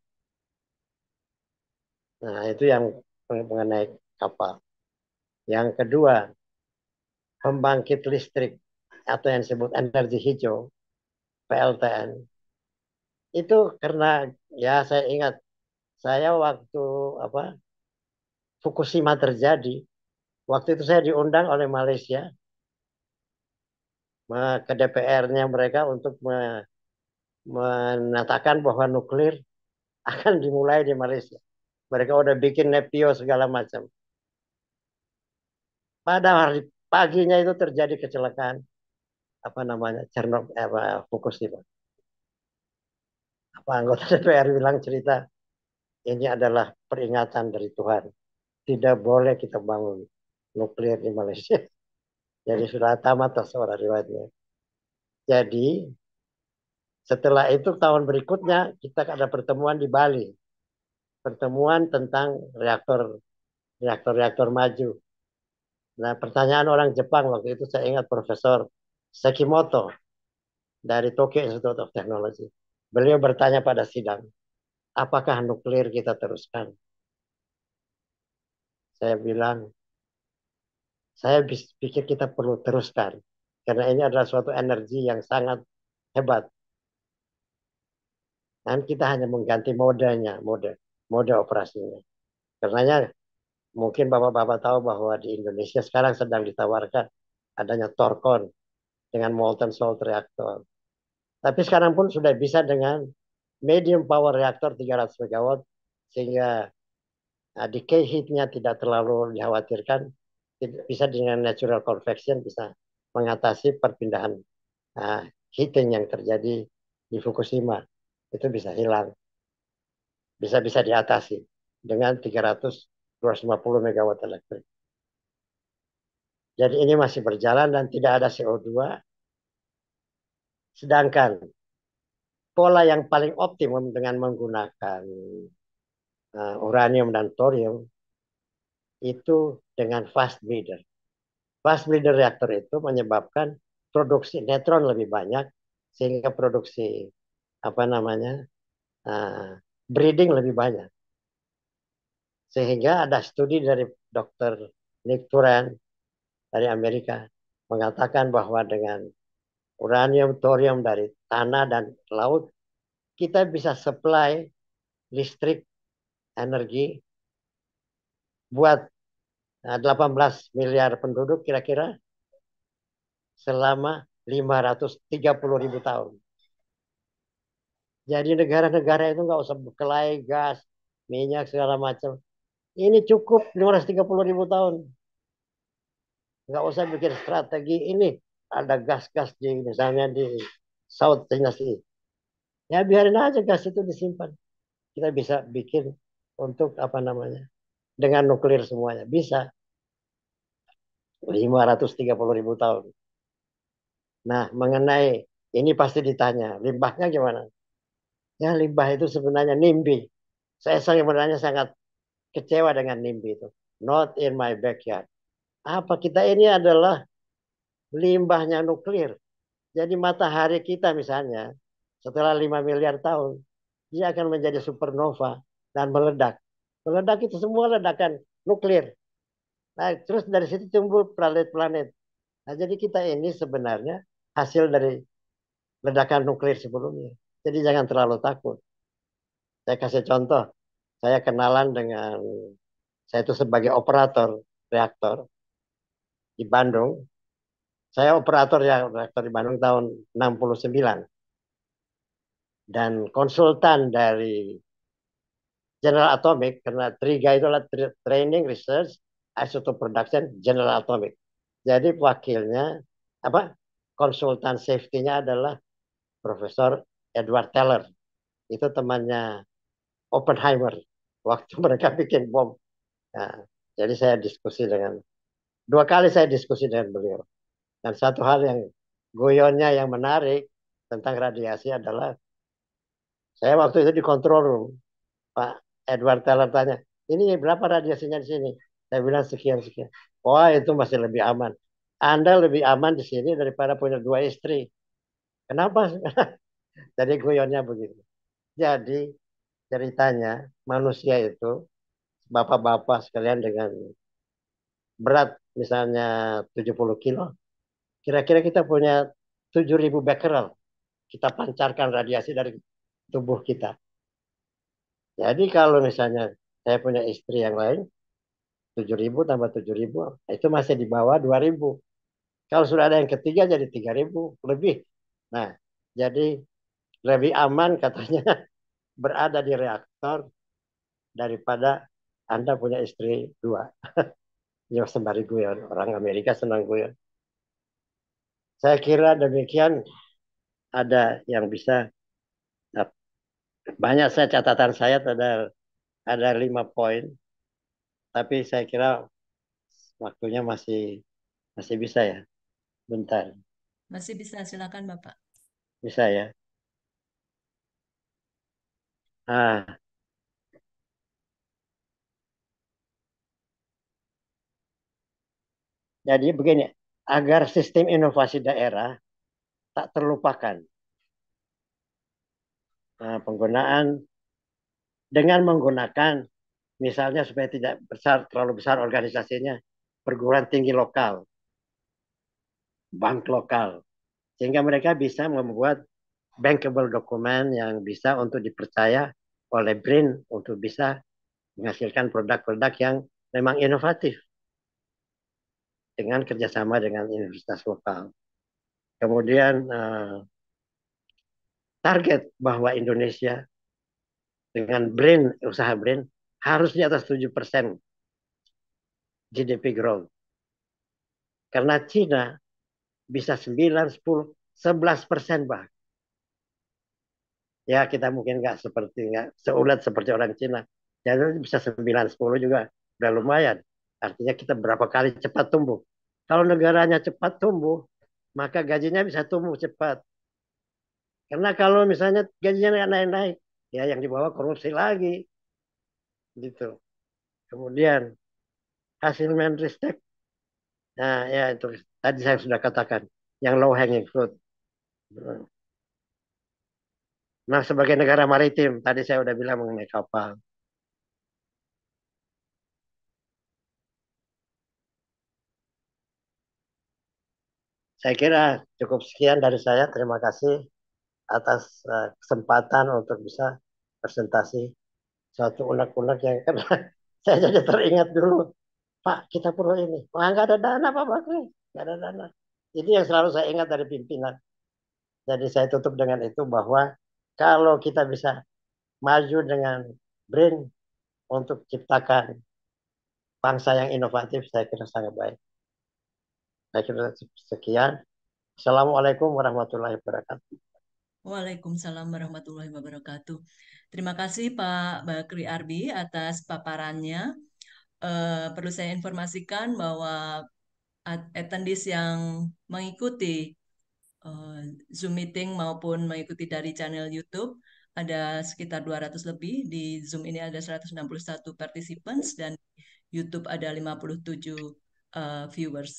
Nah, itu yang mengenai kapal. Yang kedua, pembangkit listrik atau yang disebut energi hijau, P L T N. Itu karena ya saya ingat saya waktu apa Fukushima terjadi, waktu itu saya diundang oleh Malaysia ke D P R-nya mereka untuk menyatakan bahwa nuklir akan dimulai di Malaysia. Mereka udah bikin Nepio segala macam. Pada hari paginya itu terjadi kecelakaan apa namanya Chernobyl, apa Fukushima. Apa anggota D P R bilang cerita ini adalah peringatan dari Tuhan. Tidak boleh kita bangun nuklir di Malaysia. Jadi sudah tamat seorang riwayatnya. Jadi setelah itu tahun berikutnya kita ada pertemuan di Bali. Pertemuan tentang reaktor reaktor-reaktor maju. Nah, pertanyaan orang Jepang waktu itu saya ingat Profesor Sekimoto dari Tokyo Institute of Technology. Beliau bertanya pada sidang, apakah nuklir kita teruskan? Saya bilang, saya pikir kita perlu teruskan. Karena ini adalah suatu energi yang sangat hebat. Dan kita hanya mengganti modenya, mode, mode operasinya. Karenanya mungkin Bapak-Bapak tahu bahwa di Indonesia sekarang sedang ditawarkan adanya Torkon dengan molten salt reactor. Tapi sekarang pun sudah bisa dengan medium power reactor tiga ratus megawatt sehingga nah, decay heat-nya tidak terlalu dikhawatirkan. Bisa dengan natural convection bisa mengatasi perpindahan uh, heating yang terjadi di Fukushima. Itu bisa hilang. Bisa-bisa diatasi dengan tiga ratus sampai dua ratus lima puluh megawatt elektrik. Jadi ini masih berjalan dan tidak ada C O dua. Sedangkan pola yang paling optimum dengan menggunakan uh, uranium dan thorium itu dengan fast breeder. Fast breeder reaktor itu menyebabkan produksi neutron lebih banyak sehingga produksi apa namanya uh, breeding lebih banyak. Sehingga ada studi dari dokter Nick Turan dari Amerika mengatakan bahwa dengan uranium, thorium dari tanah dan laut kita bisa supply listrik energi buat delapan belas miliar penduduk kira-kira selama lima ratus tiga puluh ribu tahun. Jadi negara-negara itu nggak usah berkelahi gas, minyak segala macam. Ini cukup lima ratus tiga puluh ribu tahun. Nggak usah bikin strategi ini. Ada gas-gas di misalnya di South China Sea. Ya biarin aja gas itu disimpan. Kita bisa bikin untuk apa namanya dengan nuklir semuanya bisa lima ratus tiga puluh ribu tahun. Nah mengenai ini pasti ditanya limbahnya gimana? Ya limbah itu sebenarnya NIMBY. Saya sebenarnya sangat kecewa dengan NIMBY itu. Not in my backyard. Apa kita ini adalah limbahnya nuklir. Jadi matahari kita misalnya setelah lima miliar tahun dia akan menjadi supernova dan meledak. Meledak itu semua ledakan nuklir. Nah, terus dari situ tumbuh planet-planet. Nah, jadi kita ini sebenarnya hasil dari ledakan nuklir sebelumnya. Jadi jangan terlalu takut. Saya kasih contoh. Saya kenalan dengan, saya itu sebagai operator reaktor di Bandung. Saya operator ya, reaktor di Bandung tahun enam puluh sembilan. Dan konsultan dari General Atomic, karena TRIGA itu adalah Training Research Isotope Production General Atomic. Jadi wakilnya, apa konsultan safety-nya adalah Profesor Edward Teller. Itu temannya Oppenheimer waktu mereka bikin bom. Nah, jadi saya diskusi dengan, dua kali saya diskusi dengan beliau. Dan satu hal yang guyonnya yang menarik tentang radiasi adalah, saya waktu itu di control room, Pak Edward Teller tanya, ini berapa radiasinya di sini? Saya bilang sekian-sekian. Wah itu masih lebih aman. Anda lebih aman di sini daripada punya dua istri. Kenapa? Jadi guyonnya begitu. Jadi ceritanya manusia itu, bapak-bapak sekalian dengan berat misalnya tujuh puluh kilo, kira-kira kita punya tujuh ribu becquerel. Kita pancarkan radiasi dari tubuh kita. Jadi kalau misalnya saya punya istri yang lain, tujuh ribu tambah tujuh ribu, itu masih di bawah dua ribu. Kalau sudah ada yang ketiga jadi tiga ribu lebih. Nah, jadi lebih aman katanya berada di reaktor daripada Anda punya istri dua. Ya sembari guyon, orang Amerika senang guyon. Saya kira demikian, ada yang bisa, banyak saya catatan saya ada ada lima poin, tapi saya kira waktunya masih masih bisa ya. Bentar,
Masih bisa, silakan Bapak.
bisa ya. Ah, jadi begini, agar sistem inovasi daerah tak terlupakan, nah, penggunaan dengan menggunakan misalnya supaya tidak besar terlalu besar organisasinya, perguruan tinggi lokal, bank lokal, sehingga mereka bisa membuat bankable dokumen yang bisa untuk dipercaya oleh B R I N untuk bisa menghasilkan produk-produk yang memang inovatif dengan kerjasama dengan universitas lokal. Kemudian eh, target bahwa Indonesia dengan B R I N, usaha B R I N harus di atas tujuh persen G D P growth. Karena Cina bisa sembilan, sepuluh, sebelas persen bah. Ya kita mungkin nggak seperti nggak seulat seperti orang Cina. Jadi bisa sembilan, sepuluh juga udah lumayan. Artinya kita berapa kali cepat tumbuh. Kalau negaranya cepat tumbuh, maka gajinya bisa tumbuh cepat. Karena kalau misalnya gajinya nggak naik-naik, ya yang dibawa korupsi lagi. Gitu. Kemudian hasil Menristek, nah ya itu tadi saya sudah katakan, yang low hanging fruit. Nah sebagai negara maritim, tadi saya udah bilang mengenai kapal. Saya kira cukup sekian dari saya. Terima kasih atas uh, kesempatan untuk bisa presentasi suatu unek-unek yang karena saya jadi teringat dulu, Pak, kita perlu ini. Wah, nggak ada dana, Pak Bakri. Nggak ada dana. Itu yang selalu saya ingat dari pimpinan. Jadi saya tutup dengan itu bahwa kalau kita bisa maju dengan B R I N untuk ciptakan bangsa yang inovatif, saya kira sangat baik. Saya kira sekian. Assalamualaikum warahmatullahi wabarakatuh.
Waalaikumsalam warahmatullahi wabarakatuh. Terima kasih Pak Bakri Arbi atas paparannya. Uh, perlu saya informasikan bahwa attendees yang mengikuti uh, Zoom meeting maupun mengikuti dari channel YouTube ada sekitar dua ratus lebih. Di Zoom ini ada seratus enam puluh satu participants dan YouTube ada lima puluh tujuh uh, viewers.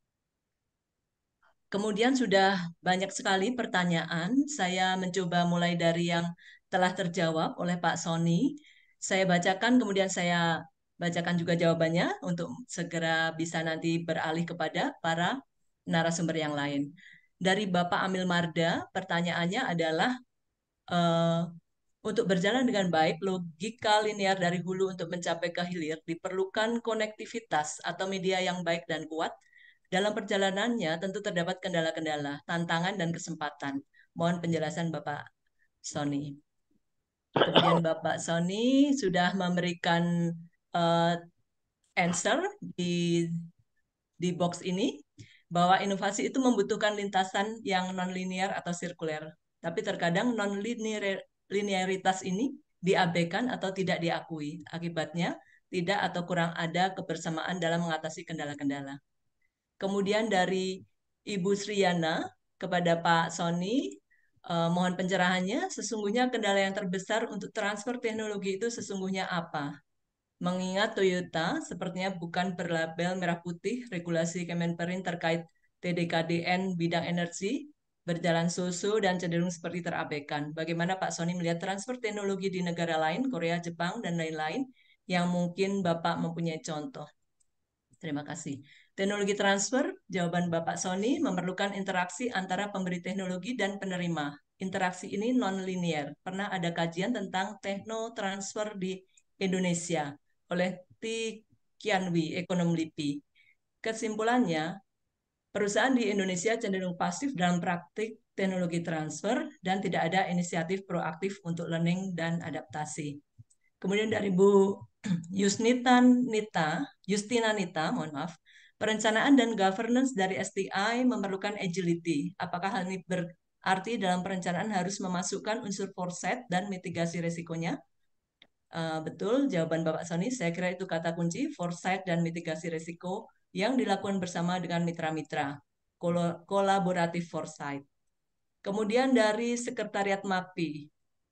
Kemudian sudah banyak sekali pertanyaan. Saya mencoba mulai dari yang telah terjawab oleh Pak Sony. Saya bacakan, kemudian saya bacakan juga jawabannya untuk segera bisa nanti beralih kepada para narasumber yang lain. Dari Bapak Amil Marda, pertanyaannya adalah, uh, untuk berjalan dengan baik, logika linear dari hulu untuk mencapai ke hilir diperlukan konektivitas atau media yang baik dan kuat. Dalam perjalanannya tentu terdapat kendala-kendala, tantangan, dan kesempatan. Mohon penjelasan Bapak Sony. Kemudian Bapak Sony sudah memberikan uh, answer di, di box ini, bahwa inovasi itu membutuhkan lintasan yang non-linear atau sirkuler. Tapi terkadang non-linearitas ini diabaikan atau tidak diakui. Akibatnya, tidak atau kurang ada kebersamaan dalam mengatasi kendala-kendala. Kemudian dari Ibu Sriana kepada Pak Sony, eh, mohon pencerahannya, sesungguhnya kendala yang terbesar untuk transfer teknologi itu sesungguhnya apa? Mengingat Toyota sepertinya bukan berlabel merah putih, regulasi Kemenperin terkait T D K D N bidang energi, berjalan so-so dan cenderung seperti terabaikan. Bagaimana Pak Sony melihat transfer teknologi di negara lain, Korea, Jepang, dan lain-lain, yang mungkin Bapak mempunyai contoh? Terima kasih. Teknologi transfer, jawaban Bapak Sony, memerlukan interaksi antara pemberi teknologi dan penerima. Interaksi ini non-linear. Pernah ada kajian tentang teknotransfer di Indonesia oleh T. Kianwi, ekonom LIPI. Kesimpulannya, perusahaan di Indonesia cenderung pasif dalam praktik teknologi transfer, dan tidak ada inisiatif proaktif untuk learning dan adaptasi. Kemudian dari Bu Yusnita Nita, Justina Nita, mohon maaf, perencanaan dan governance dari S T I memerlukan agility. Apakah hal ini berarti dalam perencanaan harus memasukkan unsur foresight dan mitigasi resikonya? Uh, betul, jawaban Bapak Sony. Saya kira itu kata kunci, foresight dan mitigasi resiko yang dilakukan bersama dengan mitra-mitra. Kol kolaboratif foresight. Kemudian dari Sekretariat MAPI,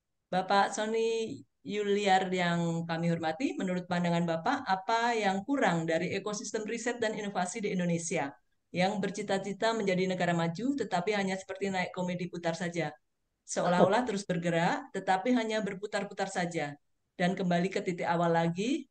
Bapak Sony Yuliar yang kami hormati, menurut pandangan Bapak, apa yang kurang dari ekosistem riset dan inovasi di Indonesia yang bercita-cita menjadi negara maju, tetapi hanya seperti naik komedi putar saja? Seolah-olah terus bergerak, tetapi hanya berputar-putar saja. Dan kembali ke titik awal lagi,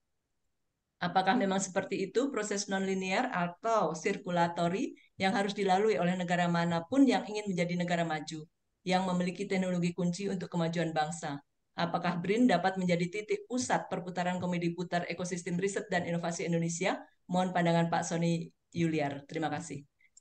apakah memang seperti itu proses non-linear atau sirkulatori yang harus dilalui oleh negara manapun yang ingin menjadi negara maju, yang memiliki teknologi kunci untuk kemajuan bangsa? Apakah B R I N dapat menjadi titik pusat perputaran komedi putar ekosistem riset dan inovasi Indonesia? Mohon pandangan Pak Sony Yuliar. Terima kasih.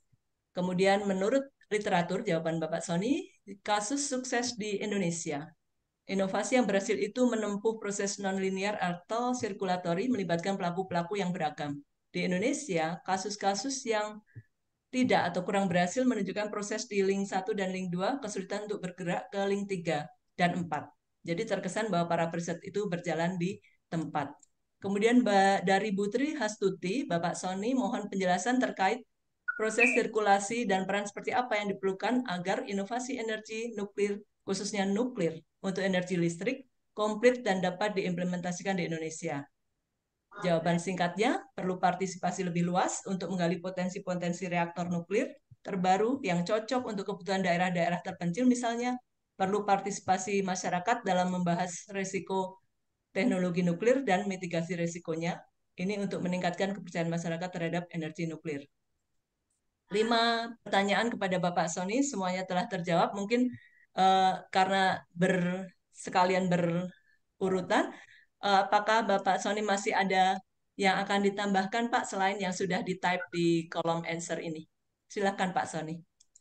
Kemudian menurut literatur, jawaban Bapak Sony, kasus sukses di Indonesia. Inovasi yang berhasil itu menempuh proses non-linear atau sirkulatori melibatkan pelaku-pelaku yang beragam. Di Indonesia, kasus-kasus yang tidak atau kurang berhasil menunjukkan proses di link satu dan link dua kesulitan untuk bergerak ke link tiga dan empat. Jadi terkesan bahwa para periset itu berjalan di tempat. Kemudian dari Bu Tri Hastuti, Bapak Sony mohon penjelasan terkait proses sirkulasi dan peran seperti apa yang diperlukan agar inovasi energi nuklir, khususnya nuklir, untuk energi listrik, komplit dan dapat diimplementasikan di Indonesia. Jawaban singkatnya, perlu partisipasi lebih luas untuk menggali potensi-potensi reaktor nuklir terbaru yang cocok untuk kebutuhan daerah-daerah terpencil misalnya, perlu partisipasi masyarakat dalam membahas risiko teknologi nuklir dan mitigasi risikonya. Ini untuk meningkatkan kepercayaan masyarakat terhadap energi nuklir. Lima pertanyaan kepada Bapak Sony, semuanya telah terjawab. Mungkin uh, karena ber, sekalian berurutan, uh, apakah Bapak Sony masih ada yang akan ditambahkan, Pak, selain yang sudah di-type di kolom answer ini? Silakan Pak Sony.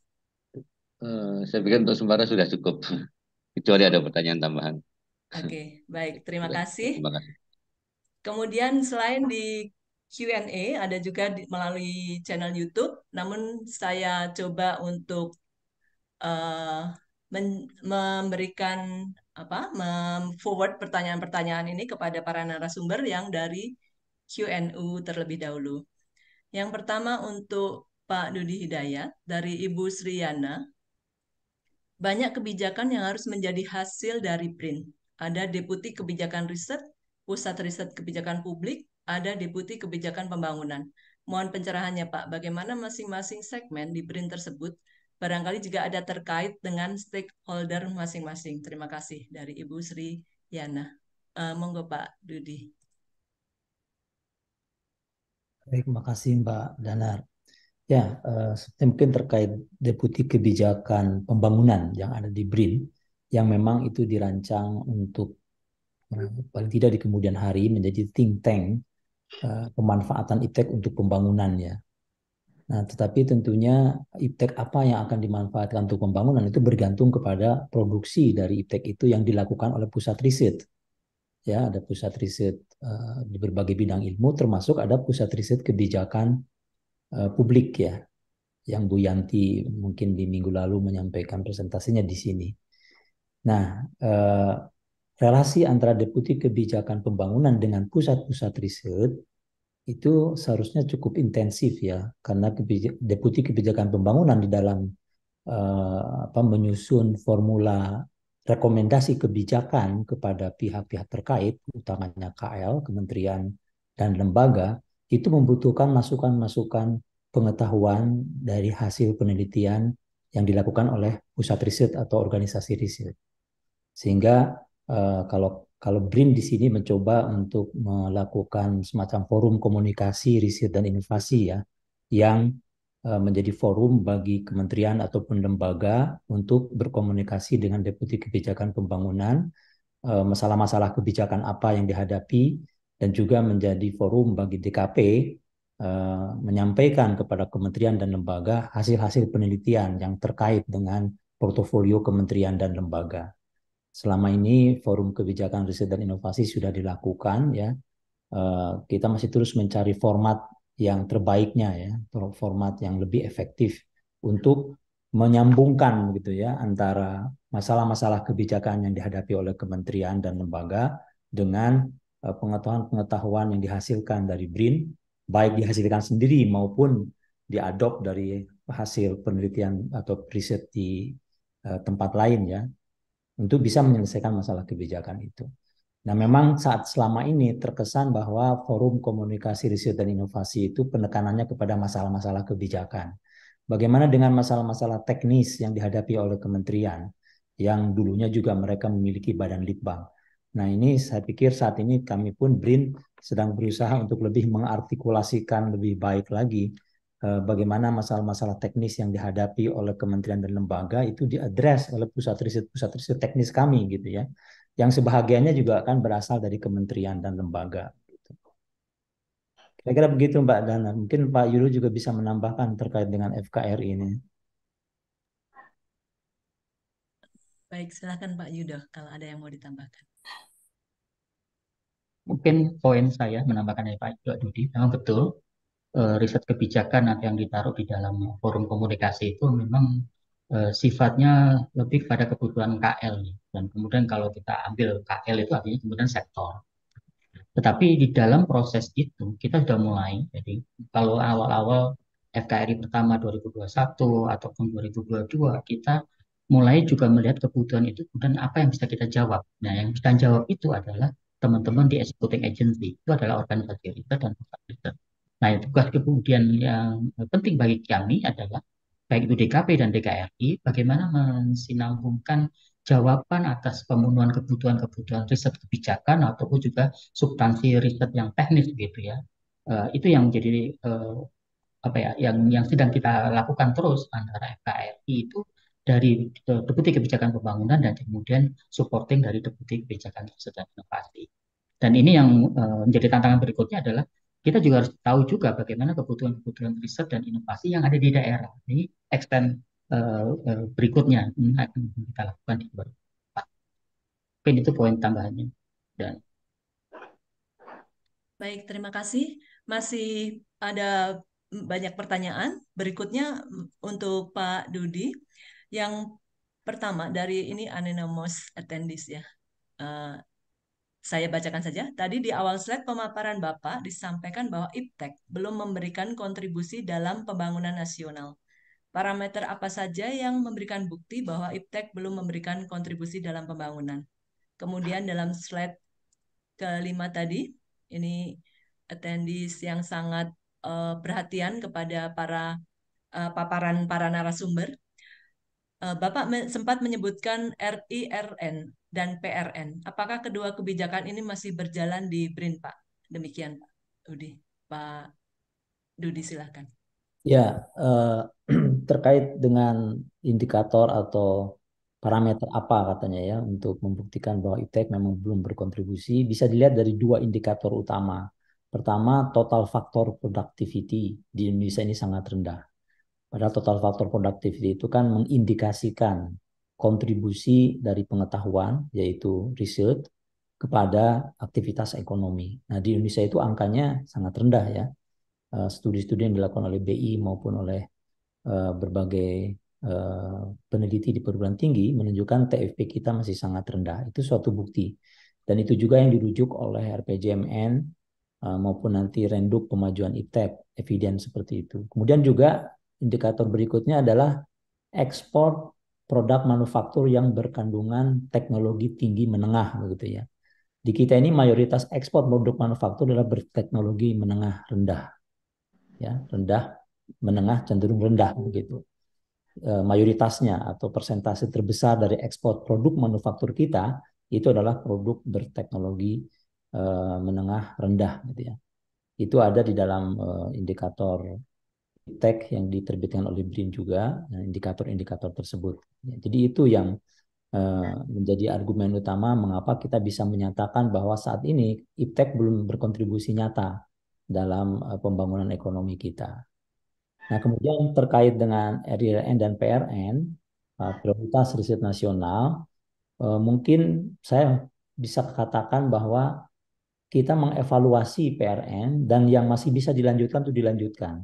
Uh, saya pikir untuk sementara sudah cukup, kecuali ada pertanyaan tambahan.
Oke, okay, baik. Terima
sudah,
kasih.
Terima kasih. Kemudian
selain di Q and A ada juga di, melalui channel YouTube, namun saya coba untuk uh, men, memberikan apa, mem-forward pertanyaan-pertanyaan ini kepada para narasumber yang dari Q and A terlebih dahulu. Yang pertama untuk Pak Dudi Hidayat dari Ibu Sriyana. Banyak kebijakan yang harus menjadi hasil dari B R I N. Ada Deputi Kebijakan Riset, Pusat Riset Kebijakan Publik, ada Deputi Kebijakan Pembangunan. Mohon pencerahannya Pak, bagaimana masing-masing segmen di B R I N tersebut barangkali juga ada terkait dengan stakeholder masing-masing. Terima kasih dari Ibu Sri Yana. Uh, monggo Pak Dudi.
Baik, terima kasih Mbak Danar. Ya, uh, mungkin terkait Deputi Kebijakan Pembangunan yang ada di B R I N, yang memang itu dirancang untuk uh, paling tidak di kemudian hari menjadi think tank uh, pemanfaatan iptek untuk pembangunan ya. Nah, tetapi tentunya iptek apa yang akan dimanfaatkan untuk pembangunan itu bergantung kepada produksi dari iptek itu yang dilakukan oleh pusat riset. Ya, ada pusat riset uh, di berbagai bidang ilmu, termasuk ada pusat riset kebijakan uh, publik ya, yang Bu Yanti mungkin di minggu lalu menyampaikan presentasinya di sini. Nah, eh, relasi antara Deputi Kebijakan Pembangunan dengan pusat-pusat riset itu seharusnya cukup intensif ya, karena kebij- Deputi Kebijakan Pembangunan di dalam eh, apa, menyusun formula rekomendasi kebijakan kepada pihak-pihak terkait, utamanya K L, kementerian dan lembaga, itu membutuhkan masukan-masukan pengetahuan dari hasil penelitian yang dilakukan oleh pusat riset atau organisasi riset. Sehingga uh, kalau kalau B R I N di sini mencoba untuk melakukan semacam forum komunikasi riset dan inovasi ya, yang uh, menjadi forum bagi kementerian ataupun lembaga untuk berkomunikasi dengan Deputi Kebijakan Pembangunan, uh, masalah-masalah kebijakan apa yang dihadapi, dan juga menjadi forum bagi D K P Uh, menyampaikan kepada kementerian dan lembaga hasil-hasil penelitian yang terkait dengan portofolio kementerian dan lembaga. Selama ini Forum Kebijakan Riset dan Inovasi sudah dilakukan ya. Kita masih terus mencari format yang terbaiknya ya, format yang lebih efektif untuk menyambungkan gitu ya antara masalah-masalah kebijakan yang dihadapi oleh kementerian dan lembaga dengan pengetahuan-pengetahuan yang dihasilkan dari B R I N, baik dihasilkan sendiri maupun diadop dari hasil penelitian atau riset di uh, tempat lain ya, untuk bisa menyelesaikan masalah kebijakan itu. Nah, memang saat selama ini terkesan bahwa Forum Komunikasi Riset dan Inovasi itu penekanannya kepada masalah-masalah kebijakan. Bagaimana dengan masalah-masalah teknis yang dihadapi oleh kementerian, yang dulunya juga mereka memiliki badan litbang. Nah, ini saya pikir saat ini kami pun B R I N sedang berusaha untuk lebih mengartikulasikan lebih baik lagi bagaimana masalah-masalah teknis yang dihadapi oleh kementerian dan lembaga itu diadres oleh pusat riset-pusat riset teknis kami gitu ya, yang sebahagiannya juga akan berasal dari kementerian dan lembaga. Kira-kira begitu Mbak Dana. Mungkin Pak Yudo juga bisa menambahkan terkait dengan F K R I ini.
Baik, silakan Pak Yudo kalau ada yang mau ditambahkan.
Mungkin poin saya menambahkan ya Pak Dudi, memang betul eh, riset kebijakan atau yang ditaruh di dalam forum komunikasi itu memang eh, sifatnya lebih pada kebutuhan K L. Dan kemudian kalau kita ambil K L itu artinya kemudian sektor. Tetapi di dalam proses itu kita sudah mulai. Jadi kalau awal-awal F K R I pertama dua ribu dua puluh satu ataupun dua ribu dua puluh dua kita mulai juga melihat kebutuhan itu dan apa yang bisa kita jawab. Nah, yang kita jawab itu adalah teman-teman di executing agency, itu adalah organisasi riset dan pusat riset. Nah, tugas kemudian yang penting bagi kami adalah baik itu D K P dan D K R I, bagaimana mensinambungkan jawaban atas pemenuhan kebutuhan-kebutuhan riset kebijakan ataupun juga substansi riset yang teknis gitu ya. Uh, itu yang menjadi uh, apa ya, yang yang sedang kita lakukan terus antara F K R I itu dari uh, Deputi Kebijakan Pembangunan dan kemudian supporting dari Deputi Kebijakan Riset dan Inovasi. Dan ini yang uh, menjadi tantangan berikutnya adalah kita juga harus tahu juga bagaimana kebutuhan-kebutuhan riset dan inovasi yang ada di daerah. Ini extend uh, uh, berikutnya ini akan kita lakukan di dua ribu dua puluh empat. Mungkin itu poin tambahannya. Dan
baik, terima kasih. Masih ada banyak pertanyaan. Berikutnya untuk Pak Dudi. Yang pertama dari ini anonymous attendees ya. Uh, Saya bacakan saja. Tadi di awal slide pemaparan Bapak disampaikan bahwa Iptek belum memberikan kontribusi dalam pembangunan nasional. Parameter apa saja yang memberikan bukti bahwa Iptek belum memberikan kontribusi dalam pembangunan? Kemudian dalam slide kelima tadi, ini attendees yang sangat uh, perhatian kepada para uh, paparan para narasumber. Uh, Bapak me sempat menyebutkan R I R N dan P R N. Apakah kedua kebijakan ini masih berjalan di B R I N, Pak? Demikian, Pak Dudi. Pak Dudi, silakan.
Ya, eh, terkait dengan indikator atau parameter apa katanya ya untuk membuktikan bahwa Iptek memang belum berkontribusi, bisa dilihat dari dua indikator utama. Pertama, total faktor productivity di Indonesia ini sangat rendah. Padahal total faktor productivity itu kan mengindikasikan kontribusi dari pengetahuan, yaitu riset, kepada aktivitas ekonomi. Nah, di Indonesia itu angkanya sangat rendah ya. Studi-studi yang dilakukan oleh B I maupun oleh uh, berbagai uh, peneliti di perguruan tinggi menunjukkan T F P kita masih sangat rendah. Itu suatu bukti. Dan itu juga yang dirujuk oleh R P J M N uh, maupun nanti Renduk Pemajuan Iptek, evidence seperti itu. Kemudian juga indikator berikutnya adalah ekspor produk manufaktur yang berkandungan teknologi tinggi menengah begitu ya. Di kita ini mayoritas ekspor produk manufaktur adalah berteknologi menengah rendah. Ya, rendah, menengah, cenderung rendah begitu. E, mayoritasnya atau persentase terbesar dari ekspor produk manufaktur kita itu adalah produk berteknologi e, menengah rendah gitu ya. Itu ada di dalam e, indikator Iptek yang diterbitkan oleh B R I N juga, indikator-indikator tersebut. Ya, jadi itu yang e, menjadi argumen utama mengapa kita bisa menyatakan bahwa saat ini Iptek belum berkontribusi nyata dalam uh, pembangunan ekonomi kita. Nah, kemudian terkait dengan R I R N dan P R N, uh, prioritas riset nasional, uh, mungkin saya bisa katakan bahwa kita mengevaluasi P R N dan yang masih bisa dilanjutkan itu dilanjutkan.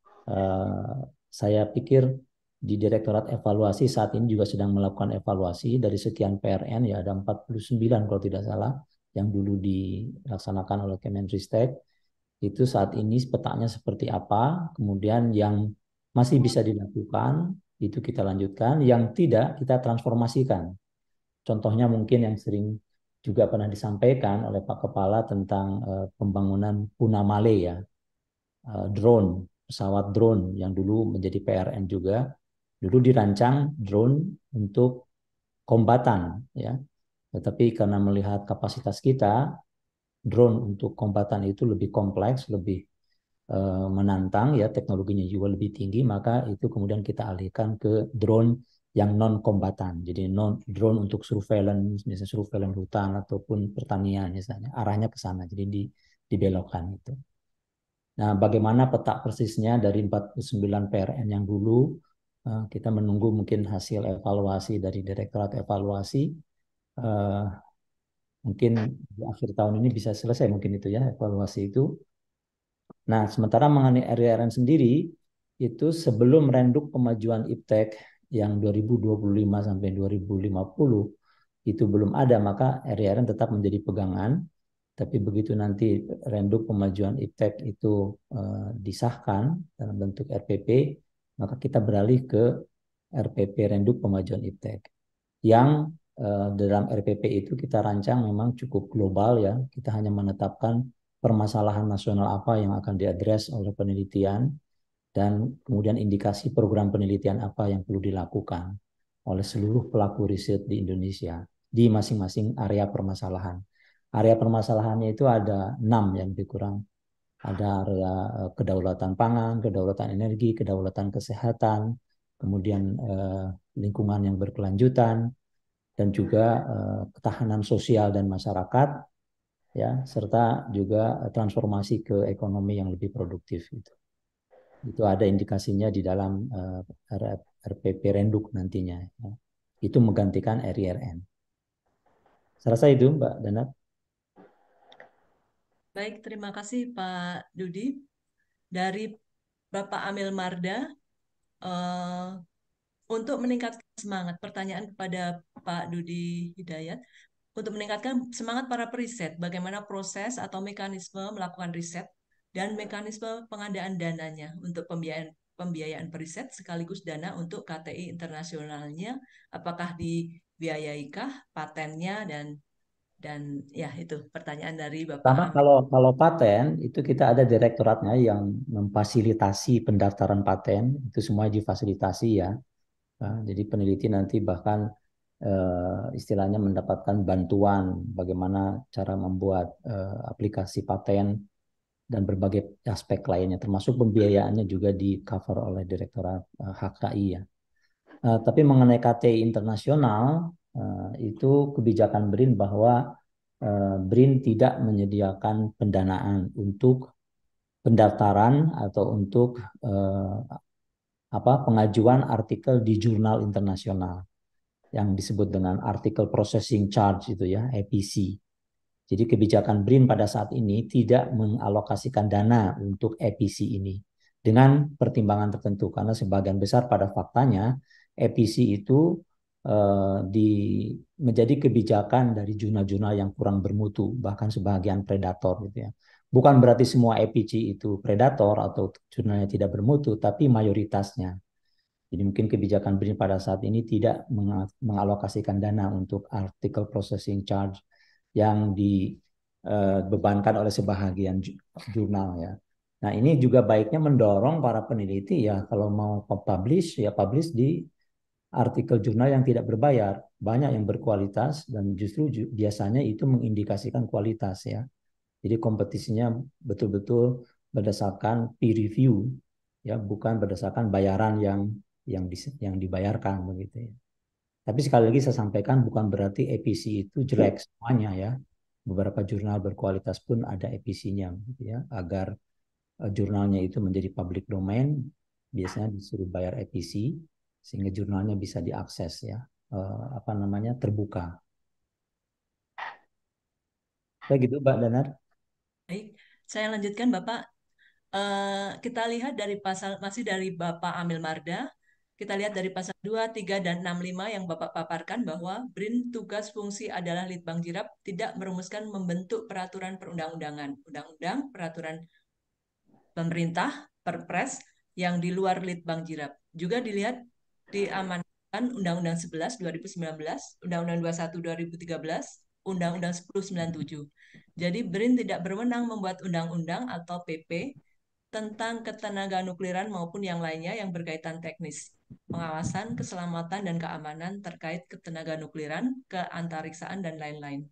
Uh, saya pikir di Direktorat Evaluasi saat ini juga sedang melakukan evaluasi dari sekian P R N, ya ada empat puluh sembilan kalau tidak salah yang dulu dilaksanakan oleh Kemenristek. Itu saat ini petanya seperti apa, kemudian yang masih bisa dilakukan itu kita lanjutkan, yang tidak kita transformasikan. Contohnya mungkin yang sering juga pernah disampaikan oleh Pak Kepala tentang uh, pembangunan Punamale ya, uh, drone, pesawat drone yang dulu menjadi P R N juga. Dulu dirancang drone untuk kombatan ya, tetapi karena melihat kapasitas kita, drone untuk kombatan itu lebih kompleks, lebih uh, menantang ya, teknologinya juga lebih tinggi, maka itu kemudian kita alihkan ke drone yang non kombatan. Jadi non drone untuk surveillance, misalnya surveillance hutan ataupun pertanian misalnya, arahnya ke sana. Jadi di, dibelokkan itu. Nah, bagaimana peta persisnya dari empat puluh sembilan P R N yang dulu, uh, kita menunggu mungkin hasil evaluasi dari Direktorat Evaluasi. Uh, mungkin di akhir tahun ini bisa selesai mungkin itu ya, evaluasi itu. Nah, sementara mengenai R I R N sendiri, itu sebelum Renduk Pemajuan Iptek yang dua ribu dua puluh lima sampai dua ribu lima puluh itu belum ada, maka R I R N tetap menjadi pegangan. Tapi begitu nanti Renduk Pemajuan Iptek itu uh, disahkan dalam bentuk R P P, maka kita beralih ke R P P Renduk Pemajuan Iptek. Yang uh, dalam R P P itu kita rancang memang cukup global ya. Kita hanya menetapkan permasalahan nasional apa yang akan diadres oleh penelitian dan kemudian indikasi program penelitian apa yang perlu dilakukan oleh seluruh pelaku riset di Indonesia di masing-masing area permasalahan. Area permasalahannya itu ada enam yang lebih kurang. Ada area kedaulatan pangan, kedaulatan energi, kedaulatan kesehatan, kemudian eh, lingkungan yang berkelanjutan, dan juga eh, ketahanan sosial dan masyarakat, ya, serta juga transformasi ke ekonomi yang lebih produktif. Itu, itu ada indikasinya di dalam uh, R P P Renduk nantinya. Ya. Itu menggantikan R I R N. Saya rasa itu, Mbak Danat.
Baik, terima kasih Pak Dudi. Dari Bapak Amil Marda, uh, untuk meningkatkan semangat, pertanyaan kepada Pak Dudi Hidayat, untuk meningkatkan semangat para periset, bagaimana proses atau mekanisme melakukan riset dan mekanisme pengadaan dananya untuk pembiayaan pembiayaan periset sekaligus dana untuk K T I internasionalnya, apakah dibiayaikah patennya, dan dan ya itu pertanyaan dari Bapak
Pertama,
Amil.
kalau kalau paten itu kita ada direktoratnya yang memfasilitasi pendaftaran paten, itu semua difasilitasi ya. Nah, jadi peneliti nanti bahkan uh, istilahnya mendapatkan bantuan bagaimana cara membuat uh, aplikasi paten dan berbagai aspek lainnya, termasuk pembiayaannya juga di cover oleh Direktorat uh, H K I ya. Uh, tapi mengenai K T I internasional, uh, itu kebijakan B R I N bahwa uh, B R I N tidak menyediakan pendanaan untuk pendaftaran atau untuk uh, apa pengajuan artikel di jurnal internasional yang disebut dengan Article Processing Charge itu ya, A P C. Jadi kebijakan B R I N pada saat ini tidak mengalokasikan dana untuk A P C ini dengan pertimbangan tertentu, karena sebagian besar pada faktanya A P C itu eh, di, menjadi kebijakan dari jurnal-jurnal yang kurang bermutu, bahkan sebagian predator gitu ya. Bukan berarti semua A P C itu predator atau jurnalnya tidak bermutu, tapi mayoritasnya. Jadi mungkin kebijakan B R I N pada saat ini tidak mengalokasikan dana untuk article processing charge yang dibebankan oleh sebahagian jurnal ya. Nah, ini juga baiknya mendorong para peneliti ya, kalau mau publish ya publish di artikel jurnal yang tidak berbayar, banyak yang berkualitas dan justru biasanya itu mengindikasikan kualitas ya. Jadi kompetisinya betul-betul berdasarkan peer review ya, bukan berdasarkan bayaran yang yang di, yang dibayarkan begitu ya. Tapi sekali lagi saya sampaikan bukan berarti A P C itu jelek semuanya ya. Beberapa jurnal berkualitas pun ada A P C-nya gitu ya, agar uh, jurnalnya itu menjadi public domain, biasanya disuruh bayar A P C. sehingga jurnalnya bisa diakses ya, eh, apa namanya, terbuka. Kayak gitu, Mbak Danar.
Baik, saya lanjutkan Bapak. Eh, kita lihat dari pasal, masih dari Bapak Amil Marda, kita lihat dari pasal dua, tiga, dan enam puluh lima yang Bapak paparkan bahwa BRIN tugas fungsi adalah Litbang Jirap tidak merumuskan membentuk peraturan perundang-undangan, undang-undang, peraturan pemerintah, perpres yang di luar Litbang Jirap. Juga dilihat diamankan Undang-Undang sebelas dua ribu sembilan belas, Undang-Undang dua puluh satu dua ribu tiga belas, Undang-Undang sepuluh sembilan puluh tujuh. Jadi BRIN tidak berwenang membuat undang-undang atau P P tentang ketenaga nukliran maupun yang lainnya yang berkaitan teknis, pengawasan, keselamatan, dan keamanan terkait ketenaga nukliran, keantariksaan, dan lain-lain.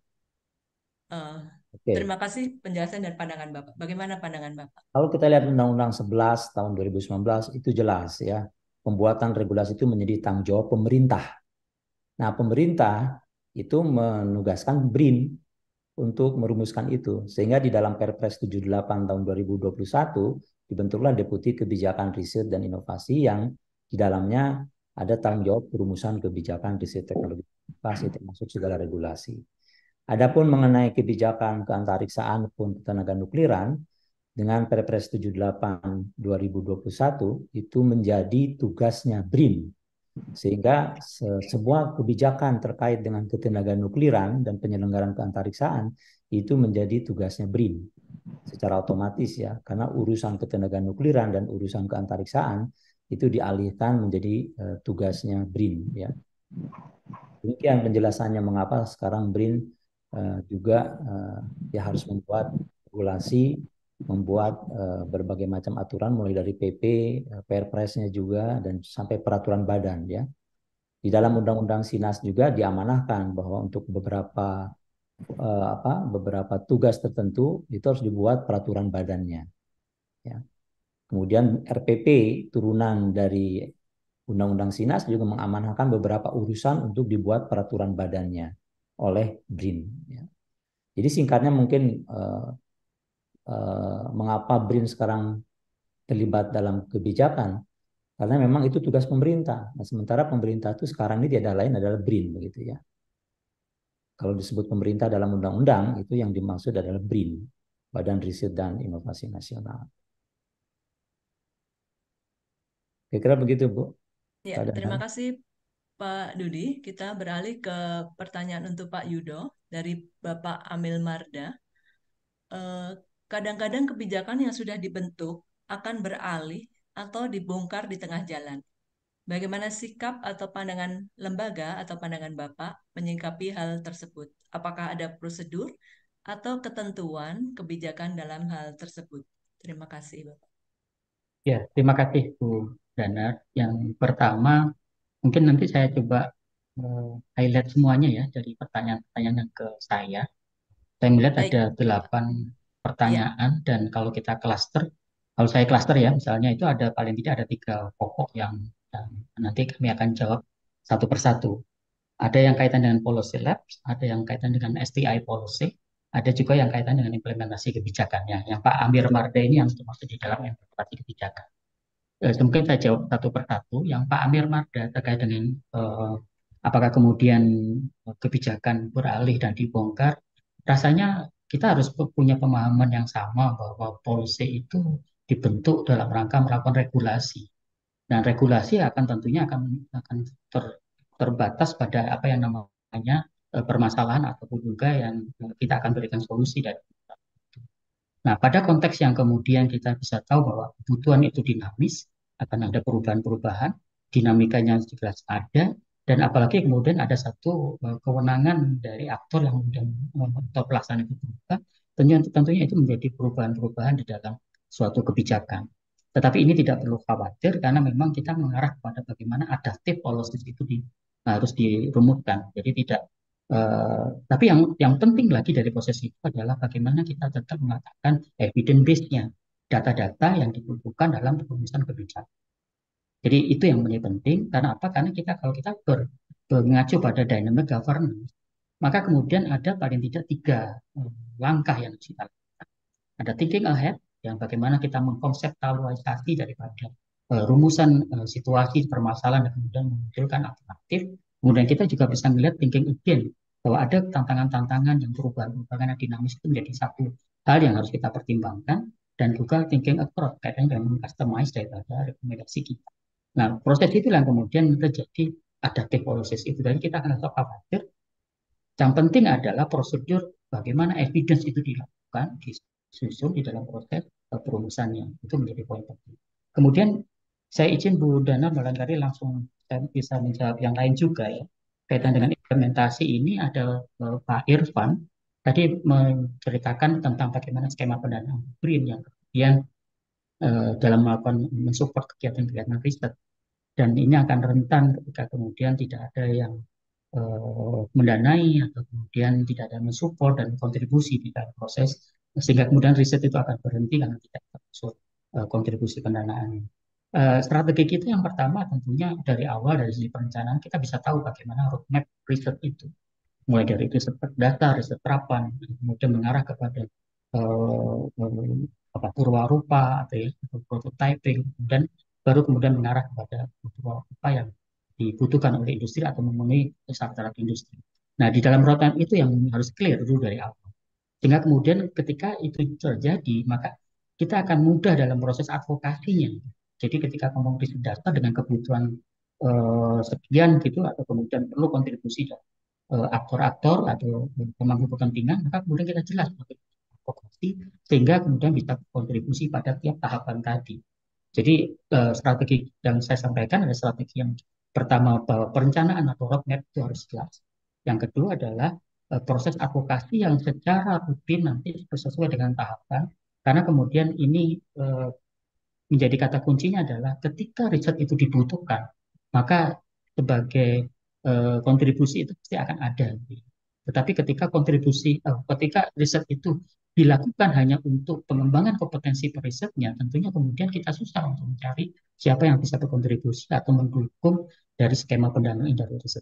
Uh,
Oke.
Terima kasih penjelasan dan pandangan Bapak. Bagaimana pandangan Bapak?
Kalau kita lihat Undang-Undang sebelas tahun dua ribu sembilan belas itu jelas ya, pembuatan regulasi itu menjadi tanggung jawab pemerintah. Nah, pemerintah itu menugaskan BRIN untuk merumuskan itu. Sehingga di dalam Perpres tujuh puluh delapan tahun dua ribu dua puluh satu dibentuklah Deputi Kebijakan Riset dan Inovasi yang di dalamnya ada tanggung jawab perumusan kebijakan riset teknologi inovasi termasuk segala regulasi. Adapun mengenai kebijakan keantariksaan pun ketenaga nukliran dengan Perpres tujuh puluh delapan dua ribu dua puluh satu itu menjadi tugasnya BRIN. Sehingga se semua kebijakan terkait dengan ketenaga nukliran dan penyelenggaraan keantariksaan itu menjadi tugasnya BRIN secara otomatis ya, karena urusan ketenaga nukliran dan urusan keantariksaan itu dialihkan menjadi uh, tugasnya BRIN ya. Demikian penjelasannya mengapa sekarang BRIN uh, juga uh, ya harus membuat regulasi, membuat uh, berbagai macam aturan mulai dari P P, uh, Perpresnya juga dan sampai peraturan badan ya. Di dalam Undang-Undang Sinas juga diamanahkan bahwa untuk beberapa uh, apa beberapa tugas tertentu itu harus dibuat peraturan badannya. Ya. Kemudian R P P turunan dari Undang-Undang Sinas juga mengamanahkan beberapa urusan untuk dibuat peraturan badannya oleh BRIN. Ya. Jadi singkatnya mungkin uh, uh, mengapa BRIN sekarang terlibat dalam kebijakan, karena memang itu tugas pemerintah. Nah, sementara pemerintah itu sekarang ini tiada lain adalah BRIN begitu ya. Kalau disebut pemerintah dalam undang-undang itu yang dimaksud adalah BRIN, Badan Riset dan Inovasi Nasional. Kira-kira begitu, Bu.
Ya, terima kasih Pak Dudi. Kita beralih ke pertanyaan untuk Pak Yudo dari Bapak Amil Marda. Kadang-kadang kebijakan yang sudah dibentuk akan beralih atau dibongkar di tengah jalan. Bagaimana sikap atau pandangan lembaga atau pandangan Bapak menyikapi hal tersebut? Apakah ada prosedur atau ketentuan kebijakan dalam hal tersebut? Terima kasih, Bapak.
Ya, terima kasih Bu Danar. Yang pertama, mungkin nanti saya coba uh, highlight semuanya ya dari pertanyaan-pertanyaan yang ke saya. Saya melihat
Baik.
ada delapan pertanyaan ya. Dan kalau kita klaster, kalau saya klaster ya, misalnya itu ada paling tidak ada tiga pokok yang, yang nanti kami akan jawab satu persatu. Ada yang kaitan dengan policy labs, ada yang kaitan dengan S T I policy, ada juga yang kaitan dengan implementasi kebijakannya. Yang Pak Amir Marda ini yang termasuk di dalam implementasi kebijakan. Eh, mungkin saya jawab satu persatu. Yang Pak Amir Marda terkait dengan eh, apakah kemudian kebijakan beralih dan dibongkar, rasanya kita harus punya pemahaman yang sama bahwa policy itu dibentuk dalam rangka melakukan regulasi. Dan regulasi akan tentunya akan akan ter, terbatas pada apa yang namanya eh, permasalahan ataupun juga yang kita akan berikan solusi dari. Nah, pada konteks yang kemudian kita bisa tahu bahwa kebutuhan itu dinamis, akan ada perubahan-perubahan, dinamikanya jelas ada, dan apalagi kemudian ada satu uh, kewenangan dari aktor yang kemudian atau pelaksana itu berubah, tentunya, tentunya itu menjadi perubahan-perubahan di dalam suatu kebijakan. Tetapi ini tidak perlu khawatir karena memang kita mengarah kepada bagaimana adaptif policy itu di, harus dirumuskan. Jadi tidak Uh, tapi yang yang penting lagi dari proses itu adalah bagaimana kita tetap mengatakan evidence base-nya, data-data yang dibutuhkan dalam perumusan kebijakan. Jadi itu yang menjadi penting. Karena apa? Karena kita kalau kita ber, mengacu pada dynamic governance, maka kemudian ada paling tidak tiga um, langkah yang kita lakukan. Ada thinking ahead, yang bagaimana kita mengkonseptualisasi daripada uh, rumusan uh, situasi permasalahan dan kemudian memunculkan alternatif. Kemudian kita juga bisa melihat thinking again bahwa ada tantangan-tantangan yang perubahan-perubahan yang dinamis itu menjadi satu hal yang harus kita pertimbangkan dan juga thinking across kaitannya dengan customize daripada rekomendasi kita. Nah, proses itu yang kemudian terjadi adaptive policies itu. Jadi kita akan tetap khawatir. Yang penting adalah prosedur bagaimana evidence itu dilakukan, disusun di dalam proses uh, perumusannya. Itu menjadi poin penting. Kemudian saya izin Bu Dana barangkali langsung saya bisa menjawab yang lain juga ya. Kaitan dengan implementasi ini ada uh, Pak Irfan tadi menceritakan tentang bagaimana skema pendanaan BRIN yang kemudian uh, dalam melakukan mensupport kegiatan-kegiatan riset. Dan ini akan rentan ketika kemudian tidak ada yang uh, mendanai atau kemudian tidak ada mensupport dan kontribusi di dalam proses sehingga kemudian riset itu akan berhenti karena tidak terunsur uh, kontribusi pendanaan. Uh, strategi kita yang pertama tentunya dari awal dari sisi perencanaan kita bisa tahu bagaimana roadmap riset itu mulai dari riset data, riset terapan, kemudian mengarah kepada uh, uh, apa purwarupa atau ya, prototyping dan baru kemudian mengarah kepada purwarupa yang dibutuhkan oleh industri atau memenuhi syarat-syarat industri. Nah, di dalam roadmap itu yang harus clear dulu dari awal. Sehingga kemudian ketika itu terjadi, maka kita akan mudah dalam proses advokasinya. Jadi ketika ngomong riset data dengan kebutuhan eh, sekian gitu atau kemudian perlu kontribusi dari eh, aktor-aktor atau pemangku kepentingan, maka kemudian kita jelas advokasi sehingga kemudian bisa kontribusi pada tiap tahapan tadi. Jadi eh, strategi yang saya sampaikan adalah strategi yang pertama bahwa perencanaan atau roadmap itu harus jelas. Yang kedua adalah eh, proses advokasi yang secara rutin nanti sesuai dengan tahapan. Karena kemudian ini eh, menjadi kata kuncinya adalah ketika riset itu dibutuhkan, maka sebagai eh, kontribusi itu pasti akan ada. Tetapi ketika kontribusi, eh, ketika riset itu dilakukan hanya untuk pengembangan kompetensi perisetnya, tentunya kemudian kita susah untuk mencari siapa yang bisa berkontribusi atau mendukung dari skema pendanaan dari riset.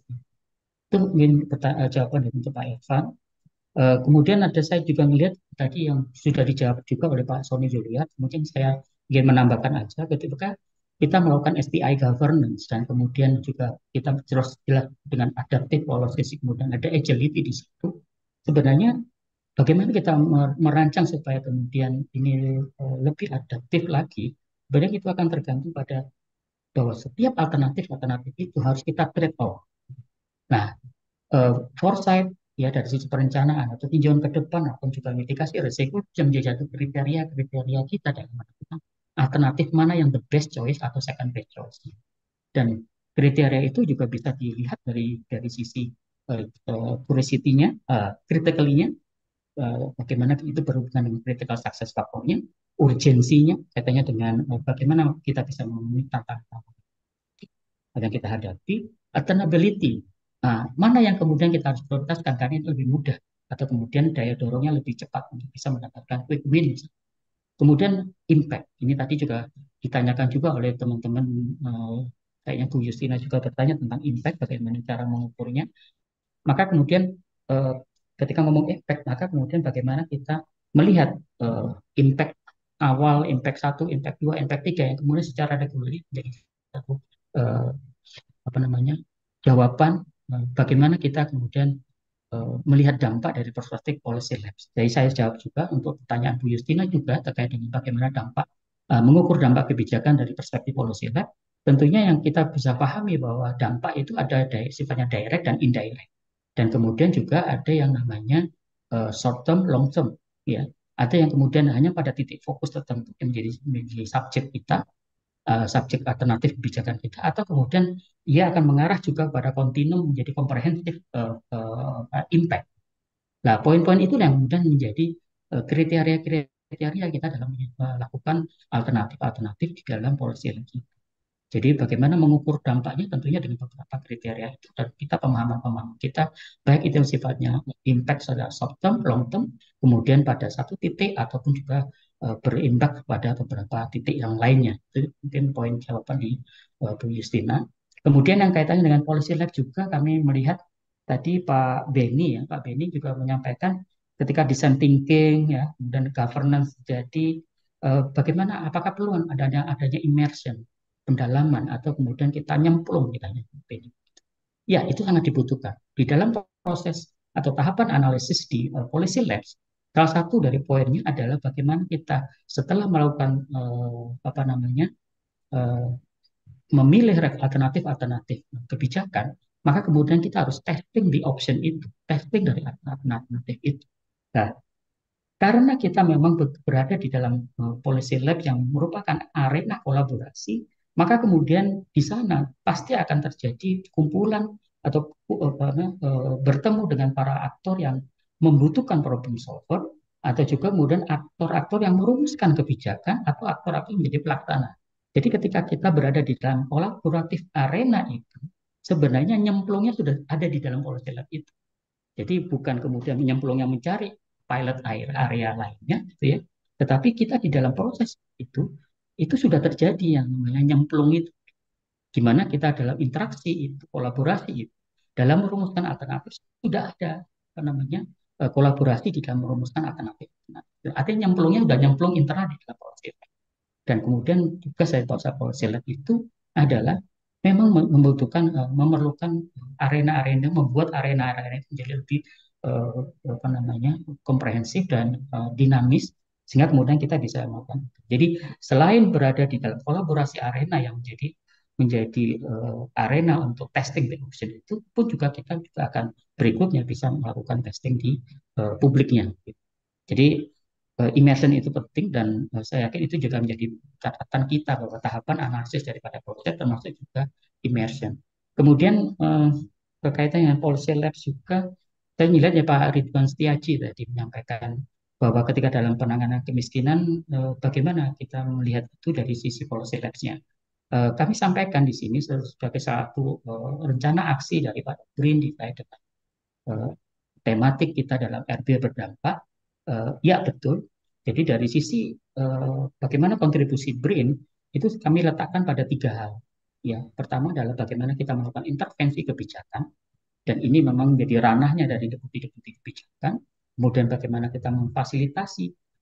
Itu mungkin jawaban dari Pak Evan. Uh, kemudian ada saya juga melihat tadi yang sudah dijawab juga oleh Pak Sony Juliat. Mungkin saya ingin menambahkan aja ketika kita melakukan S P I governance dan kemudian juga kita terus jelas dengan adaptive policy, kemudian ada agility di situ. Sebenarnya bagaimana kita merancang supaya kemudian ini uh, lebih adaptif lagi, sebenarnya itu akan tergantung pada bahwa setiap alternatif-alternatif itu harus kita trade off. Nah, uh, foresight ya dari sisi perencanaan atau tinjauan ke depan atau juga mitigasi risiko yang menjadi satu kriteria-kriteria kita dalam menentukan alternatif mana yang the best choice atau second best choice. Dan kriteria itu juga bisa dilihat dari dari sisi uh, uh, curiosity-nya, uh, critically-nya, uh, bagaimana itu berhubungan dengan critical success factor-nya, urgensinya, kaitannya dengan uh, bagaimana kita bisa memenuhi tantangan yang kita hadapi, alternability. Nah, mana yang kemudian kita harus prioritaskan karena itu lebih mudah atau kemudian daya dorongnya lebih cepat untuk bisa mendapatkan quick win. Kemudian impact. Ini tadi juga ditanyakan juga oleh teman-teman eh, kayaknya Bu Justina juga bertanya tentang impact, bagaimana cara mengukurnya. Maka kemudian eh, ketika ngomong impact, maka kemudian bagaimana kita melihat eh, impact awal, impact satu, impact dua, impact tiga yang kemudian secara reguler menjadi satu eh, apa namanya jawaban bagaimana kita kemudian uh, melihat dampak dari perspektif policy labs. Jadi saya jawab juga untuk pertanyaan Bu Justina juga terkait dengan bagaimana dampak uh, mengukur dampak kebijakan dari perspektif policy lab. Tentunya yang kita bisa pahami bahwa dampak itu ada sifatnya direct dan indirect. Dan kemudian juga ada yang namanya uh, short term, long term. Ya, ada yang kemudian hanya pada titik fokus tertentu yang menjadi, menjadi subjek kita. Uh, subjek alternatif kebijakan kita atau kemudian ia akan mengarah juga pada kontinum menjadi komprehensif uh, uh, impact. Nah, poin-poin itu yang kemudian menjadi uh, kriteria-kriteria kita dalam melakukan alternatif-alternatif di dalam policy lagi. Jadi bagaimana mengukur dampaknya tentunya dengan beberapa kriteria itu dan kita pemahaman-pemahaman kita baik itu sifatnya impact secara short term, long term, kemudian pada satu titik ataupun juga uh, berimbas pada beberapa titik yang lainnya. Itu mungkin poin jawaban di uh, Bu Justina. Kemudian yang kaitannya dengan policy lab juga kami melihat tadi Pak Beni ya, Pak Beni juga menyampaikan ketika design thinking ya dan governance jadi uh, bagaimana apakah perlu adanya adanya immersion pendalaman atau kemudian kita nyemplung kita nyemplung. Ya, itu sangat dibutuhkan. Di dalam proses atau tahapan analisis di uh, policy labs, salah satu dari poinnya adalah bagaimana kita setelah melakukan uh, apa namanya uh, memilih alternatif-alternatif kebijakan, maka kemudian kita harus testing di option itu, testing dari alternatif itu. Nah, karena kita memang berada di dalam uh, policy lab yang merupakan arena kolaborasi, maka kemudian di sana pasti akan terjadi kumpulan atau uh, uh, bertemu dengan para aktor yang membutuhkan problem solver, atau juga kemudian aktor-aktor yang merumuskan kebijakan atau aktor-aktor yang menjadi pelaksana. Jadi ketika kita berada di dalam kolaboratif arena itu, sebenarnya nyemplungnya sudah ada di dalam policy lab itu. Jadi bukan kemudian nyemplungnya mencari pilot area lainnya, gitu ya. Tetapi kita di dalam proses itu, itu sudah terjadi yang namanya nyemplung itu. Gimana kita dalam interaksi itu, kolaborasi itu, dalam merumuskan alternatif sudah ada apa namanya kolaborasi di dalam merumuskan alternatif. Nah, artinya nyemplungnya sudah nyemplung internal di dalam proses. Dan kemudian juga saya tahu policy lab itu adalah memang membutuhkan memerlukan arena-arena, membuat arena-arena itu menjadi lebih uh, apa namanya komprehensif dan uh, dinamis sehingga kemudian kita bisa melakukan. Jadi selain berada di dalam kolaborasi arena yang menjadi menjadi uh, arena untuk testing the option itu pun juga kita juga akan berikutnya bisa melakukan testing di uh, publiknya. Jadi uh, immersion itu penting dan uh, saya yakin itu juga menjadi catatan kita bahwa tahapan analisis daripada proyek termasuk juga immersion. Kemudian uh, berkaitan dengan policy labs juga, saya melihat ya Pak Ridwan Setiaji tadi menyampaikan bahwa ketika dalam penanganan kemiskinan, uh, bagaimana kita melihat itu dari sisi policy labs-nya. Uh, kami sampaikan di sini sebagai satu uh, rencana aksi daripada BRIN dikait dengan uh, tematik kita dalam R B berdampak. Uh, ya betul. Jadi dari sisi uh, bagaimana kontribusi BRIN itu kami letakkan pada tiga hal. Ya, pertama adalah bagaimana kita melakukan intervensi kebijakan dan ini memang menjadi ranahnya dari deputi-deputi kebijakan. Kemudian bagaimana kita memfasilitasi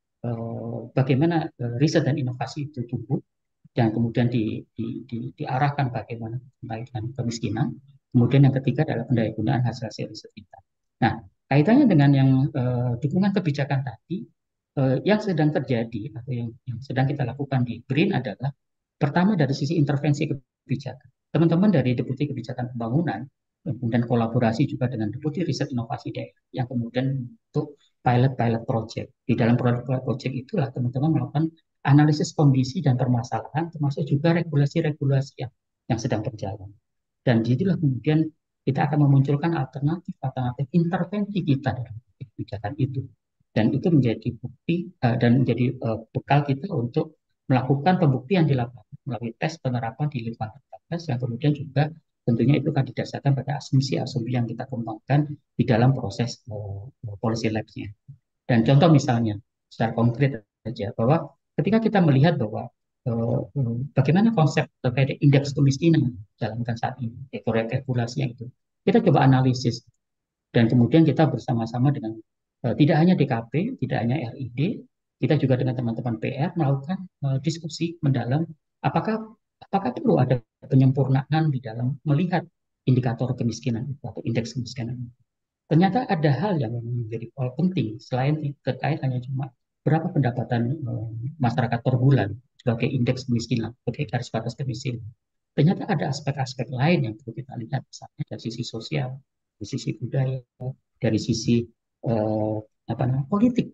uh, bagaimana uh, riset dan inovasi itu tumbuh dan kemudian di, di, di, diarahkan bagaimana kebaikan kemiskinan. Kemudian yang ketiga adalah pendayagunaan hasil-hasil riset kita. Nah, kaitannya dengan yang uh, dukungan kebijakan tadi, uh, yang sedang terjadi atau yang, yang sedang kita lakukan di BRIN adalah pertama dari sisi intervensi kebijakan. Teman-teman dari Deputi Kebijakan Pembangunan kemudian kolaborasi juga dengan Deputi Riset Inovasi Daerah yang kemudian untuk pilot-pilot project. Di dalam pilot project itulah teman-teman melakukan analisis kondisi dan permasalahan, termasuk juga regulasi-regulasi yang, yang sedang berjalan. Dan disitulah kemudian kita akan memunculkan alternatif-alternatif intervensi kita dalam kebijakan itu. Dan itu menjadi bukti uh, dan menjadi uh, bekal kita untuk melakukan pembuktian di lapangan melalui tes penerapan di lingkungan terbatas yang kemudian juga tentunya itu akan didasarkan pada asumsi-asumsi yang kita kembangkan di dalam proses uh, policy labs-nya. Dan contoh misalnya, secara konkret saja, bahwa ketika kita melihat bahwa uh, bagaimana konsep terkait indeks kemiskinan jalankan saat ini, regulasi yang itu, kita coba analisis dan kemudian kita bersama-sama dengan uh, tidak hanya D K P, tidak hanya R I D, kita juga dengan teman-teman P R melakukan uh, diskusi mendalam apakah apakah perlu ada penyempurnaan di dalam melihat indikator kemiskinan itu atau indeks kemiskinan itu. Ternyata ada hal yang menjadi hal penting selain terkait hanya cuma berapa pendapatan uh, masyarakat per bulan sebagai indeks kemiskinan, sebagai garis batas kemiskinan. Ternyata ada aspek-aspek lain yang perlu kita lihat, misalnya dari sisi sosial, dari sisi budaya, dari sisi uh, apa namanya politik.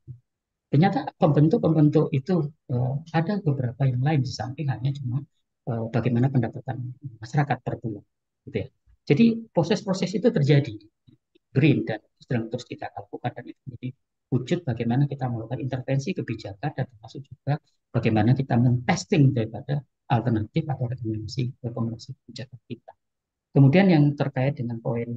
Ternyata pembentuk-pembentuk itu uh, ada beberapa yang lain di samping hanya cuma uh, bagaimana pendapatan masyarakat per bulan, gitu ya. Jadi proses-proses itu terjadi BRIN dan sedang terus kita lakukan dan itu menjadi wujud bagaimana kita melakukan intervensi kebijakan dan termasuk juga bagaimana kita men-testing daripada alternatif atau rekomendasi rekomendasi kebijakan kita. Kemudian yang terkait dengan poin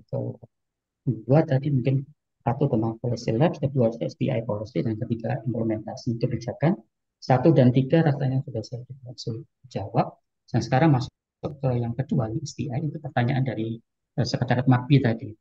kedua tadi mungkin satu tentang policy labs, kedua S D I policy, dan ketiga implementasi kebijakan. Satu dan tiga rasanya sudah saya langsung jawab. Dan sekarang masuk ke yang kedua, S D I, itu pertanyaan dari uh, Sekretariat MAKBI tadi.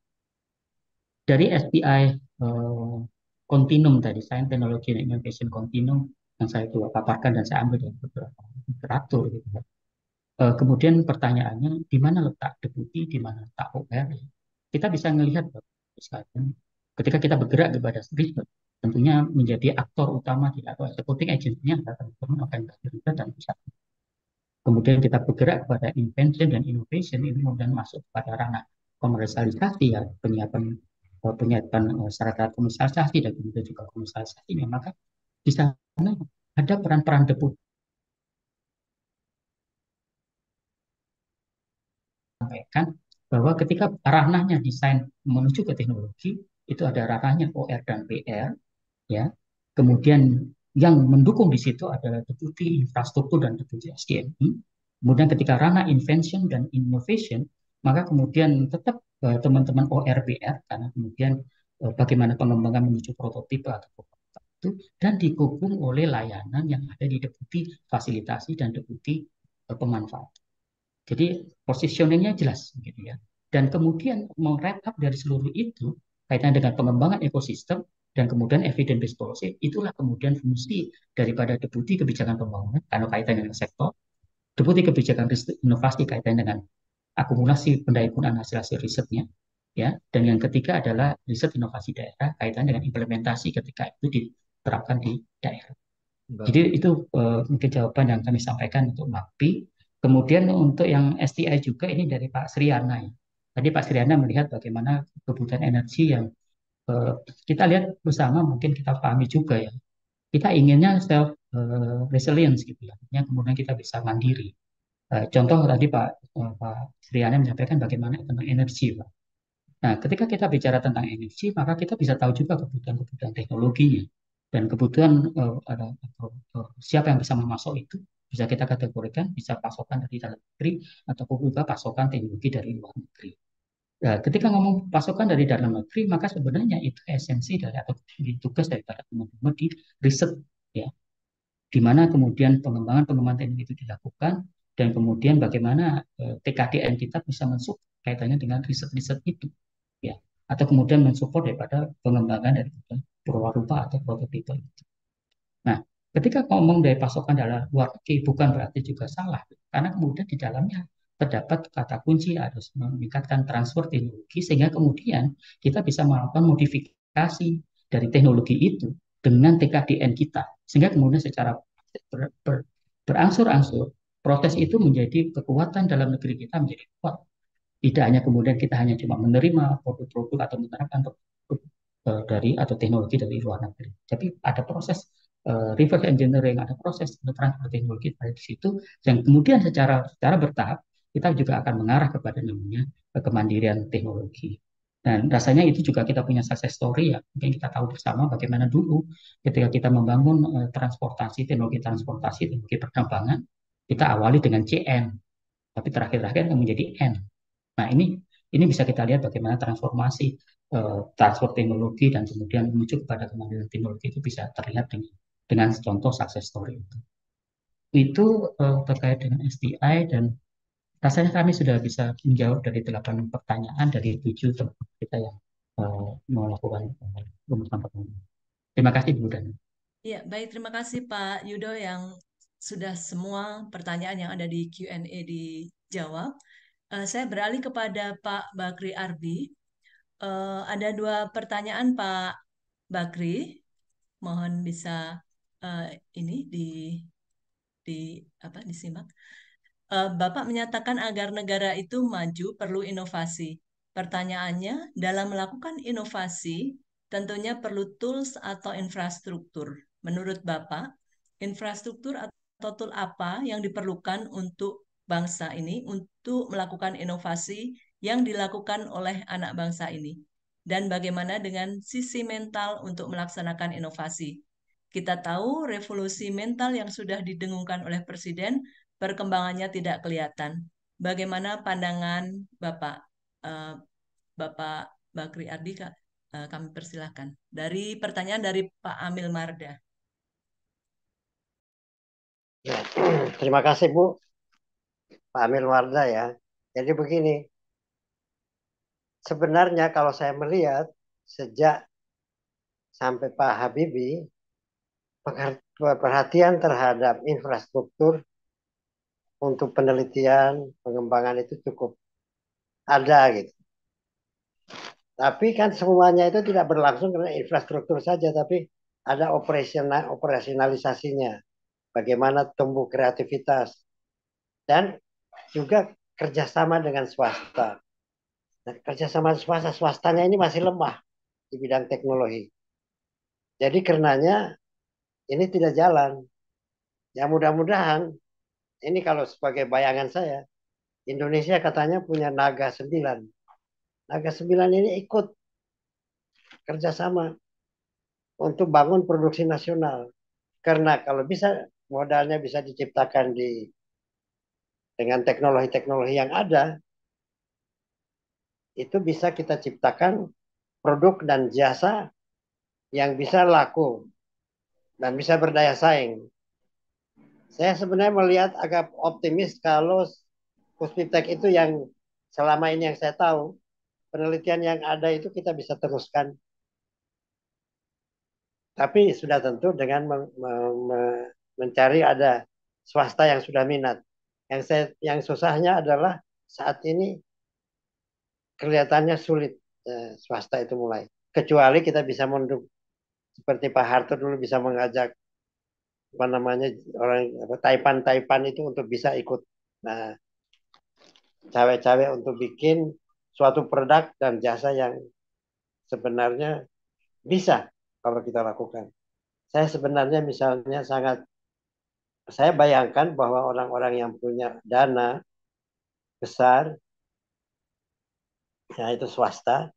Dari S D I uh, Continuum tadi, Science, Technology, and Innovation Continuum, yang saya juga paparkan dan saya ambil dari beberapa literatur. Gitu. Eh, kemudian pertanyaannya, di mana letak deputi, di mana letak O R? Kita bisa melihat sekarang, ketika kita bergerak kepada riset, tentunya menjadi aktor utama di atau executing agent-nya adalah teman-teman organisasi riset dan pusat. Kemudian kita bergerak kepada invention dan innovation, ini kemudian masuk pada ranah komersialisasi, ya, penyiapan eh, penyiapan eh, syarat komersialisasi dan kemudian juga komersialisasi. Maka di sana ada peran-peran deputi. Sampaikan bahwa ketika ranahnya desain menuju ke teknologi, itu ada ranahnya O R dan P R, ya. Kemudian yang mendukung di situ adalah deputi infrastruktur dan deputi S D M I. Kemudian ketika ranah invention dan innovation, maka kemudian tetap eh, teman-teman O R P R, karena kemudian eh, bagaimana pengembangan menuju prototipe atau prototipe itu, dan didukung oleh layanan yang ada di deputi fasilitasi dan deputi eh, pemanfaat. Jadi positioningnya jelas, gitu ya. Dan kemudian meng-wrap up dari seluruh itu kaitan dengan pengembangan ekosistem dan kemudian evidence based policy, itulah kemudian fungsi daripada deputi kebijakan pembangunan karena kaitan dengan sektor, deputi kebijakan inovasi kaitan dengan akumulasi pendaya hasil-hasil risetnya, ya. Dan yang ketiga adalah riset inovasi daerah kaitan dengan implementasi ketika itu diterapkan di daerah. Jadi itu uh, mungkin jawaban yang kami sampaikan untuk MAPI. Kemudian untuk yang S T I juga ini dari Pak Sriana, ya. Tadi Pak Sriana melihat bagaimana kebutuhan energi yang uh, kita lihat bersama, mungkin kita pahami juga, ya. Kita inginnya self uh, resilience, gitu ya. Yang kemudian kita bisa mandiri. Uh, contoh tadi Pak uh, Pak Sriana menyampaikan bagaimana tentang energi, Pak. Nah, ketika kita bicara tentang energi, maka kita bisa tahu juga kebutuhan-kebutuhan teknologinya dan kebutuhan uh, ada, uh, siapa yang bisa memasok itu bisa kita kategorikan bisa pasokan dari dalam negeri ataupun juga pasokan teknologi dari luar negeri. Nah, ketika ngomong pasokan dari dalam negeri, maka sebenarnya itu esensi dari atau tugas daripada teman-teman di riset, ya, di mana kemudian pengembangan-pengembangan teknologi itu dilakukan dan kemudian bagaimana uh, T K D N kita bisa mensupport kaitannya dengan riset-riset itu, ya, atau kemudian mensupport daripada pengembangan dari perwarupa atau prototipe itu. Nah, ketika ngomong dari pasokan dari luar negeri bukan berarti juga salah, karena kemudian di dalamnya terdapat kata kunci harus meningkatkan transfer teknologi sehingga kemudian kita bisa melakukan modifikasi dari teknologi itu dengan T K D N kita sehingga kemudian secara ber, ber, berangsur-angsur proses itu menjadi kekuatan dalam negeri kita menjadi kuat. Tidak hanya kemudian kita hanya cuma menerima produk-produk atau menerapkan produk uh, dari atau teknologi dari luar negeri. Tapi ada proses uh, reverse engineering, ada proses transfer teknologi dari situ, yang kemudian secara secara bertahap kita juga akan mengarah kepada namanya uh, kemandirian teknologi. Dan rasanya itu juga kita punya success story, ya. Mungkin kita tahu bersama bagaimana dulu ketika kita membangun uh, transportasi, teknologi transportasi, teknologi penerbangan, kita awali dengan C N, tapi terakhir-terakhir menjadi N. Nah, ini ini bisa kita lihat bagaimana transformasi eh, transfer teknologi dan kemudian menuju kepada kemandirian teknologi itu bisa terlihat dengan dengan contoh success story itu. Itu eh, terkait dengan S D I dan rasanya kami sudah bisa menjawab dari delapan pertanyaan dari tujuh teman kita yang eh, melakukan eh, rumusan pertanyaan. Terima kasih Bu Dana.
Ya, baik. Terima kasih Pak Yudo yang sudah semua pertanyaan yang ada di Q and A dijawab. Uh, saya beralih kepada Pak Bakri Arbi. Uh, ada dua pertanyaan Pak Bakri. Mohon bisa uh, ini di di apa disimak. Uh, Bapak menyatakan agar negara itu maju perlu inovasi. Pertanyaannya, dalam melakukan inovasi, tentunya perlu tools atau infrastruktur. Menurut Bapak, infrastruktur atau tool apa yang diperlukan untuk bangsa ini untuk melakukan inovasi yang dilakukan oleh anak bangsa ini? Dan bagaimana dengan sisi mental untuk melaksanakan inovasi? Kita tahu revolusi mental yang sudah didengungkan oleh Presiden perkembangannya tidak kelihatan. Bagaimana pandangan Bapak, uh, Bapak Bakri Ardi, uh, kami persilahkan. Dari pertanyaan dari Pak Amil Marda.
Ya, terima kasih Bu, Pak Amil Marda, ya. Jadi begini, sebenarnya kalau saya melihat sejak sampai Pak Habibie, perhatian terhadap infrastruktur untuk penelitian, pengembangan itu cukup ada gitu. Tapi kan semuanya itu tidak berlangsung karena infrastruktur saja, tapi ada operasional, operasionalisasinya. Bagaimana tumbuh kreativitas dan juga kerjasama dengan swasta. Nah, kerjasama swasta swastanya ini masih lemah di bidang teknologi. Jadi karenanya ini tidak jalan. Ya mudah-mudahan ini kalau sebagai bayangan saya, Indonesia katanya punya naga sembilan. Naga sembilan ini ikut kerjasama untuk bangun produksi nasional. Karena kalau bisa modalnya bisa diciptakan di dengan teknologi-teknologi yang ada, itu bisa kita ciptakan produk dan jasa yang bisa laku dan bisa berdaya saing. Saya sebenarnya melihat agak optimis kalau Puspitek itu yang selama ini yang saya tahu, penelitian yang ada itu kita bisa teruskan. Tapi sudah tentu dengan me me me mencari ada swasta yang sudah minat. Yang saya, yang susahnya adalah saat ini kelihatannya sulit eh, swasta itu mulai. Kecuali kita bisa mendukung seperti Pak Harto dulu bisa mengajak apa namanya orang apa Taipan-Taipan itu untuk bisa ikut. Nah, cawe-cawe untuk bikin suatu produk dan jasa yang sebenarnya bisa kalau kita lakukan. Saya sebenarnya misalnya sangat saya bayangkan bahwa orang-orang yang punya dana besar, ya itu swasta,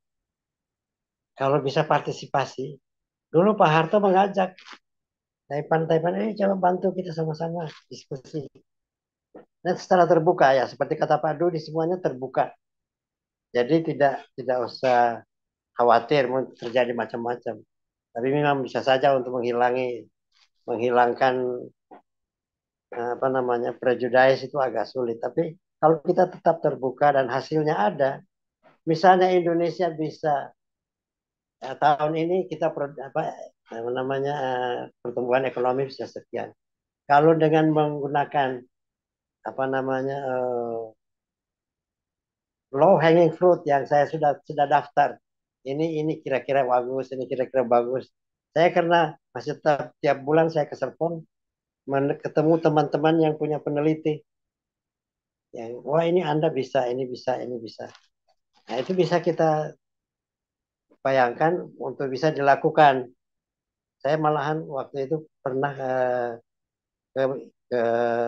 kalau bisa partisipasi. Dulu Pak Harto mengajak Taipan-Taipan ini coba bantu kita sama-sama diskusi. Dan secara terbuka ya, seperti kata Pak Dudi semuanya terbuka. Jadi tidak tidak usah khawatir terjadi macam-macam. Tapi memang bisa saja untuk menghilangi menghilangkan apa namanya prejudice itu agak sulit. Tapi kalau kita tetap terbuka dan hasilnya ada, misalnya Indonesia bisa ya, tahun ini kita apa namanya pertumbuhan ekonomi bisa sekian. Kalau dengan menggunakan apa namanya uh, low hanging fruit yang saya sudah sudah daftar, ini ini kira-kira bagus, ini kira-kira bagus. Saya karena masih tiap, tiap bulan saya ke Serpong ketemu teman-teman yang punya peneliti yang wah ini Anda bisa, ini bisa, ini bisa. Nah itu bisa kita bayangkan untuk bisa dilakukan. Saya malahan waktu itu pernah eh, ke, ke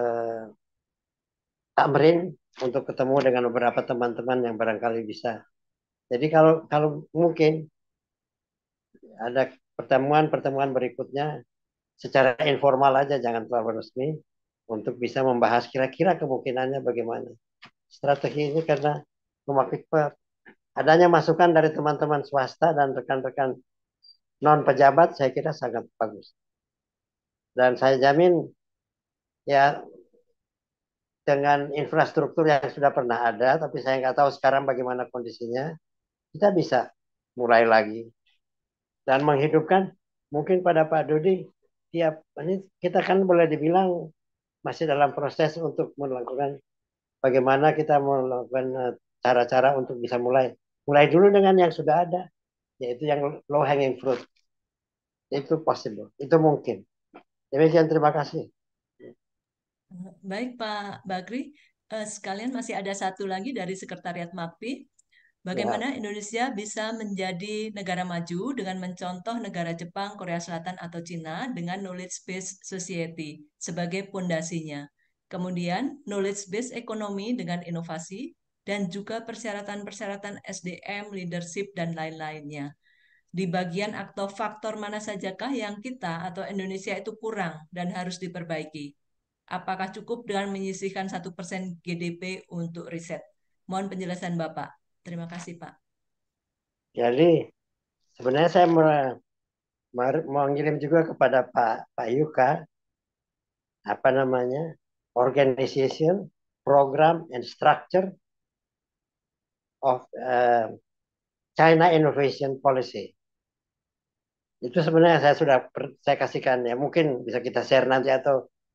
Tamrin untuk ketemu dengan beberapa teman-teman yang barangkali bisa. Jadi kalau kalau mungkin ada pertemuan-pertemuan berikutnya secara informal aja, jangan terlalu resmi, untuk bisa membahas kira-kira kemungkinannya bagaimana. Strategi ini karena memakai adanya masukan dari teman-teman swasta dan rekan-rekan non pejabat saya kira sangat bagus. Dan saya jamin ya dengan infrastruktur yang sudah pernah ada, tapi saya nggak tahu sekarang bagaimana kondisinya, kita bisa mulai lagi dan menghidupkan mungkin pada Pak Dodi tiap ini kita kan boleh dibilang masih dalam proses untuk melakukan bagaimana kita melakukan cara-cara untuk bisa mulai mulai dulu dengan yang sudah ada yaitu yang low hanging fruit itu possible itu mungkin demikian terima kasih.
Baik Pak Bagri, eh, sekalian masih ada satu lagi dari Sekretariat MAPI. Bagaimana
Ya.
Indonesia bisa menjadi negara maju dengan mencontoh negara Jepang, Korea Selatan, atau Cina dengan knowledge-based society sebagai pondasinya. Kemudian knowledge-based ekonomi dengan inovasi, dan juga persyaratan-persyaratan S D M, leadership, dan lain-lainnya. Di bagian atau faktor mana sajakah yang kita atau Indonesia itu kurang dan harus diperbaiki? Apakah cukup dengan menyisihkan satu persen G D P untuk riset? Mohon penjelasan Bapak. Terima kasih, Pak.
Jadi sebenarnya saya mau ngirim juga kepada Pak Pak Yuka apa namanya organization, program, and structure of uh, China Innovation Policy. Itu sebenarnya saya sudah saya kasihkan ya mungkin bisa kita share nanti atau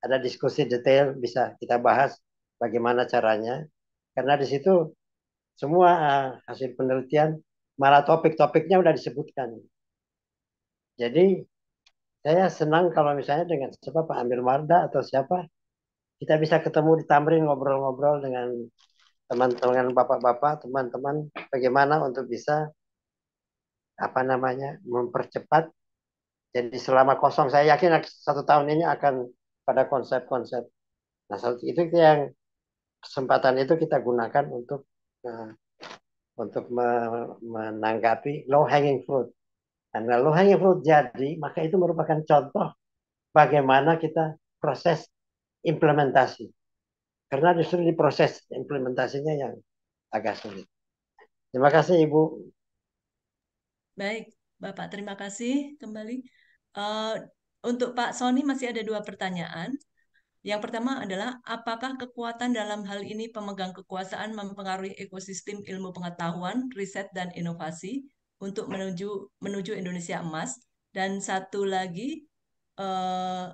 ada diskusi detail bisa kita bahas bagaimana caranya. Karena di situ semua uh, hasil penelitian, malah topik-topiknya udah disebutkan. Jadi saya senang kalau misalnya dengan siapa Pak Amir Marda atau siapa, kita bisa ketemu di Tamrin ngobrol-ngobrol dengan teman-teman bapak-bapak, teman-teman, bagaimana untuk bisa apa namanya mempercepat. Jadi selama kosong, saya yakin satu tahun ini akan pada konsep-konsep. Nah, itu yang kesempatan itu kita gunakan untuk uh, untuk menanggapi low hanging fruit. Karena low hanging fruit jadi, maka itu merupakan contoh bagaimana kita proses implementasi. Karena justru di proses implementasinya yang agak sulit. Terima kasih Ibu.
Baik, Bapak, terima kasih kembali. Uh, untuk Pak Sony masih ada dua pertanyaan. Yang pertama adalah, apakah kekuatan dalam hal ini pemegang kekuasaan mempengaruhi ekosistem ilmu pengetahuan, riset, dan inovasi untuk menuju menuju Indonesia emas? Dan satu lagi, uh,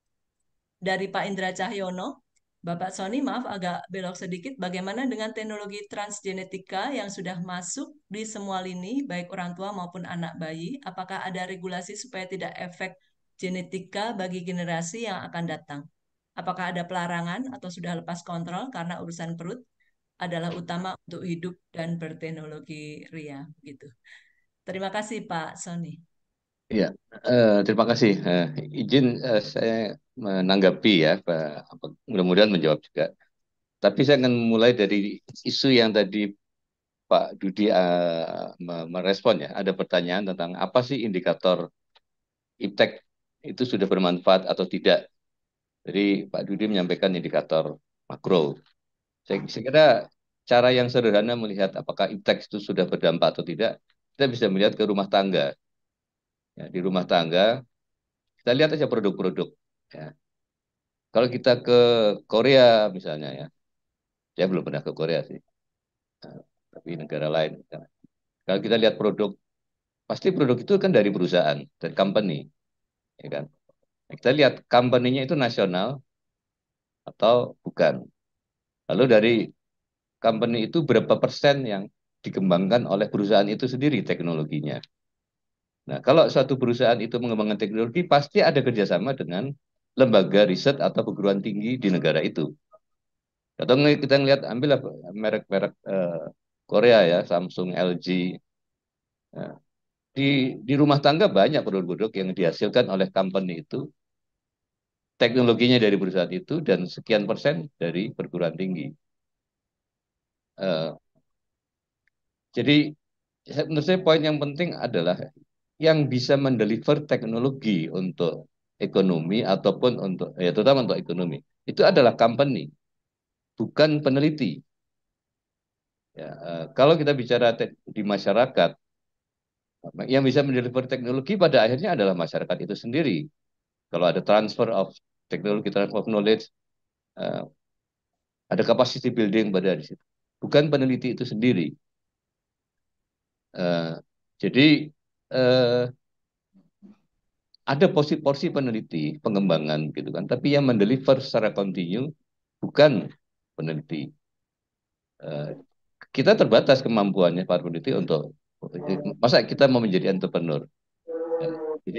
dari Pak Indra Cahyono, Bapak Sony, maaf agak belok sedikit, bagaimana dengan teknologi transgenetika yang sudah masuk di semua lini, baik orang tua maupun anak bayi? Apakah ada regulasi supaya tidak efek genetika bagi generasi yang akan datang? Apakah ada pelarangan atau sudah lepas kontrol karena urusan perut adalah utama untuk hidup dan berteknologi ria? Gitu. Terima kasih Pak Sony.
Iya, eh, terima kasih. Eh, izin eh, saya menanggapi ya, Pak. Apa- mudah-mudahan menjawab juga. Tapi saya akan mulai dari isu yang tadi Pak Dudi eh, me- merespon ya. Ada pertanyaan tentang apa sih indikator iptek itu sudah bermanfaat atau tidak. Jadi Pak Dudi menyampaikan indikator makro. Saya, saya kira cara yang sederhana melihat apakah iptek itu sudah berdampak atau tidak, kita bisa melihat ke rumah tangga. Ya, di rumah tangga, kita lihat aja produk-produk. Ya. Kalau kita ke Korea misalnya ya, saya belum pernah ke Korea sih, Nah, tapi negara lain. Misalnya. Kalau kita lihat produk, pasti produk itu kan dari perusahaan, dari company, ya kan. Kita lihat company-nya itu nasional atau bukan. Lalu dari company itu berapa persen yang dikembangkan oleh perusahaan itu sendiri teknologinya. Nah, kalau suatu perusahaan itu mengembangkan teknologi, pasti ada kerjasama dengan lembaga riset atau perguruan tinggi di negara itu. Atau kita ngelihat ambil merek-merek eh, Korea ya, Samsung, L G. Nah, di di rumah tangga banyak produk-produk yang dihasilkan oleh company itu, teknologinya dari perusahaan itu dan sekian persen dari perguruan tinggi. Eh, jadi menurut saya poin yang penting adalah yang bisa mendeliver teknologi untuk ekonomi ataupun untuk ya terutama untuk ekonomi itu adalah company, bukan peneliti. Ya, eh, kalau kita bicara di masyarakat, yang bisa mendeliver teknologi pada akhirnya adalah masyarakat itu sendiri. Kalau ada transfer of teknologi, transfer of knowledge, uh, ada capacity building pada di situ. Bukan peneliti itu sendiri. Uh, jadi uh, ada porsi-porsi peneliti pengembangan gitu kan, tapi yang mendeliver secara kontinu bukan peneliti. Uh, kita terbatas kemampuannya para peneliti untuk masa kita mau menjadi entrepreneur. Ya. Jadi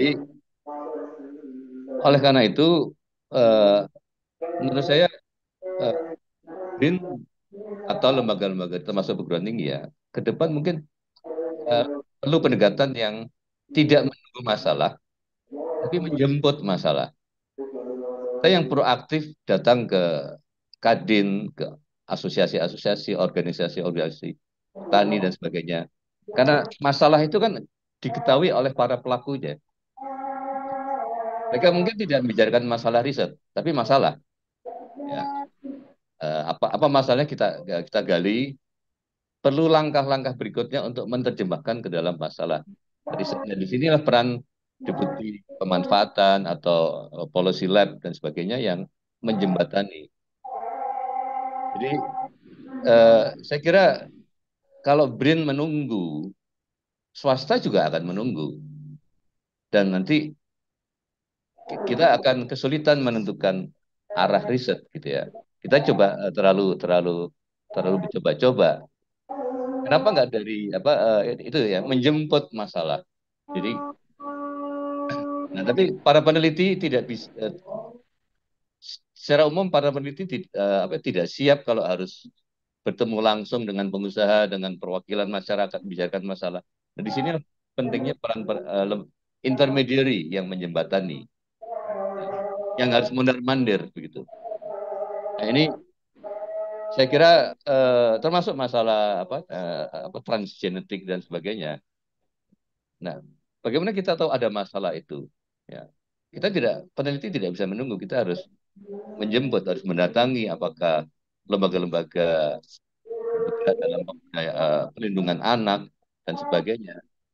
oleh karena itu, uh, menurut saya uh, BRIN atau lembaga-lembaga termasuk perguruan tinggi ya, ke depan mungkin uh, perlu pendekatan yang tidak menunggu masalah, tapi menjemput masalah. Kita yang proaktif datang ke Kadin, ke asosiasi-asosiasi, organisasi-organisasi tani dan sebagainya. Karena masalah itu kan diketahui oleh para pelakunya. Mereka mungkin tidak membicarakan masalah riset, tapi masalah. Ya, uh, apa apa masalahnya kita kita gali, perlu langkah-langkah berikutnya untuk menerjemahkan ke dalam masalah riset. Nah, di sinilah peran deputi pemanfaatan atau policy lab dan sebagainya yang menjembatani. Jadi eh, saya kira kalau BRIN menunggu, swasta juga akan menunggu. Dan nanti kita akan kesulitan menentukan arah riset gitu ya. Kita coba uh, terlalu terlalu terlalu coba-coba. Kenapa nggak dari apa uh, itu ya menjemput masalah. Jadi, nah tapi para peneliti tidak bisa uh, secara umum para peneliti tidak, uh, apa, tidak siap kalau harus bertemu langsung dengan pengusaha, dengan perwakilan masyarakat, bicarakan masalah. Nah, di sini pentingnya peran per, uh, intermediary yang menjembatani, yang harus mondar-mandir begitu. Nah, ini saya kira uh, termasuk masalah apa, uh, apa transgenetik dan sebagainya. Nah, bagaimana kita tahu ada masalah itu? Ya, kita tidak peneliti tidak bisa menunggu, kita harus menjemput, harus mendatangi apakah lembaga-lembaga yang bergerak dalam uh, perlindungan anak dan sebagainya.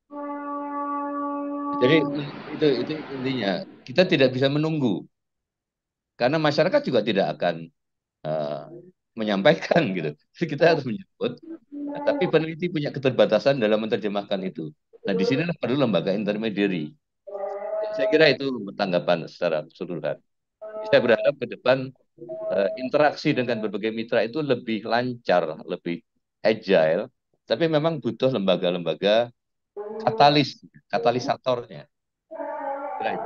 Jadi itu itu intinya kita tidak bisa menunggu karena masyarakat juga tidak akan uh, menyampaikan gitu. Jadi kita harus menyebut. Nah, tapi peneliti punya keterbatasan dalam menerjemahkan itu. Nah, di sini perlu lembaga intermediary. Saya kira itu tanggapan secara keseluruhan. Saya berharap ke depan uh, interaksi dengan berbagai mitra itu lebih lancar, lebih agile. Tapi memang butuh lembaga-lembaga katalis, katalisatornya. Kira itu.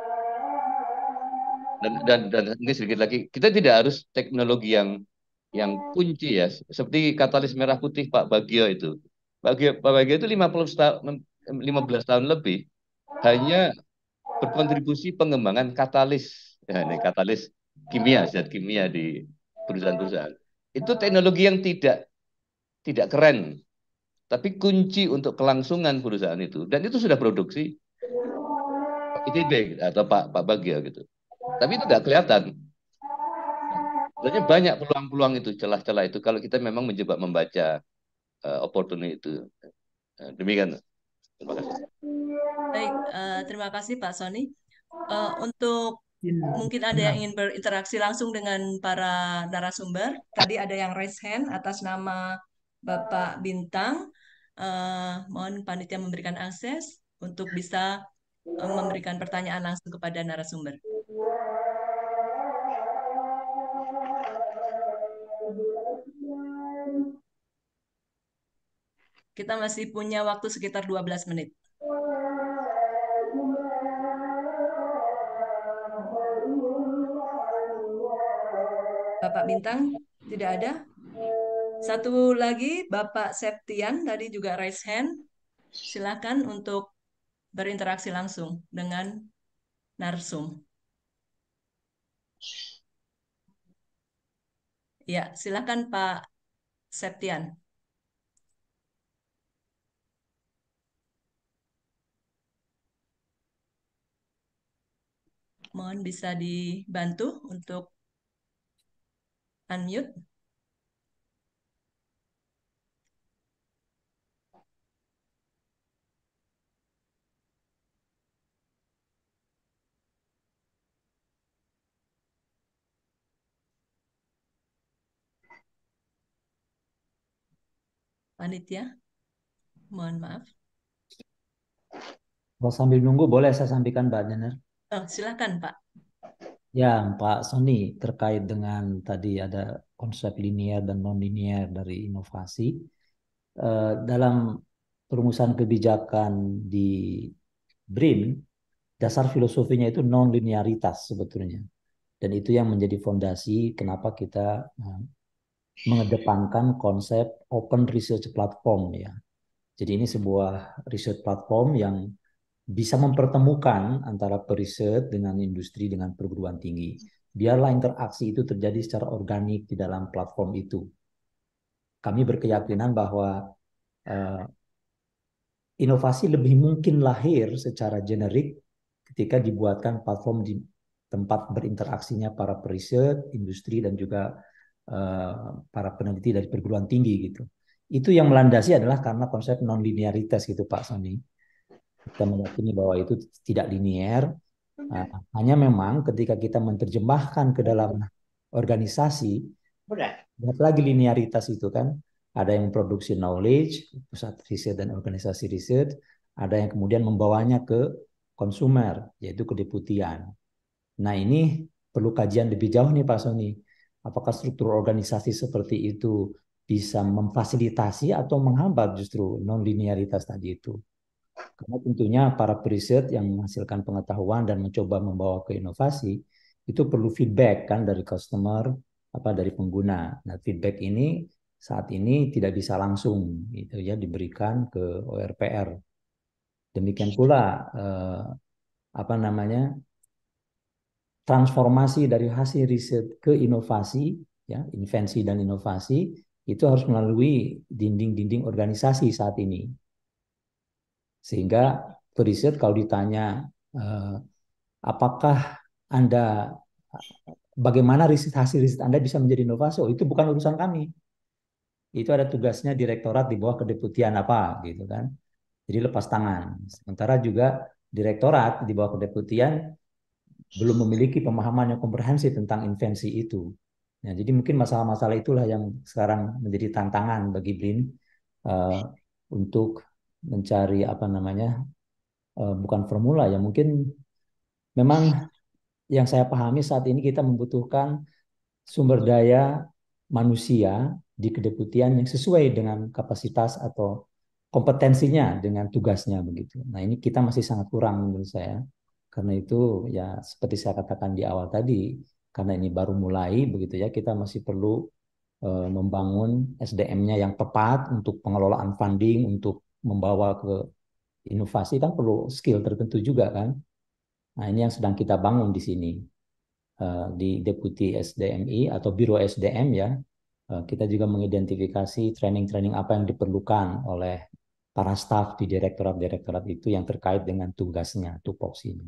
Dan, dan, dan ini sedikit lagi, kita tidak harus teknologi yang yang kunci ya, seperti katalis merah putih Pak Bagio itu. Bagio, Pak Bagio itu lima puluh tahun, lima belas tahun lebih hanya berkontribusi pengembangan katalis, ya, ini katalis kimia, zat kimia di perusahaan-perusahaan. Itu teknologi yang tidak tidak keren, tapi kunci untuk kelangsungan perusahaan itu. Dan itu sudah produksi Pak I T B atau Pak Pak Bagio gitu. Tapi itu nggak kelihatan. Sebenarnya banyak peluang-peluang itu, celah-celah itu kalau kita memang mencoba membaca uh, opportunity itu. Uh, demikian. Terima kasih.
Baik, uh, terima kasih Pak Sony. Uh, untuk mungkin ada yang ingin berinteraksi langsung dengan para narasumber. Tadi ada yang raise hand atas nama Bapak Bintang. Uh, mohon panitia memberikan akses untuk bisa uh, memberikan pertanyaan langsung kepada narasumber. Kita masih punya waktu sekitar dua belas menit. Bapak Bintang, tidak ada? Satu lagi, Bapak Septian, tadi juga raise hand. Silakan untuk berinteraksi langsung dengan narsum. Ya, silakan Pak Septian. Mohon bisa dibantu untuk unmute. Panitia, mohon maaf.
Kalau sambil nunggu boleh saya sampaikan Mbak Jenner?
Oh, silakan Pak.
Ya, Pak Sony, terkait dengan tadi ada konsep linear dan non-linear dari inovasi. Eh, dalam perumusan kebijakan di B R I M, dasar filosofinya itu non-linearitas sebetulnya. Dan itu yang menjadi fondasi kenapa kita eh, mengedepankan konsep open research platform ya. Jadi ini sebuah research platform yang bisa mempertemukan antara periset dengan industri dengan perguruan tinggi. Biarlah interaksi itu terjadi secara organik di dalam platform itu. Kami berkeyakinan bahwa uh, inovasi lebih mungkin lahir secara generik ketika dibuatkan platform di tempat berinteraksinya para periset, industri, dan juga uh, para peneliti dari perguruan tinggi gitu. Itu yang melandasi adalah karena konsep non-linearitas gitu Pak Sony. Kita meyakini bahwa itu tidak linear. Nah, hanya memang ketika kita menerjemahkan ke dalam organisasi, lihat lagi linearitas itu kan. Ada yang memproduksi knowledge, pusat riset dan organisasi riset. Ada yang kemudian membawanya ke konsumer, yaitu kedeputian. Nah ini perlu kajian lebih jauh nih Pak Sony. Apakah struktur organisasi seperti itu bisa memfasilitasi atau menghambat justru non-linearitas tadi itu. Karena tentunya para periset yang menghasilkan pengetahuan dan mencoba membawa ke inovasi, itu perlu feedback kan dari customer, apa dari pengguna. Nah, feedback ini saat ini tidak bisa langsung gitu ya diberikan ke O R P R. Demikian pula eh, apa namanya transformasi dari hasil riset ke inovasi, ya invensi dan inovasi itu harus melalui dinding-dinding organisasi saat ini. Sehingga periset kalau ditanya eh, apakah Anda bagaimana riset hasil riset Anda bisa menjadi inovasi, oh, itu bukan urusan kami. Itu ada tugasnya direktorat di bawah kedeputian apa gitu kan. Jadi lepas tangan. Sementara juga direktorat di bawah kedeputian belum memiliki pemahaman yang komprehensif tentang invensi itu. Nah, jadi mungkin masalah-masalah itulah yang sekarang menjadi tantangan bagi B R I N uh, untuk mencari apa namanya uh, bukan formula ya mungkin memang yang saya pahami saat ini kita membutuhkan sumber daya manusia di kedeputian yang sesuai dengan kapasitas atau kompetensinya dengan tugasnya begitu. Nah, ini kita masih sangat kurang menurut saya. Karena itu ya seperti saya katakan di awal tadi, karena ini baru mulai begitu ya, kita masih perlu uh, membangun S D M-nya yang tepat untuk pengelolaan funding, untuk membawa ke inovasi kan perlu skill tertentu juga kan. Nah, ini yang sedang kita bangun di sini. Uh, di Deputi S D M I atau Biro S D M ya, uh, kita juga mengidentifikasi training-training apa yang diperlukan oleh para staf di direktorat-direktorat itu yang terkait dengan tugasnya, tupoksinya.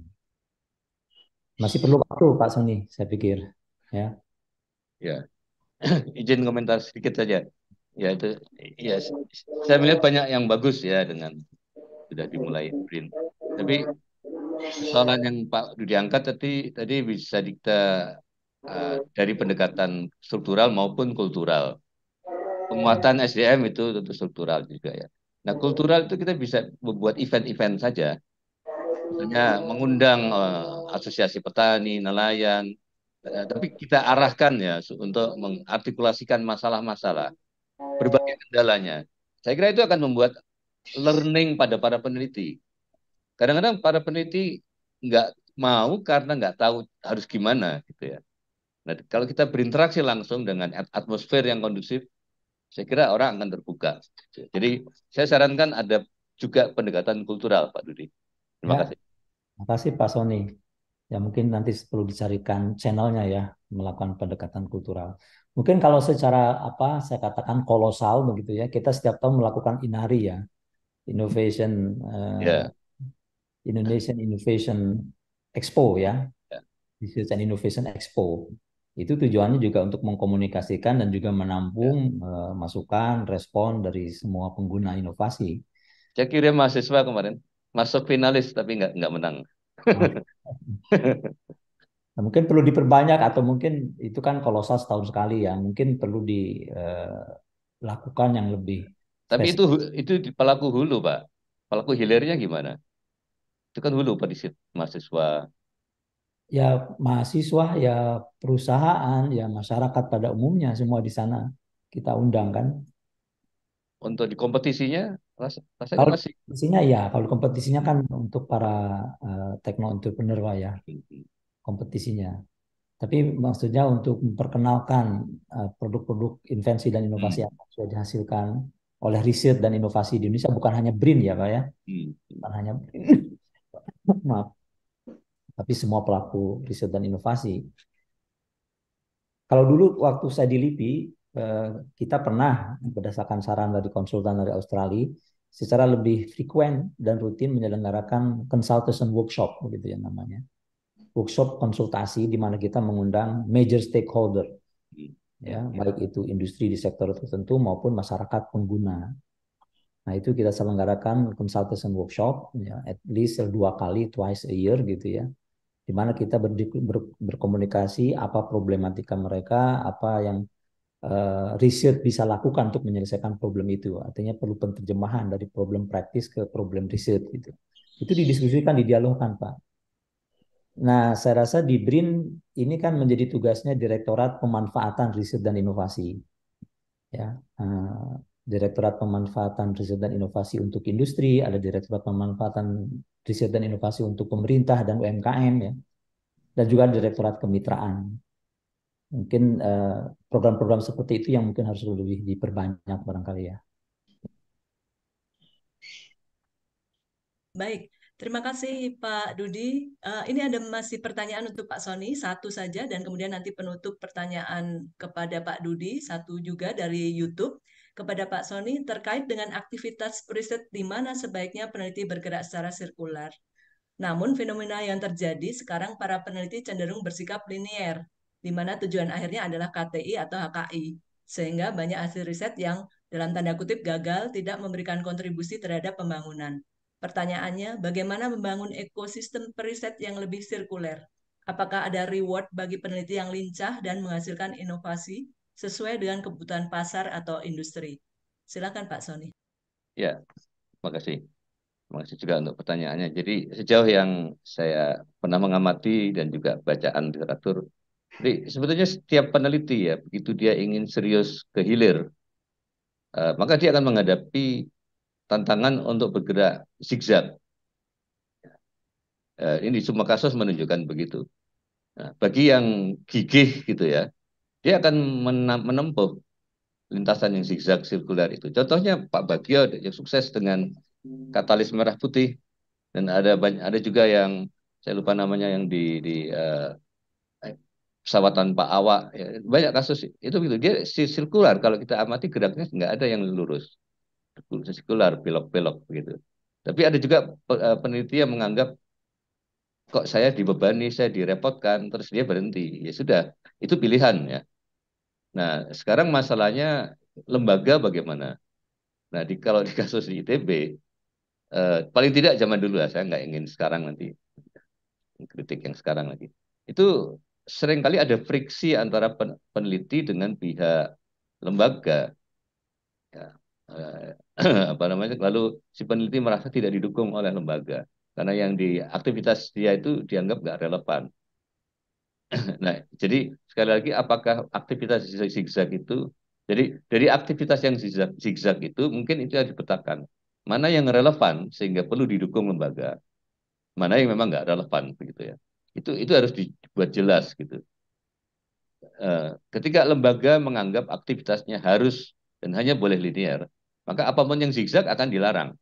Masih perlu waktu Pak Sony, saya pikir. Ya.
Ya, izin komentar sedikit saja. Ya itu, ya saya melihat banyak yang bagus ya dengan sudah dimulai B R I N. Tapi persoalan yang Pak Dudi angkat tadi tadi bisa kita uh, dari pendekatan struktural maupun kultural. Penguatan S D M itu tentu struktural juga ya. Nah, kultural itu kita bisa membuat event-event saja. Misalnya mengundang uh, asosiasi petani, nelayan, uh, tapi kita arahkan ya untuk mengartikulasikan masalah-masalah, berbagai kendalanya. Saya kira itu akan membuat learning pada para peneliti. Kadang-kadang para peneliti nggak mau karena nggak tahu harus gimana gitu ya. Nah, kalau kita berinteraksi langsung dengan atmosfer yang kondusif, saya kira orang akan terbuka. Jadi saya sarankan ada juga pendekatan kultural, Pak Dudi. Terima
Ya,
kasih.
terima kasih Pak Sony. Ya mungkin nanti perlu dicarikan channelnya ya melakukan pendekatan kultural. Mungkin kalau secara apa saya katakan kolosal begitu ya, kita setiap tahun melakukan INARI ya, Innovation uh,
Ya,
Indonesian Innovation Expo ya,
ya.
Research and Innovation Expo. Itu tujuannya juga untuk mengkomunikasikan dan juga
Ya.
menampung uh, masukan, respon dari semua pengguna inovasi.
Saya kirim mahasiswa kemarin, masuk finalis tapi nggak nggak menang.
Nah, mungkin perlu diperbanyak atau mungkin itu kan kolosal setahun sekali ya, mungkin perlu dilakukan yang lebih
Tapi itu
spesifik.
itu di pelaku hulu, Pak. Pelaku hilirnya gimana? Itu kan hulu periset mahasiswa.
Ya mahasiswa, ya perusahaan, ya masyarakat pada umumnya semua di sana kita undang kan.
Untuk di kompetisinya, ras- rasanya
Kalau
masih.
kompetisinya ya, kalau kompetisinya kan untuk para uh, techno entrepreneur lah ya kompetisinya. Tapi maksudnya untuk memperkenalkan uh, produk-produk invensi dan inovasi
Hmm.
yang sudah dihasilkan oleh riset dan inovasi di Indonesia bukan hanya B R I N ya Pak ya,
Hmm.
bukan hanya B R I N, maaf, tapi semua pelaku riset dan inovasi. Kalau dulu waktu saya di LIPI, eh, kita pernah berdasarkan saran dari konsultan dari Australia, secara lebih frekuen dan rutin menyelenggarakan consultation workshop, begitu ya namanya. Workshop konsultasi di mana kita mengundang major stakeholder, ya, baik itu industri di sektor tertentu maupun masyarakat pengguna. Nah, itu kita selenggarakan consultation workshop, ya, at least dua kali, twice a year gitu ya, di mana kita ber, ber, berkomunikasi apa problematika mereka, apa yang uh, riset bisa lakukan untuk menyelesaikan problem itu. Artinya perlu penerjemahan dari problem praktis ke problem riset gitu. Itu didiskusikan, didialogkan, Pak. Nah, saya rasa di B R I N ini kan menjadi tugasnya Direktorat Pemanfaatan Riset dan Inovasi. Ya, eh, Direktorat Pemanfaatan Riset dan Inovasi untuk industri, ada Direktorat Pemanfaatan Riset dan Inovasi untuk pemerintah dan U M K M ya, dan juga Direktorat Kemitraan. Mungkin eh, program-program seperti itu yang mungkin harus lebih diperbanyak barangkali ya.
Baik, terima kasih Pak Dudi. Eh, ini ada masih pertanyaan untuk Pak Sony, satu saja, dan kemudian nanti penutup pertanyaan kepada Pak Dudi, satu juga dari YouTube. Kepada Pak Sony, terkait dengan aktivitas riset di mana sebaiknya peneliti bergerak secara sirkular. Namun fenomena yang terjadi sekarang para peneliti cenderung bersikap linier, di mana tujuan akhirnya adalah K T I atau H K I, sehingga banyak hasil riset yang dalam tanda kutip gagal tidak memberikan kontribusi terhadap pembangunan. Pertanyaannya, bagaimana membangun ekosistem periset yang lebih sirkuler? Apakah ada reward bagi peneliti yang lincah dan menghasilkan inovasi sesuai dengan kebutuhan pasar atau industri? Silakan Pak Sony.
Ya, terima kasih. Terima kasih juga untuk pertanyaannya. Jadi sejauh yang saya pernah mengamati dan juga bacaan literatur, jadi sebetulnya setiap peneliti ya, begitu dia ingin serius ke hilir, uh, maka dia akan menghadapi tantangan untuk bergerak zigzag. Uh, ini semua kasus menunjukkan begitu. Nah, bagi yang gigih gitu ya, dia akan menempuh lintasan yang zigzag sirkular itu. Contohnya Pak Bagio yang sukses dengan katalis merah putih, dan ada banyak, ada juga yang saya lupa namanya yang di di uh, pesawat tanpa awak, ya, banyak kasus itu begitu. Dia sirkular, kalau kita amati geraknya nggak ada yang lurus, sirkular, belok-belok begitu. Tapi ada juga peneliti yang menganggap kok saya dibebani, saya direpotkan, terus dia berhenti. Ya sudah, itu pilihan ya. Nah, sekarang masalahnya lembaga bagaimana? Nah, di, kalau di kasus di I T B, eh, paling tidak zaman dulu lah, saya nggak ingin sekarang nanti kritik yang sekarang lagi. Itu seringkali ada friksi antara pen, peneliti dengan pihak lembaga. Ya, eh, apa namanya? Lalu si peneliti merasa tidak didukung oleh lembaga karena yang di aktivitas dia itu dianggap nggak relevan. Nah, jadi sekali lagi, apakah aktivitas zigzag itu, jadi dari aktivitas yang zigzag, zigzag itu mungkin itu yang dipetakan. Mana yang relevan sehingga perlu didukung lembaga, mana yang memang nggak relevan begitu ya. Itu itu harus dibuat jelas gitu. Uh, ketika lembaga menganggap aktivitasnya harus dan hanya boleh linear, maka apapun yang zigzag akan dilarang.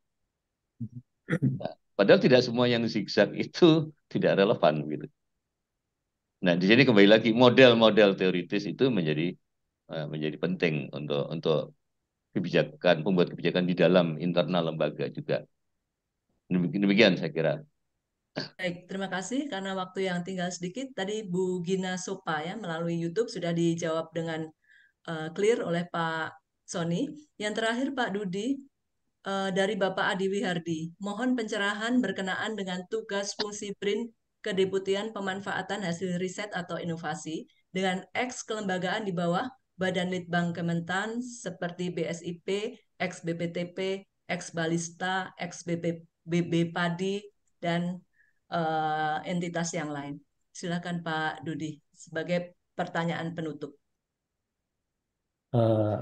Nah, padahal tidak semua yang zigzag itu tidak relevan gitu. Nah, di sini kembali lagi model-model teoritis itu menjadi menjadi penting untuk untuk kebijakan, pembuat kebijakan di dalam internal lembaga juga. Demikian saya kira.
Baik, terima kasih karena waktu yang tinggal sedikit. Tadi Bu Gina Sopa ya melalui YouTube sudah dijawab dengan uh, clear oleh Pak Sony. Yang terakhir Pak Dudi uh, dari Bapak Adi Wihardi. Mohon pencerahan berkenaan dengan tugas fungsi B R I N Kedeputian Pemanfaatan Hasil Riset atau Inovasi dengan X kelembagaan di bawah Badan Litbang Kementan seperti B S I P, X B P T P, X Balista, X B P B B Padi, dan uh, entitas yang lain. Silakan Pak Dudi sebagai pertanyaan penutup.
Uh,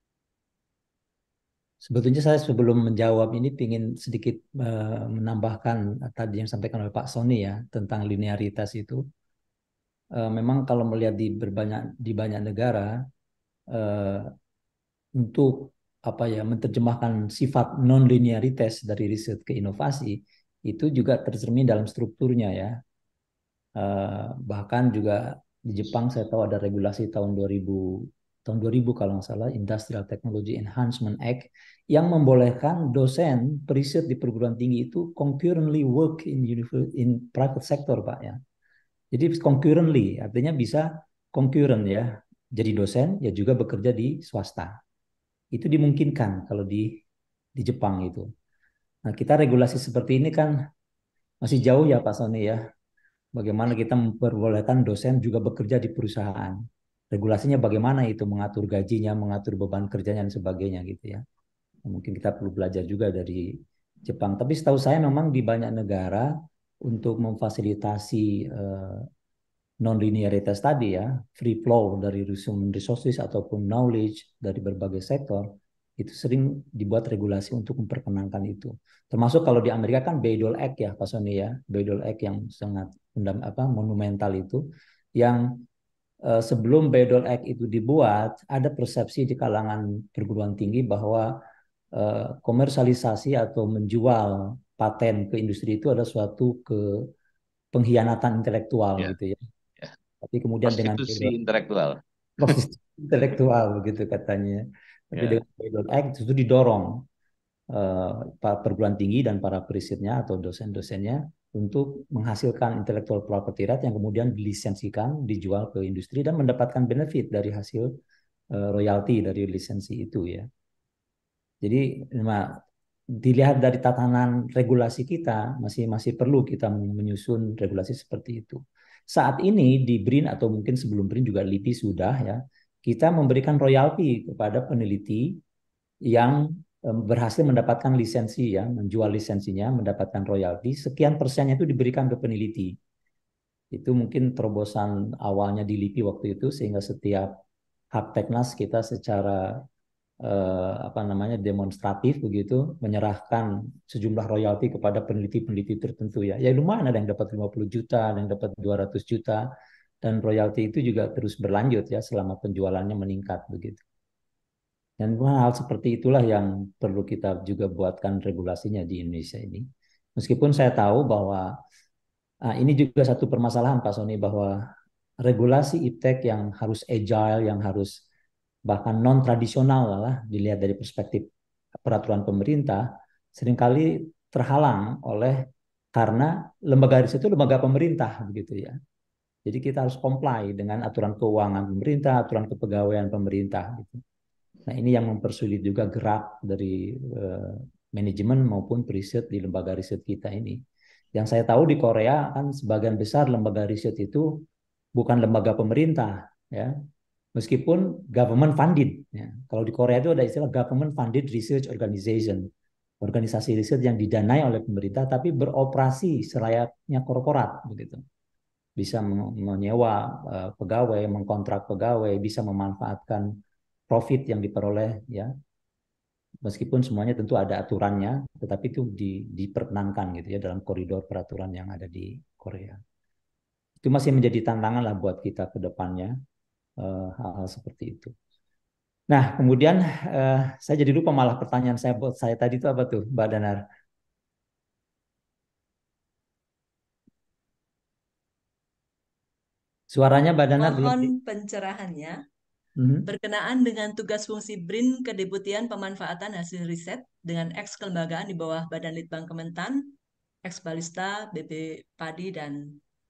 sebetulnya saya sebelum menjawab ini ingin sedikit uh, menambahkan tadi yang sampaikan oleh Pak Sony ya tentang linearitas itu. Uh, memang kalau melihat di berbanyak di banyak negara uh, untuk apa ya menerjemahkan sifat non-linearitas dari riset ke inovasi itu juga tercermin dalam strukturnya ya. Uh, bahkan juga di Jepang saya tahu ada regulasi tahun dua ribu tahun dua ribu kalau nggak salah Industrial Technology Enhancement Act yang membolehkan dosen periset di perguruan tinggi itu concurrently work in in private sector Pak ya. Jadi concurrently artinya bisa concurrent ya. Jadi dosen ya juga bekerja di swasta. Itu dimungkinkan kalau di di Jepang itu. Nah, kita regulasi seperti ini kan masih jauh ya Pak Sony ya. Bagaimana kita memperbolehkan dosen juga bekerja di perusahaan. Regulasinya bagaimana itu mengatur gajinya, mengatur beban kerjanya dan sebagainya gitu ya. Mungkin kita perlu belajar juga dari Jepang. Tapi setahu saya memang di banyak negara untuk memfasilitasi uh, non-linearitas tadi ya, free flow dari human resources ataupun knowledge dari berbagai sektor, itu sering dibuat regulasi untuk memperkenankan itu. Termasuk kalau di Amerika kan Bayh-Dole Act ya, Pak Sony ya, Bayh-Dole Act yang sangat apa monumental itu, yang eh, sebelum Bayh-Dole Act itu dibuat, ada persepsi di kalangan perguruan tinggi bahwa eh, komersialisasi atau menjual paten ke industri itu ada suatu ke pengkhianatan intelektual
Ya,
gitu ya.
ya.
Tapi kemudian dengan
Prostitusi intelektual.
proses intelektual begitu katanya. Tapi
Ya.
dengan Bayh-Dole Act itu didorong eh, para perguruan tinggi dan para perisetnya atau dosen-dosennya untuk menghasilkan intellectual property right yang kemudian dilisensikan, dijual ke industri dan mendapatkan benefit dari hasil eh, royalti dari lisensi itu ya. Jadi nah, dilihat dari tatanan regulasi kita masih masih perlu kita menyusun regulasi seperti itu. Saat ini di B R I N atau mungkin sebelum B R I N juga LIPI sudah ya, kita memberikan royalti kepada peneliti yang berhasil mendapatkan lisensi ya, menjual lisensinya, mendapatkan royalti, sekian persennya itu diberikan ke peneliti. Itu mungkin terobosan awalnya di LIPI waktu itu sehingga setiap Hapteknas kita secara eh, apa namanya demonstratif begitu menyerahkan sejumlah royalti kepada peneliti-peneliti tertentu ya. Ya lumayan ada yang dapat lima puluh juta, ada yang dapat dua ratus juta dan royalti itu juga terus berlanjut ya selama penjualannya meningkat begitu. Dan hal seperti itulah yang perlu kita juga buatkan regulasinya di Indonesia ini. Meskipun saya tahu bahwa ah, ini juga satu permasalahan Pak Sony bahwa regulasi iptek yang harus agile, yang harus bahkan non tradisional lah dilihat dari perspektif peraturan pemerintah seringkali terhalang oleh karena lembaga riset itu lembaga pemerintah begitu ya. Jadi kita harus comply dengan aturan keuangan pemerintah, aturan kepegawaian pemerintah gitu. Nah, ini yang mempersulit juga gerak dari uh, manajemen maupun riset di lembaga riset kita ini. Yang saya tahu di Korea kan sebagian besar lembaga riset itu bukan lembaga pemerintah ya. Meskipun government funded ya. Kalau di Korea itu ada istilah government funded research organization. Organisasi riset yang didanai oleh pemerintah tapi beroperasi selayaknya korporat begitu. Bisa menyewa uh, pegawai, mengkontrak pegawai, bisa memanfaatkan profit yang diperoleh ya. Meskipun semuanya tentu ada aturannya, tetapi itu di, diperkenankan gitu ya dalam koridor peraturan yang ada di Korea. Itu masih menjadi tantangan lah buat kita ke depannya uh, hal-hal seperti itu. Nah, kemudian uh, saya jadi lupa malah pertanyaan saya buat saya tadi itu apa tuh, Mbak Danar? Suaranya Mbak Danar belum.
Mohon pencerahannya.
Mm-hmm.
Berkenaan dengan tugas fungsi B R I N Kedeputian Pemanfaatan Hasil Riset dengan eks kelembagaan di bawah Badan Litbang Kementan, eks Balista, B B Padi, dan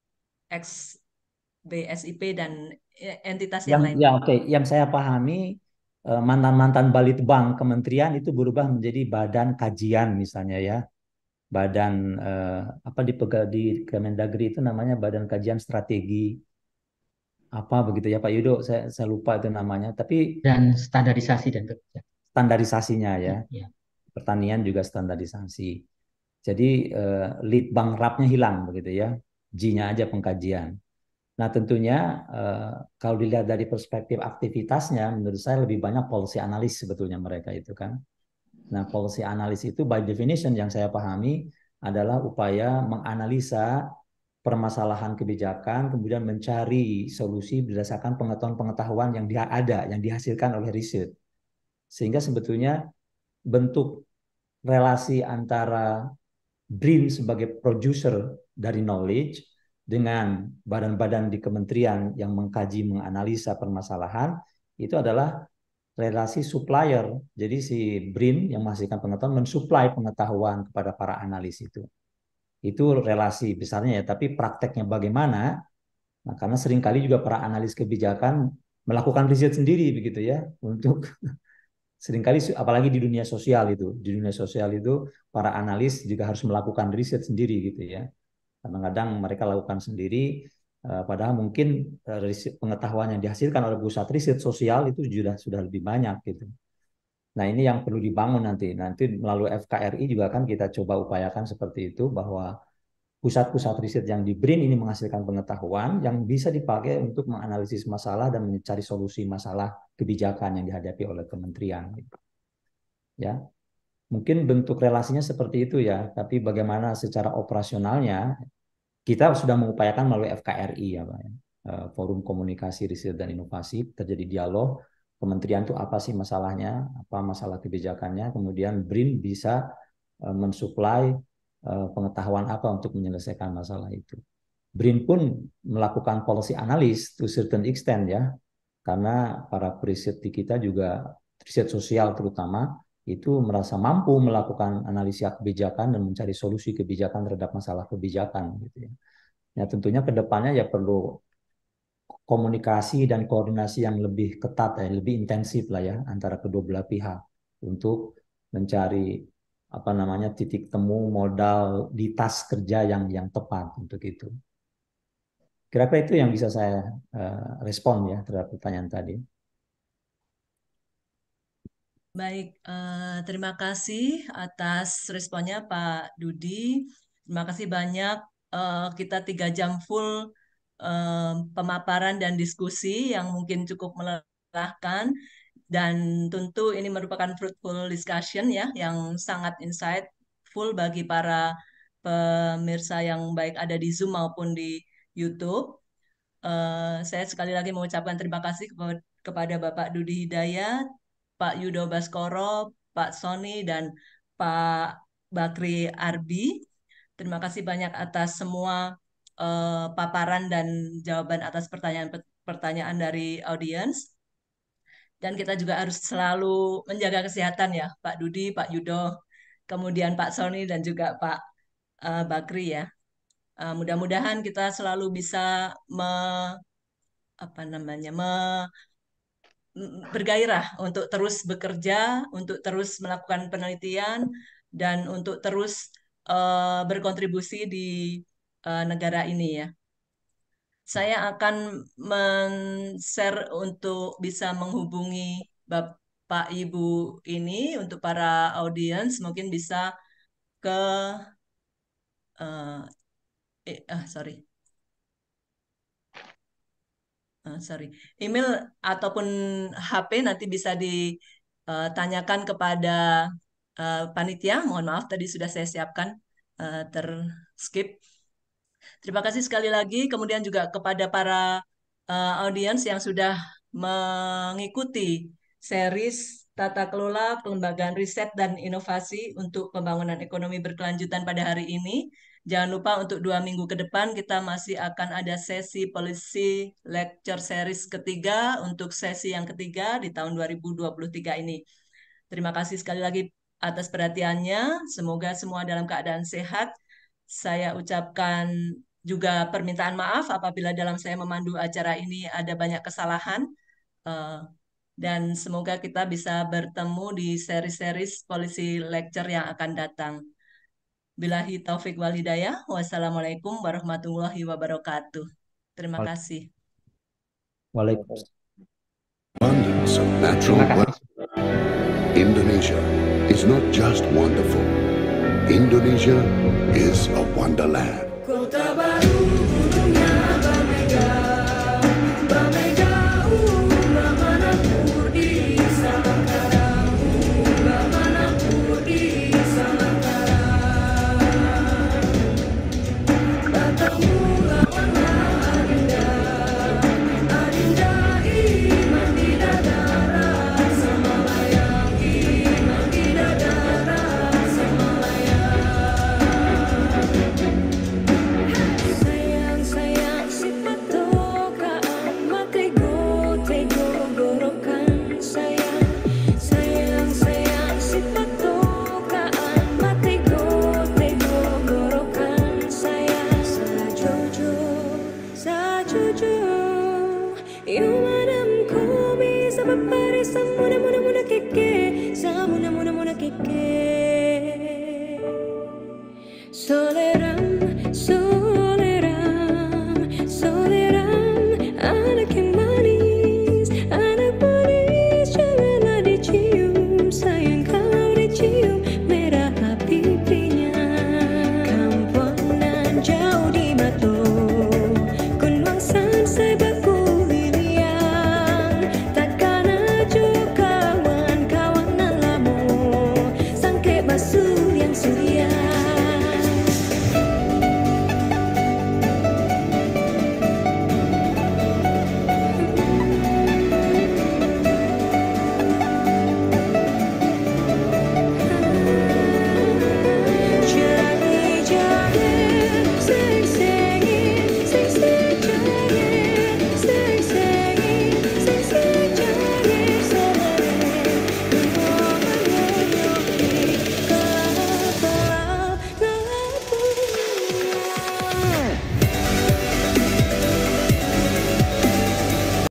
eks B S I P dan entitas yang,
Yang
lain.
ya oke, okay. Yang saya pahami mantan-mantan Balitbang Kementerian itu berubah menjadi badan kajian misalnya ya. Badan eh, apa di di Kemendagri itu namanya Badan Kajian Strategi apa begitu ya Pak Yudo, saya saya lupa itu namanya, tapi
dan standarisasi dan
standarisasinya ya.
Ya.
Pertanian juga standarisasi. Jadi eh, lead bank rapnya hilang begitu ya. G-nya aja pengkajian. Nah, tentunya eh, kalau dilihat dari perspektif aktivitasnya menurut saya lebih banyak policy analis sebetulnya mereka itu kan. Nah, policy analis itu by definition yang saya pahami adalah upaya menganalisa permasalahan kebijakan, kemudian mencari solusi berdasarkan pengetahuan-pengetahuan yang dia ada, yang dihasilkan oleh riset. Sehingga sebetulnya bentuk relasi antara B R I N sebagai producer dari knowledge dengan badan-badan di kementerian yang mengkaji, menganalisa permasalahan, itu adalah relasi supplier. Jadi si B R I N yang menghasilkan pengetahuan mensuplai pengetahuan kepada para analis itu. Itu relasi besarnya ya, tapi prakteknya bagaimana? Nah, karena seringkali juga para analis kebijakan melakukan riset sendiri begitu ya, untuk seringkali apalagi di dunia sosial itu, di dunia sosial itu para analis juga harus melakukan riset sendiri gitu ya. Kadang-kadang mereka lakukan sendiri, padahal mungkin pengetahuan yang dihasilkan oleh pusat riset sosial itu sudah sudah lebih banyak gitu. Nah, ini yang perlu dibangun nanti. Nanti melalui F K R I juga kan kita coba upayakan seperti itu, bahwa pusat-pusat riset yang di B R I N ini menghasilkan pengetahuan yang bisa dipakai untuk menganalisis masalah dan mencari solusi masalah kebijakan yang dihadapi oleh kementerian. Ya, mungkin bentuk relasinya seperti itu ya, tapi bagaimana secara operasionalnya kita sudah mengupayakan melalui F K R I ya, Pak, ya. Forum Komunikasi Riset dan Inovasi, terjadi dialog kementerian itu apa sih masalahnya, apa masalah kebijakannya, kemudian B R I N bisa mensuplai pengetahuan apa untuk menyelesaikan masalah itu. B R I N pun melakukan policy analysis to certain extent ya, karena para periset di kita juga riset sosial terutama itu merasa mampu melakukan analisa kebijakan dan mencari solusi kebijakan terhadap masalah kebijakan gitu ya. Ya tentunya ke depannya ya perlu komunikasi dan koordinasi yang lebih ketat ya, lebih intensif lah ya antara kedua belah pihak untuk mencari apa namanya titik temu modal di tas kerja yang yang tepat untuk itu. Kira-kira itu yang bisa saya uh, respon ya terhadap pertanyaan tadi.
Baik, uh, terima kasih atas responnya Pak Dudi. Terima kasih banyak. Uh, kita tiga jam full uh, pemaparan dan diskusi yang mungkin cukup melelahkan. Dan tentu ini merupakan fruitful discussion ya, yang sangat insightful bagi para pemirsa yang baik ada di Zoom maupun di YouTube. Uh, saya sekali lagi mengucapkan terima kasih kepada, kepada Bapak Dudi Hidayat, Pak Yudo Baskoro, Pak Sony, dan Pak Bakri Arbi. Terima kasih banyak atas semua uh, paparan dan jawaban atas pertanyaan-pertanyaan dari audiens. Dan kita juga harus selalu menjaga kesehatan ya, Pak Dudi, Pak Yudo, kemudian Pak Sony, dan juga Pak uh, Bakri ya. Uh, mudah-mudahan kita selalu bisa me, apa namanya, me, bergairah untuk terus bekerja, untuk terus melakukan penelitian, dan untuk terus uh, berkontribusi di uh, negara ini ya. Saya akan men-share untuk bisa menghubungi Bapak Ibu ini untuk para audiens, mungkin bisa ke uh, eh, ah, sorry. Uh, sorry, email ataupun H P nanti bisa ditanyakan kepada uh, panitia. Mohon maaf tadi sudah saya siapkan uh, terskip. Terima kasih sekali lagi. Kemudian juga kepada para uh, audiens yang sudah mengikuti series Tata Kelola Kelembagaan Riset dan Inovasi untuk Pembangunan Ekonomi Berkelanjutan pada hari ini. Jangan lupa untuk dua minggu ke depan kita masih akan ada sesi Policy Lecture Series ketiga untuk sesi yang ketiga di tahun dua ribu dua puluh tiga ini. Terima kasih sekali lagi atas perhatiannya. Semoga semua dalam keadaan sehat. Saya ucapkan juga permintaan maaf apabila dalam saya memandu acara ini ada banyak kesalahan. Dan semoga kita bisa bertemu di seri-seri Policy Lecture yang akan datang. Billahi taufik wal hidayah. Wassalamualaikum warahmatullahi wabarakatuh. Terima kasih.
Waalaikumsalam.
Abundance of natural wealth. Indonesia is not just wonderful. Indonesia is a wonderland.
Kota baru gunungnya Bamega, Bamega Umbah Manapur di Salangkara, Umbah Manapur di Salangkara. Batamu lawannya Adinda, Adinda iman di dadara, Samalayang iman di dadara, Samalayang. Sayang sayang si patokaan makai go tego gorokan sayang sayang sayang si patokaan makai go tego gorokan sayang sajojo sajojo yumanam ko bisa paparisang muna muna muna keke sa muna muna muna keke